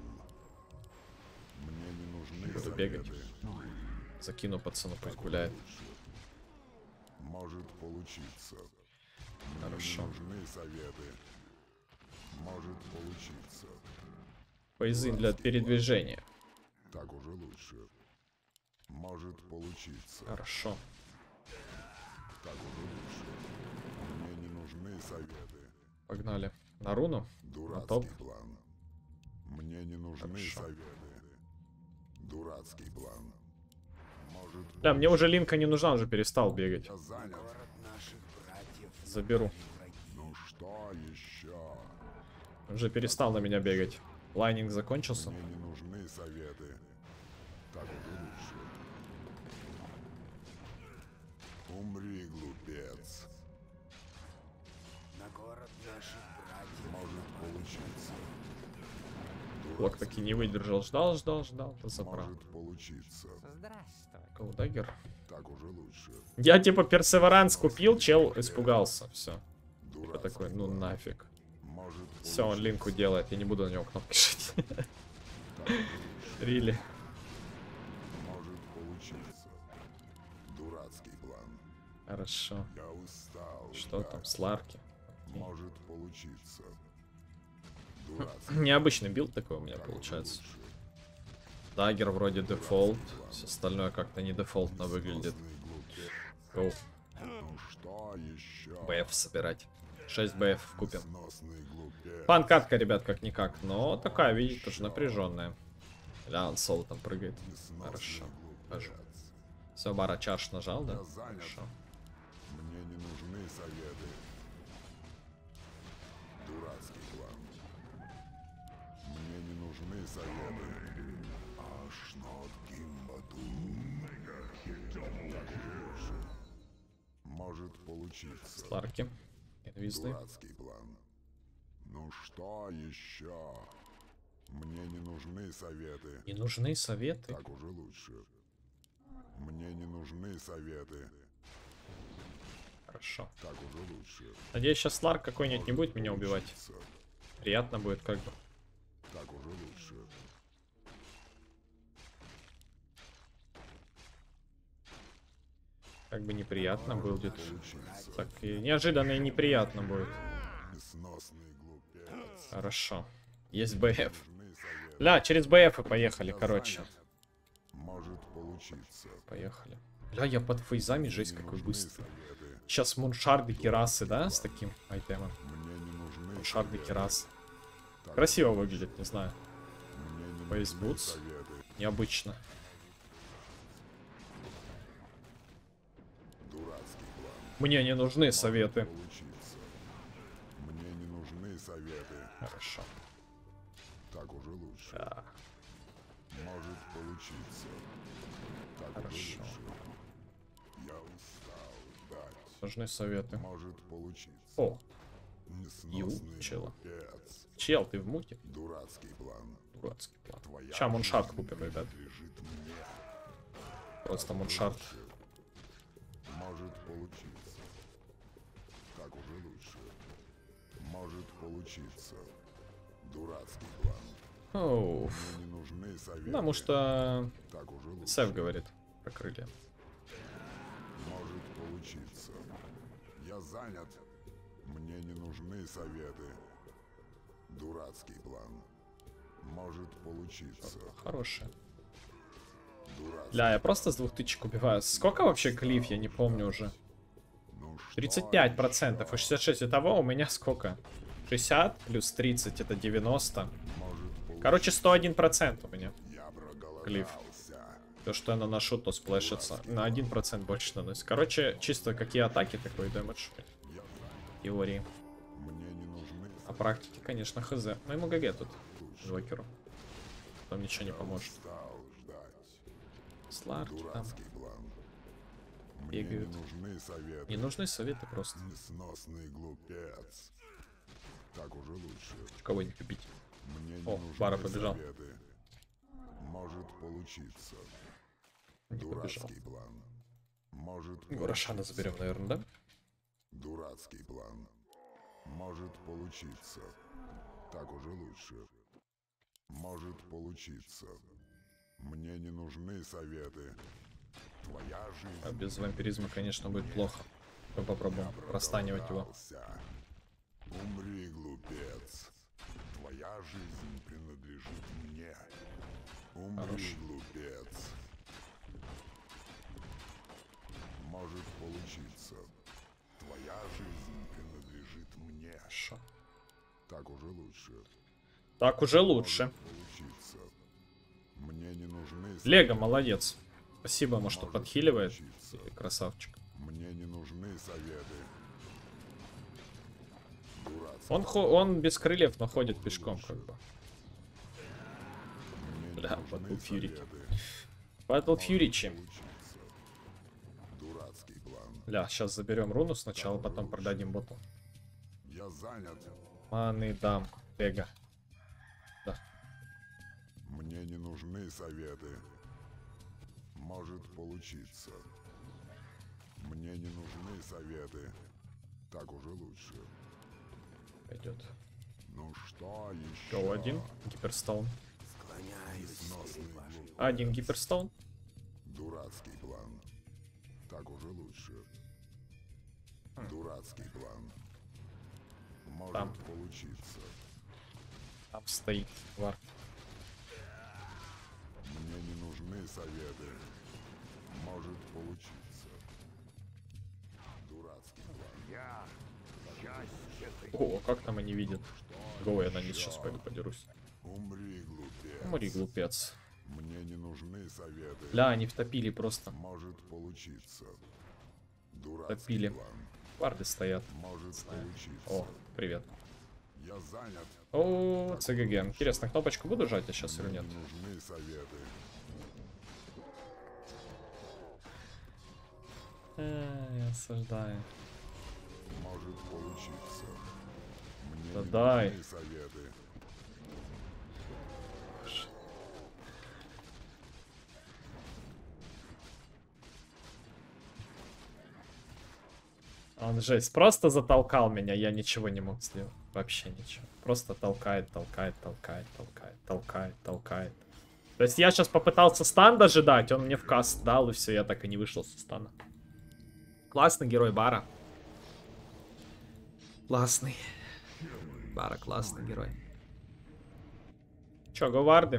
Мне не нужны Буду советы. бегать. Закину пацану, пусть гуляет. Лучше. Может получиться. Мне Хорошо. не нужны советы. Может получиться. Поезы для передвижения. Так уже лучше. Может получиться. Хорошо. Так уже лучше. Мне не нужны советы. Погнали. На руну? На топ? Дурацкий план. Мне не нужны Хорошо. советы. Дурацкий план. Может, Да, мне уже линка не нужна, уже перестал бегать. я занят. Город наших братьев. Заберу. Ну что еще? Уже перестал на меня бегать. Лайнинг закончился. Мне не нужны советы. Так уже лучше. Умри, глупец. На город наших братьев. Может получиться. Блок таки не выдержал. Ждал, ждал, ждал. Ты забрал. Может получиться. Здравствуй. Коудагер. Так уже лучше. Я типа персеверанс купил, чел испугался. Все. Я Дурацкий такой, ну план. нафиг. Может Все, он получиться. линку делает. Я не буду на него кнопки жать. Так уже лучше. Рили. Может получиться. Дурацкий план. Хорошо. Я устал. Что ждать. там, сларки? Может получиться. Дурацкий. Необычный билд такой у меня Так уже получается. лучше. Дагер вроде дефолт. Все остальное как-то не дефолтно выглядит. Сносный глупец. Гоу. Ну что еще? БФ собирать. шесть БФ купим. Сносный глупец. Фан-катка, ребят, как-никак. Но такая, видите, тоже напряженная. Ля, он соло там прыгает. Сносный Хорошо. глупец. Хожу. Все, бара чаш нажал, да? Я занят. Хорошо. Мне не нужны советы. Дурацкий план. Мне не нужны советы. Аж нот гимбатум. Так уже лучше. Может получиться. Сларки. Инвизны. Дурацкий план. Ну что еще? Мне не нужны советы. Не нужны советы. Так уже лучше. Мне не нужны советы. Хорошо. Так уже лучше. Надеюсь, сейчас Сларк какой-нибудь не будет меня убивать. Получится. Приятно будет как бы. Так уже лучше. Как бы неприятно будет. Получится. Так и неожиданно и неприятно будет. Сносный глупец. Хорошо. Есть БФ. Нужны советы. Ля, через БФ и поехали, короче. Может получиться. Поехали. Ля, я под фейзами, жесть Мне какой нужны быстрый. советы. Сейчас муншарды керасы, да, с таким айтемом? Мне не нужны Муншарды советы. керасы. Так Красиво уже выглядит, не знаю. лучше. Мне не Фейс нужны бутс. советы. Необычно. Дурацкий план. Мне не нужны советы. Получится. Мне не нужны советы. Хорошо. Так уже лучше. Да. Может получиться. Так уже Хорошо. лучше. Я устал ждать. Нужны советы. Может получиться. О, Несносный чела. глупец. чел, ты в муте? Дурацкий план. Дурацкий план. Твоя Ща муншард жизнь купим, ребят. принадлежит мне. Просто муншард. Может получиться. Так уже лучше. Может получиться. Дурацкий план. Оу. Мне не нужны советы. Потому что Так уже лучше. Сэв говорит про крылья. Может получиться. Я занят. Мне не нужны советы. Дурацкий план. Может получиться. Хорошая. Дурацкий. Ля, я просто с двух тычек убиваю. Сколько вообще клиф, я не помню уже. Ну что тридцать пять еще? процентов. И шестьдесят шесть итого у меня сколько? шестьдесят плюс тридцать это девяносто. Может получиться. Короче, сто один процент у меня. Я проголодался. Клифф. То, что я наношу, то сплэшится. На один процент больше наносит. Короче, чисто какие атаки, такой дэмэдж. Теории. Мне не нужны А практики, конечно, хз. Ну ему ГГ тут. Джокеру. Там ничего не поможет. стал ждать. Сларки там Дурацкий план. Мне не бегают. нужны советы. Не нужны советы просто. Несносный глупец. Так уже лучше. Кого-нибудь убить. Мне не О, нужны Бара побежал. советы. Может получиться. Не побежал. Дурацкий план. Может Рошана получиться. заберем, наверное, да? Дурацкий план. Может получиться. Так уже лучше. Может получиться. Мне не нужны советы. Твоя жизнь. А без вампиризма, конечно, будет плохо. Мы попробуем простанивать его. Продался. Умри, глупец. Твоя жизнь принадлежит мне. Умри, Хорош. глупец. Может получиться. Твоя жизнь принадлежит мне. Хорошо. Так уже лучше. Так уже лучше. Может получиться. Мне не нужны Лего молодец. Спасибо ему, что Может подхиливает. получиться. Красавчик. Мне не нужны советы. Дурацкий. Он, хо он без крыльев, но ходит пешком, как бы. Мне не Бля, нужны Battle Fury. советы. Battle Fury чем? Получиться. Дурацкий план. Бля, сейчас заберем руну сначала, потом продадим боту. Я занят. Маны дам. Лего. Да. Мне не нужны советы. Может получиться. Мне не нужны советы. Так уже лучше. Пойдет. Ну что еще? Кого один? Гиперстоун. Склоняюсь Несносный перед вашей глупец. Один гиперстоун. Дурацкий план. Так уже лучше. Дурацкий план. Может Там. получиться. Там стоит вар. Мне не нужны советы. Может получиться. Дурацкий план. Я счастье ты. О, как там они видят? Го, я на низ сейчас пойду подерусь. Умри, глупец. Умри, глупец. Мне не нужны советы. Бля, они втопили просто. Может получиться. Дурацкий Топили. план. Варды стоят. Может получиться. О, привет. Я занят. О, ЦГГ. Интересно, кнопочку буду жать я сейчас или Мне нет? не нужны советы. Э, Я осуждаю. Может получиться. Мне Да не дай. нужны советы. Он жесть. Просто затолкал меня, я ничего не мог сделать. Вообще ничего. Просто толкает, толкает, толкает, толкает, толкает, толкает. То есть я сейчас попытался стан даже дать, он мне в каст дал, и все, я так и не вышел со стана. Классный герой Бара. Классный. Бара классный герой. Чё, говарды?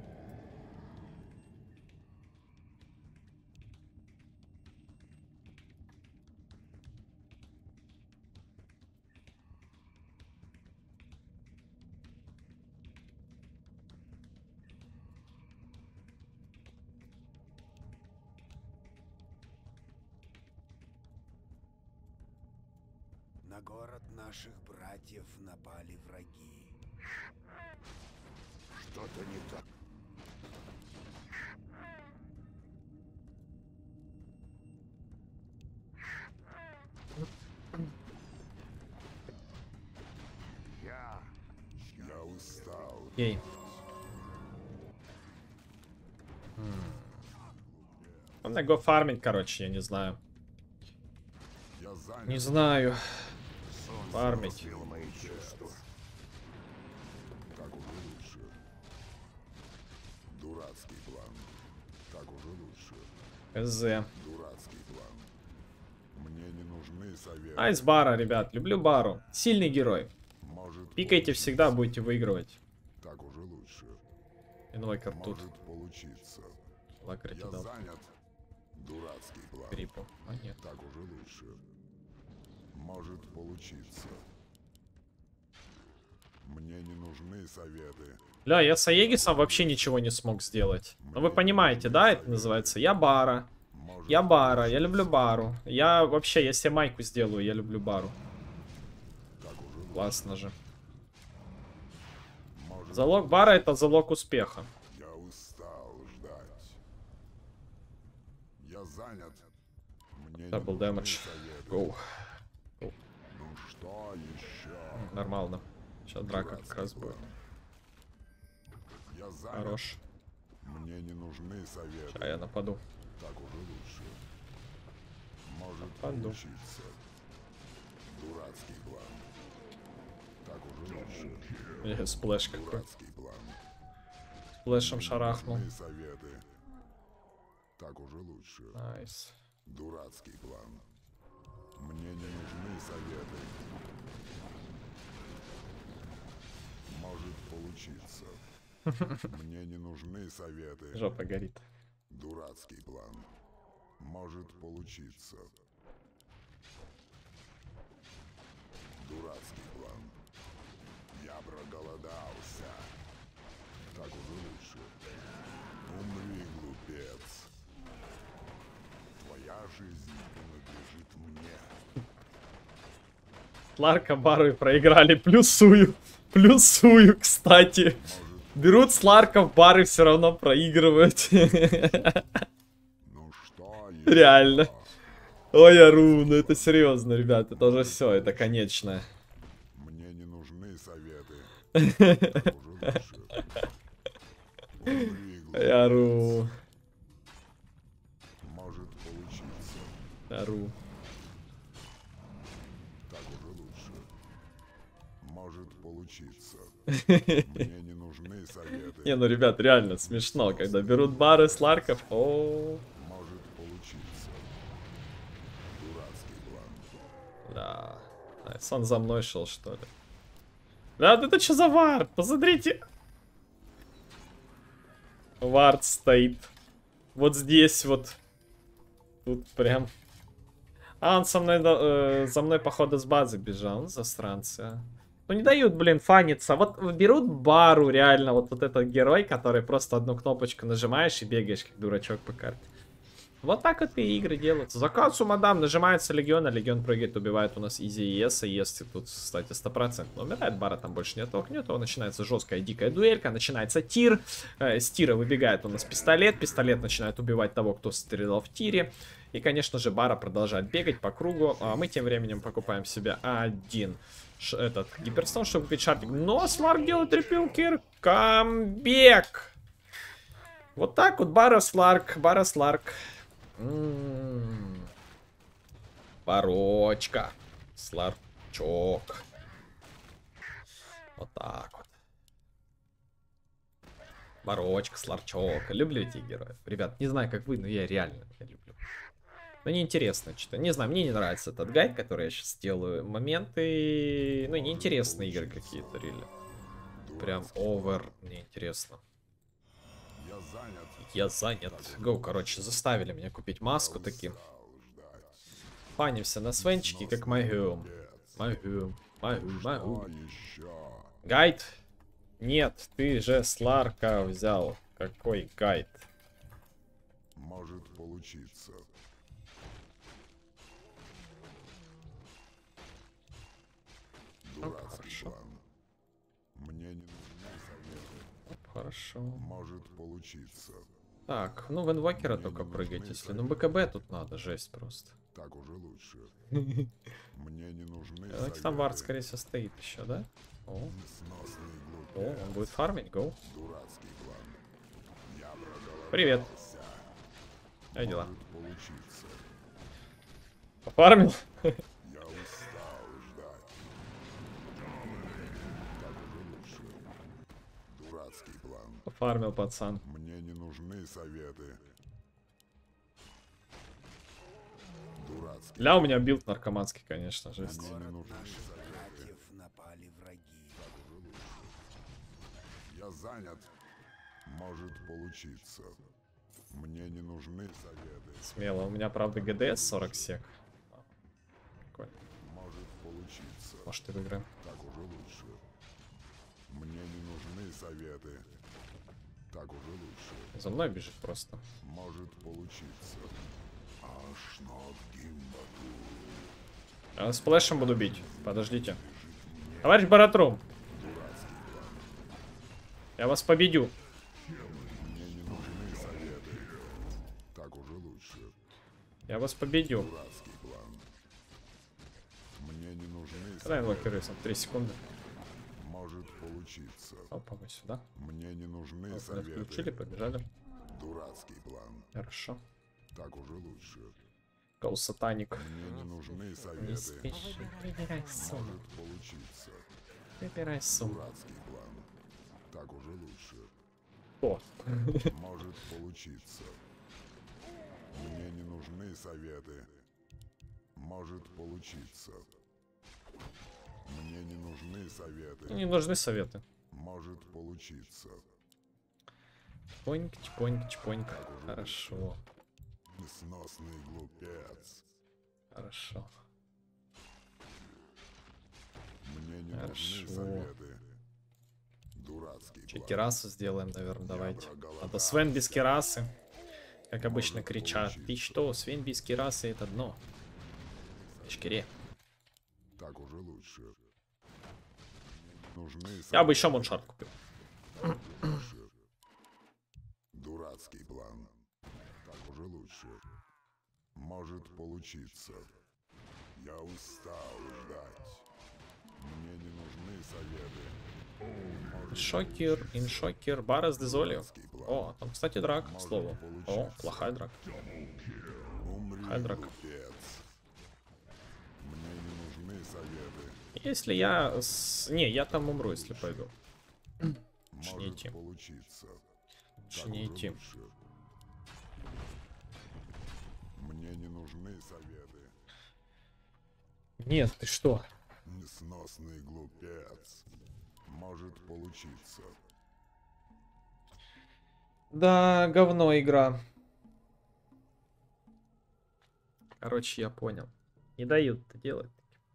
На город наших братьев напали враги. Что-то не так. Я Я устал. Окей. Надо го фармить, короче, я не знаю. Я занят. Не знаю. Фармить. разбил мои чувства. Так уже лучше. Дурацкий план. Так уже лучше. КЗ. Дурацкий план. Мне не нужны советы. Айс Бара, ребят. Люблю Бару. Сильный герой. Может Пикайте получиться. всегда, будете выигрывать. Так уже лучше. Инвокер тут. Может получиться. Лакрити Я дал. занят. Дурацкий план. Крипу. А нет. Так уже лучше. Может получиться. Мне не нужны советы. Бля, я с Аегисом вообще ничего не смог сделать. Ну вы понимаете, да, это называется? Я Бара. Я Бара, я люблю Бару. Я вообще, я себе майку сделаю, я люблю Бару. Классно же. Залог Бара это залог успеха. Я устал ждать. Я занят. Мне Дабл не дэмэдж. нужны советы. Гоу. Ну что еще? Нормально. Сейчас драка как раз будет. Я занят. Хорош. Мне не нужны советы. Сейчас я нападу. Так уже лучше. Может Нападу. получиться. Дурацкий план. Так уже лучше. Э, Сплэш какой. Дурацкий план. Сплэшем шарахнул. Нужны советы. Так уже лучше. Найс. Дурацкий план. Мне не нужны советы. Может получиться. Мне не нужны советы. Жопа горит. Дурацкий план. Может получиться. Дурацкий план. Я проголодался. Так уже лучше. Умри, глупец. Твоя жизнь принадлежит мне. Сларка Бару проиграли. Плюсую. Плюсую, кстати. Берут Сларка в бары, все равно проигрывают. Ну что еще? Реально. Ой, Ару, ну это серьезно, ребят. Это уже все, это конечно. Мне не нужны советы. Так уже лучше. Умри, глупец. Ару. Может получиться. Ару. Так уже лучше. Может получиться. Мне не нужны советы. Не, ну, ребят, реально смешно, когда берут бары Сларков. О, Может получиться. Дурацкий план. да. Найс, он за мной шел, что ли? Да, это что за вард? Посмотрите. Вард стоит. Вот здесь вот. Тут прям. А, он со мной, э, за мной, походу, с базы бежал, засранцы. Ну, не дают, блин, фаниться. Вот берут Бару, реально, вот, вот этот герой, который просто одну кнопочку нажимаешь и бегаешь, как дурачок по карте. Вот так вот и игры делаются. Заказ у мадам, нажимается легион, а легион прыгает, убивает у нас изи и эс, и если тут, кстати, сто процентов умирает, Бара там больше не оттолкнет, то начинается жесткая дикая дуэлька, начинается тир, э, с тира выбегает у нас пистолет, пистолет начинает убивать того, кто стрелял в тире, и, конечно же, Бара продолжает бегать по кругу, а мы тем временем покупаем себе один ш этот гиперстон, чтобы купить шартик, но Сларк делает трипл-кир, камбэк! Вот так вот, Бара Сларк, Бара Сларк. М-м-м. Барочка. Сларчок. Вот так вот. Барочка, Сларчок. Люблю этих героев. Ребят, не знаю, как вы, но я реально я люблю. Но неинтересно что-то. Не знаю, мне не нравится этот гайд, который я сейчас делаю. Моменты... Ну, неинтересные игры какие-то, реально. Прям овер неинтересно. Я занят. Я занят. Гоу, короче, заставили меня купить маску таки. Фанимся на свенчике, как могу. Могу, могу, могу. А еще. Гайд? Нет, ты же Сларка взял. Какой гайд? Может получиться. Дурацкий хорошо. план. Мне не нужны советы. Хорошо. Может получиться. Так, ну в инвокера только прыгать, если. Ну БКБ тут надо, жесть просто. Так уже лучше. Мне не нужны Ну, там вард, советы. скорее всего, стоит еще, да? О, Несносный о, глупец. он будет фармить, гоу. Дурацкий план. Я проголодался. Привет. Как дела? Может получиться. Пофармил? Я устал ждать. Так уже лучше. Дурацкий план. Пофармил, пацан. Мне не нужны советы. Дурацкий. Ля, у меня билд наркоманский, конечно, жесть. Мне не нужны Наших советы. братьев напали враги. Я занят. Может получиться. Мне не нужны советы. Смело. У меня, правда, ГДС сорок сек. Прикольно. Может получиться. Может, и выиграем. Так уже лучше. Мне не нужны советы. Так уже лучше. За мной бежит просто. Может получиться. Аж над гимбату. А с флешем буду бить. Подождите. Товарищ Баратрум. Я вас победю. Мне не нужны советы. Так уже лучше. Я вас победю. Дурацкий план. Мне не нужны Когда советы. инвокируется? три секунды. Может получиться. Опа, мы сюда. Мне не нужны Вот, мы советы. включили, побежали. Дурацкий план. Хорошо. Так уже лучше. Кол сатаник. Мне не нужны Не советы. спеши. Выбирай сумму. Может получиться. Выбирай сумму. Дурацкий план. Так уже лучше. О. Может получиться. Мне не нужны советы. Может получиться. Мне не нужны советы. Не нужны советы. Может получиться. Чпоньк, чпоньк, чпоньк. Хорошо. Несносный глупец. Хорошо. Мне не Хорошо. нужны советы. Дурацкий Че, план. керасу сделаем, наверное, давайте. проголодался. А то Свен без керасы. Как обычно Может кричат. Ты получиться. что, Свен без керасы это дно. Эшкере. Так уже лучше. Нужны Я бы еще советы. муншарт купил. Лучше. Дурацкий план. Так уже лучше. Может получиться. Я устал ждать. Мне не нужны советы. Может Шокер, получиться. иншокер, барас дезолио. Дурацкий план. О, там, кстати, драк, к Может слову. О, получиться. плохая драка. Умри, Хайдрак. глупец. Мне не нужны советы. Если я... С... Не, я там умру, если пойду. Может не идти. получиться. Лучше Так не уже идти. лучше. Мне не нужны советы. Нет, ты что? Несносный глупец. Может получиться. Да, говно игра. Короче, я понял. Не дают это делать.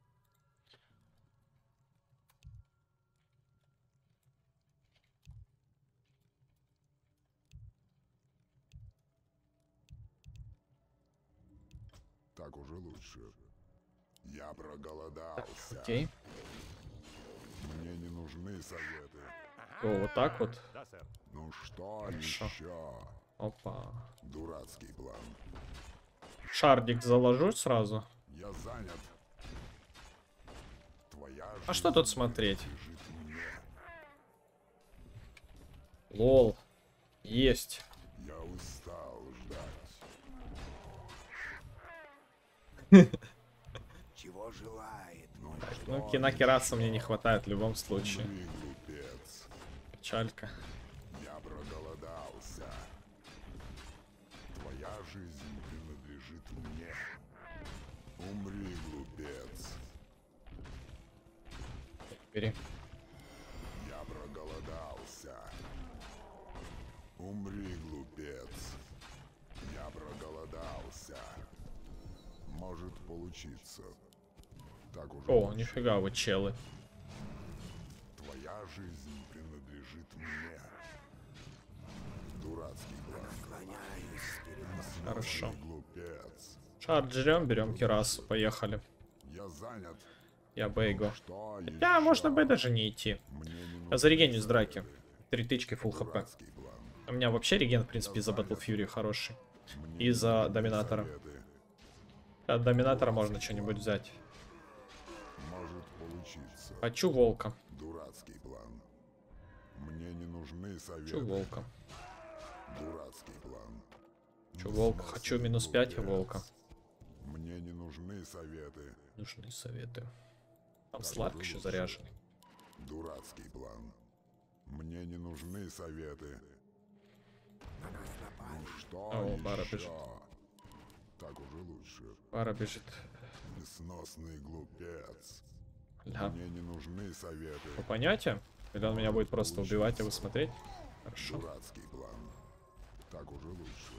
Так уже лучше. Я проголодался. Окей. Мне не нужны советы. О, вот так вот. Ну что Хорошо. еще? Опа. Дурацкий план. Шардик заложу сразу. Я занят. Твоя А жизнь что тут смотреть? принадлежит мне. Лол. Есть. Я устал ждать. Чего желает мой Ну, кинакераса мне не хватает в любом случае. Умри, глупец. Печалька. Я проголодался. Твоя жизнь принадлежит мне. Умри, глупец. Бери. Я проголодался. Умри, глупец. Я проголодался. Может получиться. Так уже О, лучше. нифига вы челы. Твоя жизнь принадлежит мне. Дурацкий план. склоняюсь перед Несносный Хорошо. глупец. Шард жрем, берем керасу. Поехали. Я занят. Я бейго. Что Хотя еще? можно бы даже не идти. Мне не Я нужны зарегенюсь с драки. советы. Три тычки, фул хп. Дурацкий план. У меня вообще реген, в принципе, из-за Battle Fury хороший. Мне И не за нужны Доминатора. советы. От Доминатора можно что-нибудь взять. Может получиться. Хочу волка. Дурацкий план. Мне не нужны советы. Хочу волка. Дурацкий план. Хочу волка. Хочу минус пять волка. Мне не нужны советы. Нужны советы. Там сларк еще заряженный. Дурацкий план. Мне не нужны советы. Ну что О, пара еще? бежит. Так уже лучше. Пара бежит. Несносный глупец. Ля. Мне не нужны советы. По понятиям? Или он меня будет просто убивать, а вы смотреть? Хорошо. Дурацкий план. Так уже лучше.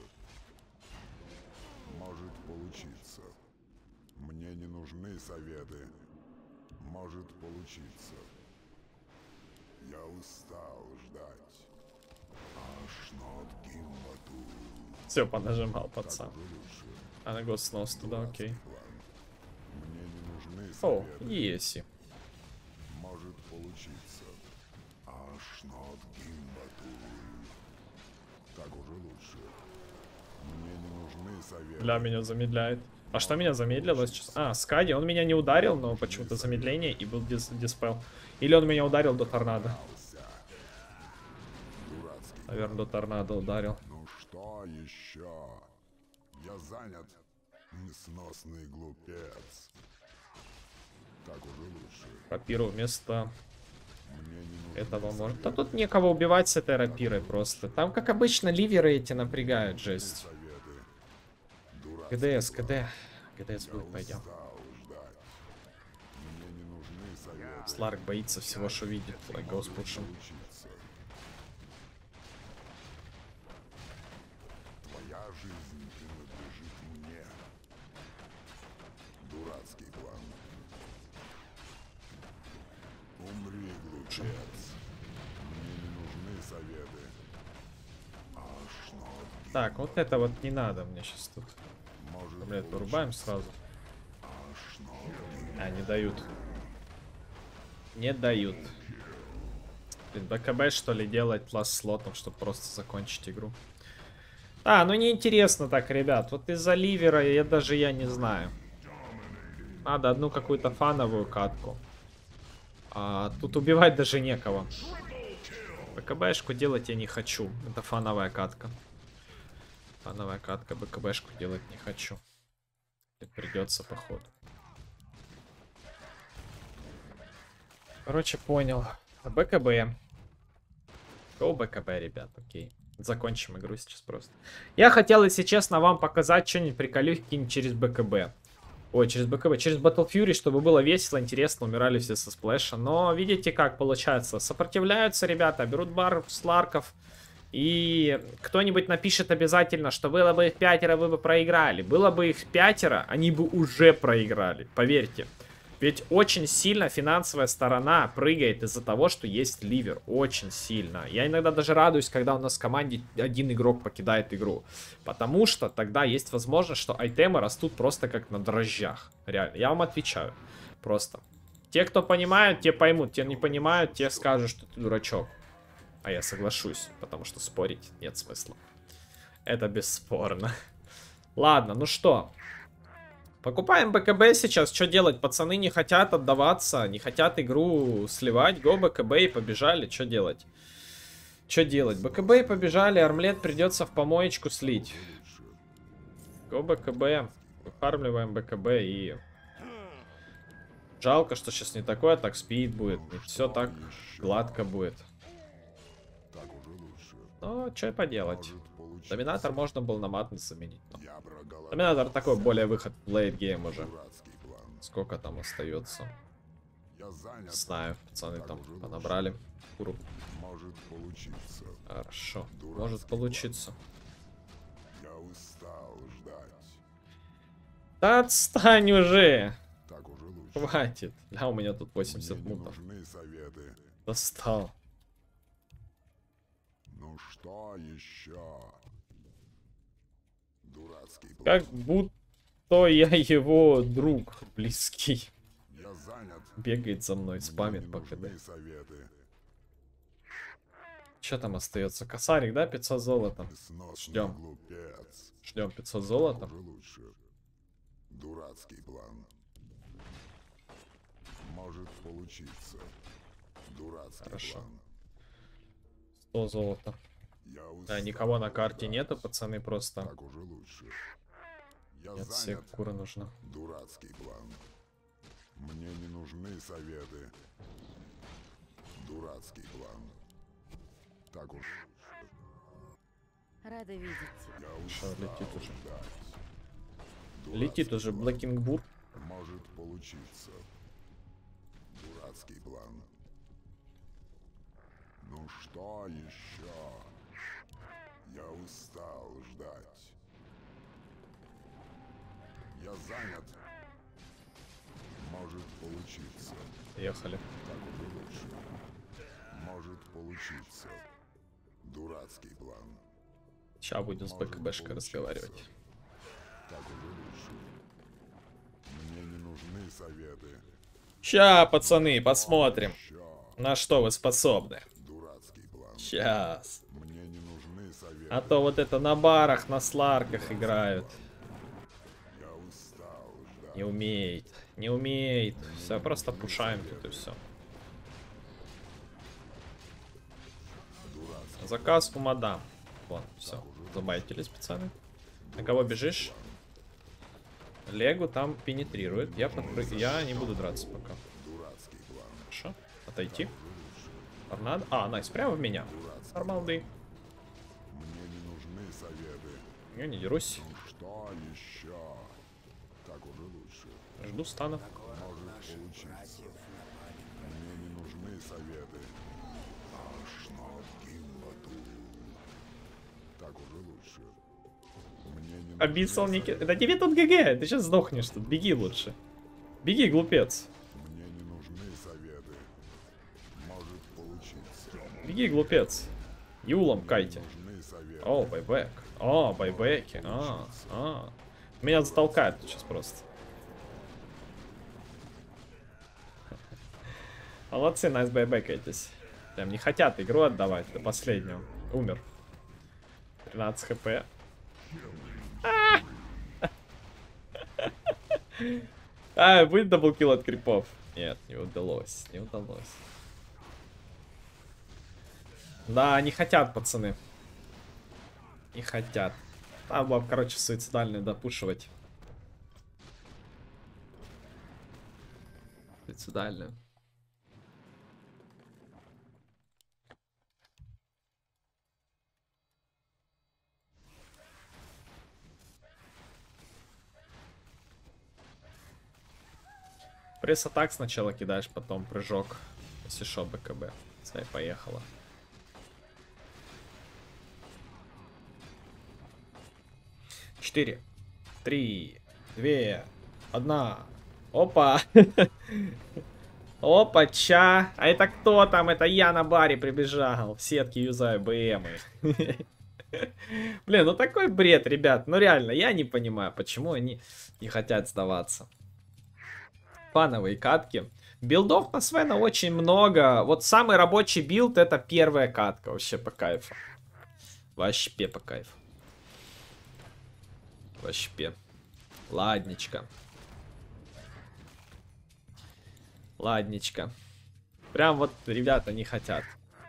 Может получиться. Мне не нужны советы. Может получиться. Я устал ждать. Аж нот Кимбату. Все, понажимал, пацан. Уже лучше. А на год снос туда, окей. План. Мне не нужны О, советы. еси. Может получиться. Аж нот Кимбату. Так уже лучше. Мне не нужны советы. Для меня замедляет. А что меня замедлило сейчас? А, Скади, он меня не ударил, но почему-то замедление и был дис диспел. Или он меня ударил до торнадо. Дурацкий. Наверное, до торнадо ударил. Ну что еще? Я занят. Несносный глупец. Так уже лучше. Рапиру вместо Мне не нужны этого может. Да советы. тут некого убивать с этой рапирой просто. Там, как обычно, ливеры эти напрягают, жесть. Советы. Дурацкий ГДС, план. КД. ГДС Я будет, пойдем. устал ждать. Мне не нужны советы. Сларк боится всего, что видит. Лайго с пушем. Учиться. Твоя жизнь принадлежит мне. Дурацкий план. Умри, глупец. Мне не нужны советы. Аж нот Так, вот это вот не надо мне сейчас тут. может Блядь, вырубаем сразу. аж нот. А, не дают. Не дают. Блин, БКБ что ли делать плас слотом, чтобы просто закончить игру. А, ну неинтересно так, ребят. Вот из-за ливера я даже я не знаю. Надо одну какую-то фановую катку. А тут убивать даже некого. БКБшку делать я не хочу. Это фановая катка. Фановая катка, БКБшку делать не хочу. И придется, походу. Короче, понял. БКБ. Go БКБ, ребят, окей. Закончим игру сейчас просто. Я хотел, если честно, вам показать что-нибудь приколюхи через БКБ. Ой, через БКБ, через Battle Fury, чтобы было весело, интересно, умирали все со сплэша. Но видите, как получается. Сопротивляются ребята, берут бар сларков. И кто-нибудь напишет обязательно, что было бы их пятеро, вы бы проиграли. Было бы их пятеро, они бы уже проиграли, поверьте. Ведь очень сильно финансовая сторона прыгает из-за того, что есть ливер. Очень сильно. Я иногда даже радуюсь, когда у нас в команде один игрок покидает игру. Потому что тогда есть возможность, что айтемы растут просто как на дрожжах. Реально. Я вам отвечаю. Просто. Те, кто понимают, те поймут. Те не понимают, те скажут, что ты дурачок. А я соглашусь. Потому что спорить нет смысла. Это бесспорно. Ладно, ну что... Покупаем БКБ сейчас. Что делать? Пацаны не хотят отдаваться. Не хотят игру сливать. Го БКБ и побежали. Что делать? Что делать? БКБ и побежали. Армлет придется в помоечку слить. Го БКБ. Выфармливаем БКБ и... Жалко, что сейчас не такой атак спид будет. Не все так гладко будет. Так уже лучше. Но что поделать? Может получиться. Доминатор можно было на матность заменить. но Я проголодал. Доминатор такой более выход в лейт-гейм уже. Дурацкий план. Сколько там остается? Я занят. Знаю, пацаны там понабрали. Куру. Может получиться. Хорошо. Может получиться. Я устал ждать. Да отстань уже! Так уже лучше. Хватит. Да, у меня тут восемьдесят Мне не мутов. нужны советы. Достал. Ну что еще? Дурацкий план. Как будто я его друг близкий. Я занят. Бегает за мной, Мне спамит не по КД. нужны советы. Что там остается? Косарик, да? пятьсот золота. Несносный Ждем. глупец. Ждем пятьсот золота. Уже лучше. Дурацкий план. Может получиться. Дурацкий Хорошо. план. сто золота. Я Да, устал никого на карте ждать. нету, пацаны, просто. Так уже лучше. Я Нет, занят. всех кура нужна. Дурацкий план. Мне не нужны советы. Дурацкий план. Так уж. Рада видеть тебя. Я Шо, устал летит уже. ждать. Летит Дурацкий уже план. Блэкингбург. Может получиться. Дурацкий план. Ну что еще? Я устал ждать. Я занят. Может получиться. Ехали. Так уже лучше. Может получиться. Дурацкий план. Сейчас будем с БКБшкой разговаривать. Так уже лучше. Мне не нужны советы. Ща, пацаны, посмотрим, Еще на что вы способны. дурацкий план. Сейчас. Мне не нужны советы. А то вот это на барах, на сларках играют. Я устал ждать. Не умеет. Не умеет. Все, просто пушаем тут и все. Заказ у мадам. Вон, все. Забайтились, пацаны. На кого бежишь? Легу там пенетрирует. Я подпрыг... Я не буду драться пока. Дурацкий план. Хорошо. Отойти. Торнадо. А, найс, прямо в меня. Нормалды. Мне не нужны советы. Я не дерусь. Ну что еще? Так уже лучше. Жду стана. Может получиться. Мне не нужны советы. Аж на Гимбату. Так уже лучше. Мне не нужны Обиссал Ники. советы. Да тебе тут ГГ. Ты сейчас сдохнешь тут. Беги лучше. Беги, глупец. Мне не нужны советы. Может получиться. Беги, глупец. Юлом кайте. Нужны советы. О, байбек. О, байбеки. А, а. Меня затолкают тут сейчас просто. Молодцы, найс байбекаетесь. Прям не хотят игру отдавать до последнего. Умер. тринадцать хп. А, а будет даблкил от крипов? Нет, не удалось. Не удалось. Да, не хотят, пацаны. Не хотят. Там вам, короче, суицидальные допушивать. Суицидальные. Пресс-атак сначала кидаешь, потом прыжок. Если шо, БКБ. Все, поехала. Четыре, три, две, одна. Опа. Опа, ча. А это кто там? Это я на баре прибежал. В сетке юзаю БМы. Блин, ну такой бред, ребят. Ну реально, я не понимаю, почему они не хотят сдаваться. Фановые катки. Билдов на Свена очень много. Вот самый рабочий билд — это первая катка. Вообще по кайфу. Вообще по кайфу. Вообще. Ладничко. Ладничко. Прям вот ребята не хотят.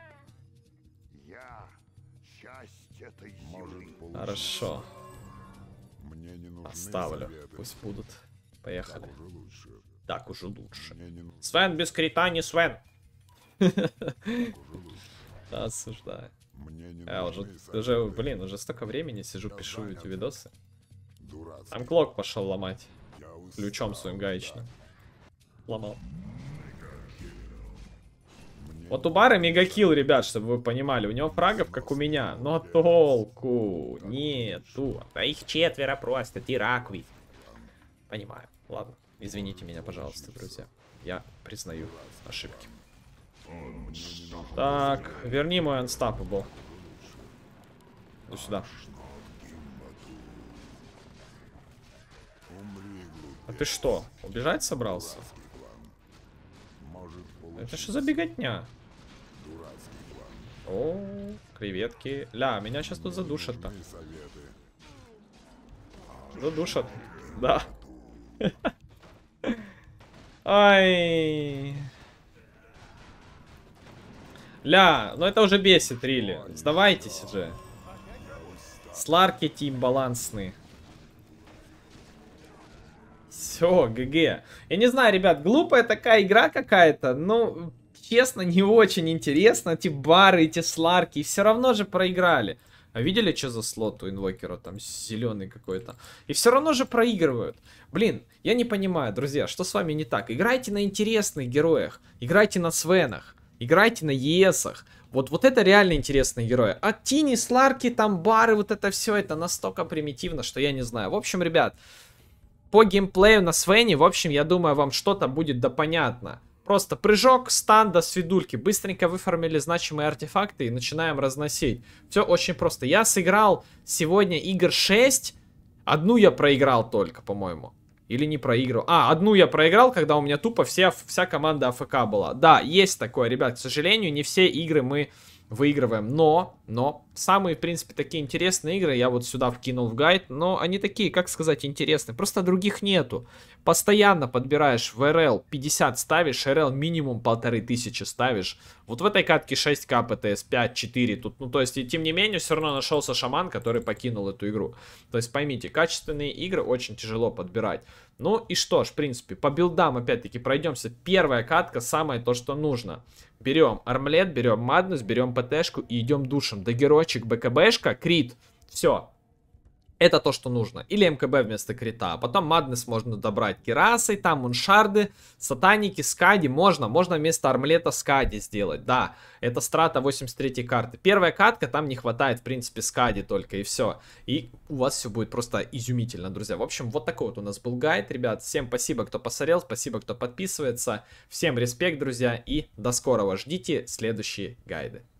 Я счастье этой Может земли. получиться. Хорошо. Мне не нужны Оставлю. советы. Пусть будут. Поехали. Так уже лучше. Так уже лучше. Мне не нужны Свен без крита не Свен. уже лучше. Осуждаю. Мне не Я уже, нужны уже, советы. блин, уже столько времени сижу, пишу эти видосы. Дурацкий. Там Клок пошел ломать. Я устал Ключом своим гаечным. Ломал. Мне Вот у Бара мегакилл, ребят, чтобы вы понимали. У него фрагов, как у меня. Но толку нету. А их четверо просто. Тиракви. Понимаю. Ладно. Извините меня, пожалуйста, друзья. Я признаю ошибки. Так, верни мой unstoppable. Иди сюда. умри, глупый. А ты что, убежать собрался? Может Это получиться. что за беготня? Дурацкий план. О, креветки. Ля, меня сейчас тут задушат-то. Нужны советы. Задушат. Да. Ай. Ля, ну это уже бесит, Рилли. Сдавайтесь уже. Сларки тим балансные. Все, ГГ. Я не знаю, ребят, глупая такая игра какая-то. Ну, честно, не очень интересно. Эти бары, эти сларки. И все равно же проиграли. А видели, что за слот у инвокера? Там зеленый какой-то. И все равно же проигрывают. Блин, я не понимаю, друзья, что с вами не так? Играйте на интересных героях. Играйте на Свенах. Играйте на ЕСах. Вот, вот это реально интересные герои. А Тини, Сларки, там бары, вот это все, это настолько примитивно, что я не знаю. В общем, ребят, по геймплею на Свене, в общем, я думаю, вам что-то будет да понятно. Просто прыжок, стан до свидульки. Быстренько выформили значимые артефакты и начинаем разносить. Все очень просто. Я сыграл сегодня игр шесть. Одну я проиграл только, по-моему. Или не проиграл. А, одну я проиграл, когда у меня тупо вся, вся команда АФК была. Да, есть такое, ребят. К сожалению, не все игры мы выигрываем. Но, но, самые, в принципе, такие интересные игры я вот сюда вкинул в гайд. Но они такие, как сказать, интересные. Просто других нету. Постоянно подбираешь в эр эл пятьдесят ставишь, эр эл минимум полторы тысячи ставишь. Вот в этой катке шесть ка ПТС, пять, четыре. Тут, ну, то есть, и тем не менее, все равно нашелся шаман, который покинул эту игру. То есть, поймите, качественные игры очень тяжело подбирать. Ну и что ж, в принципе, по билдам, опять-таки, пройдемся. Первая катка, самое то, что нужно. Берем армлет, берем Маднус, берем ПТшку и идем душем. Дагерочек, БКБшка, крит. Все. Это то, что нужно. Или эм ка бэ вместо крита. А потом Маднес можно добрать керасой, там муншарды, сатаники, скади. Можно, можно вместо армлета скади сделать. Да, это страта восемьдесят третьей карты. Первая катка, там не хватает, в принципе, скади только, и все. И у вас все будет просто изумительно, друзья. В общем, вот такой вот у нас был гайд, ребят. Всем спасибо, кто посмотрел, спасибо, кто подписывается. Всем респект, друзья, и до скорого. Ждите следующие гайды.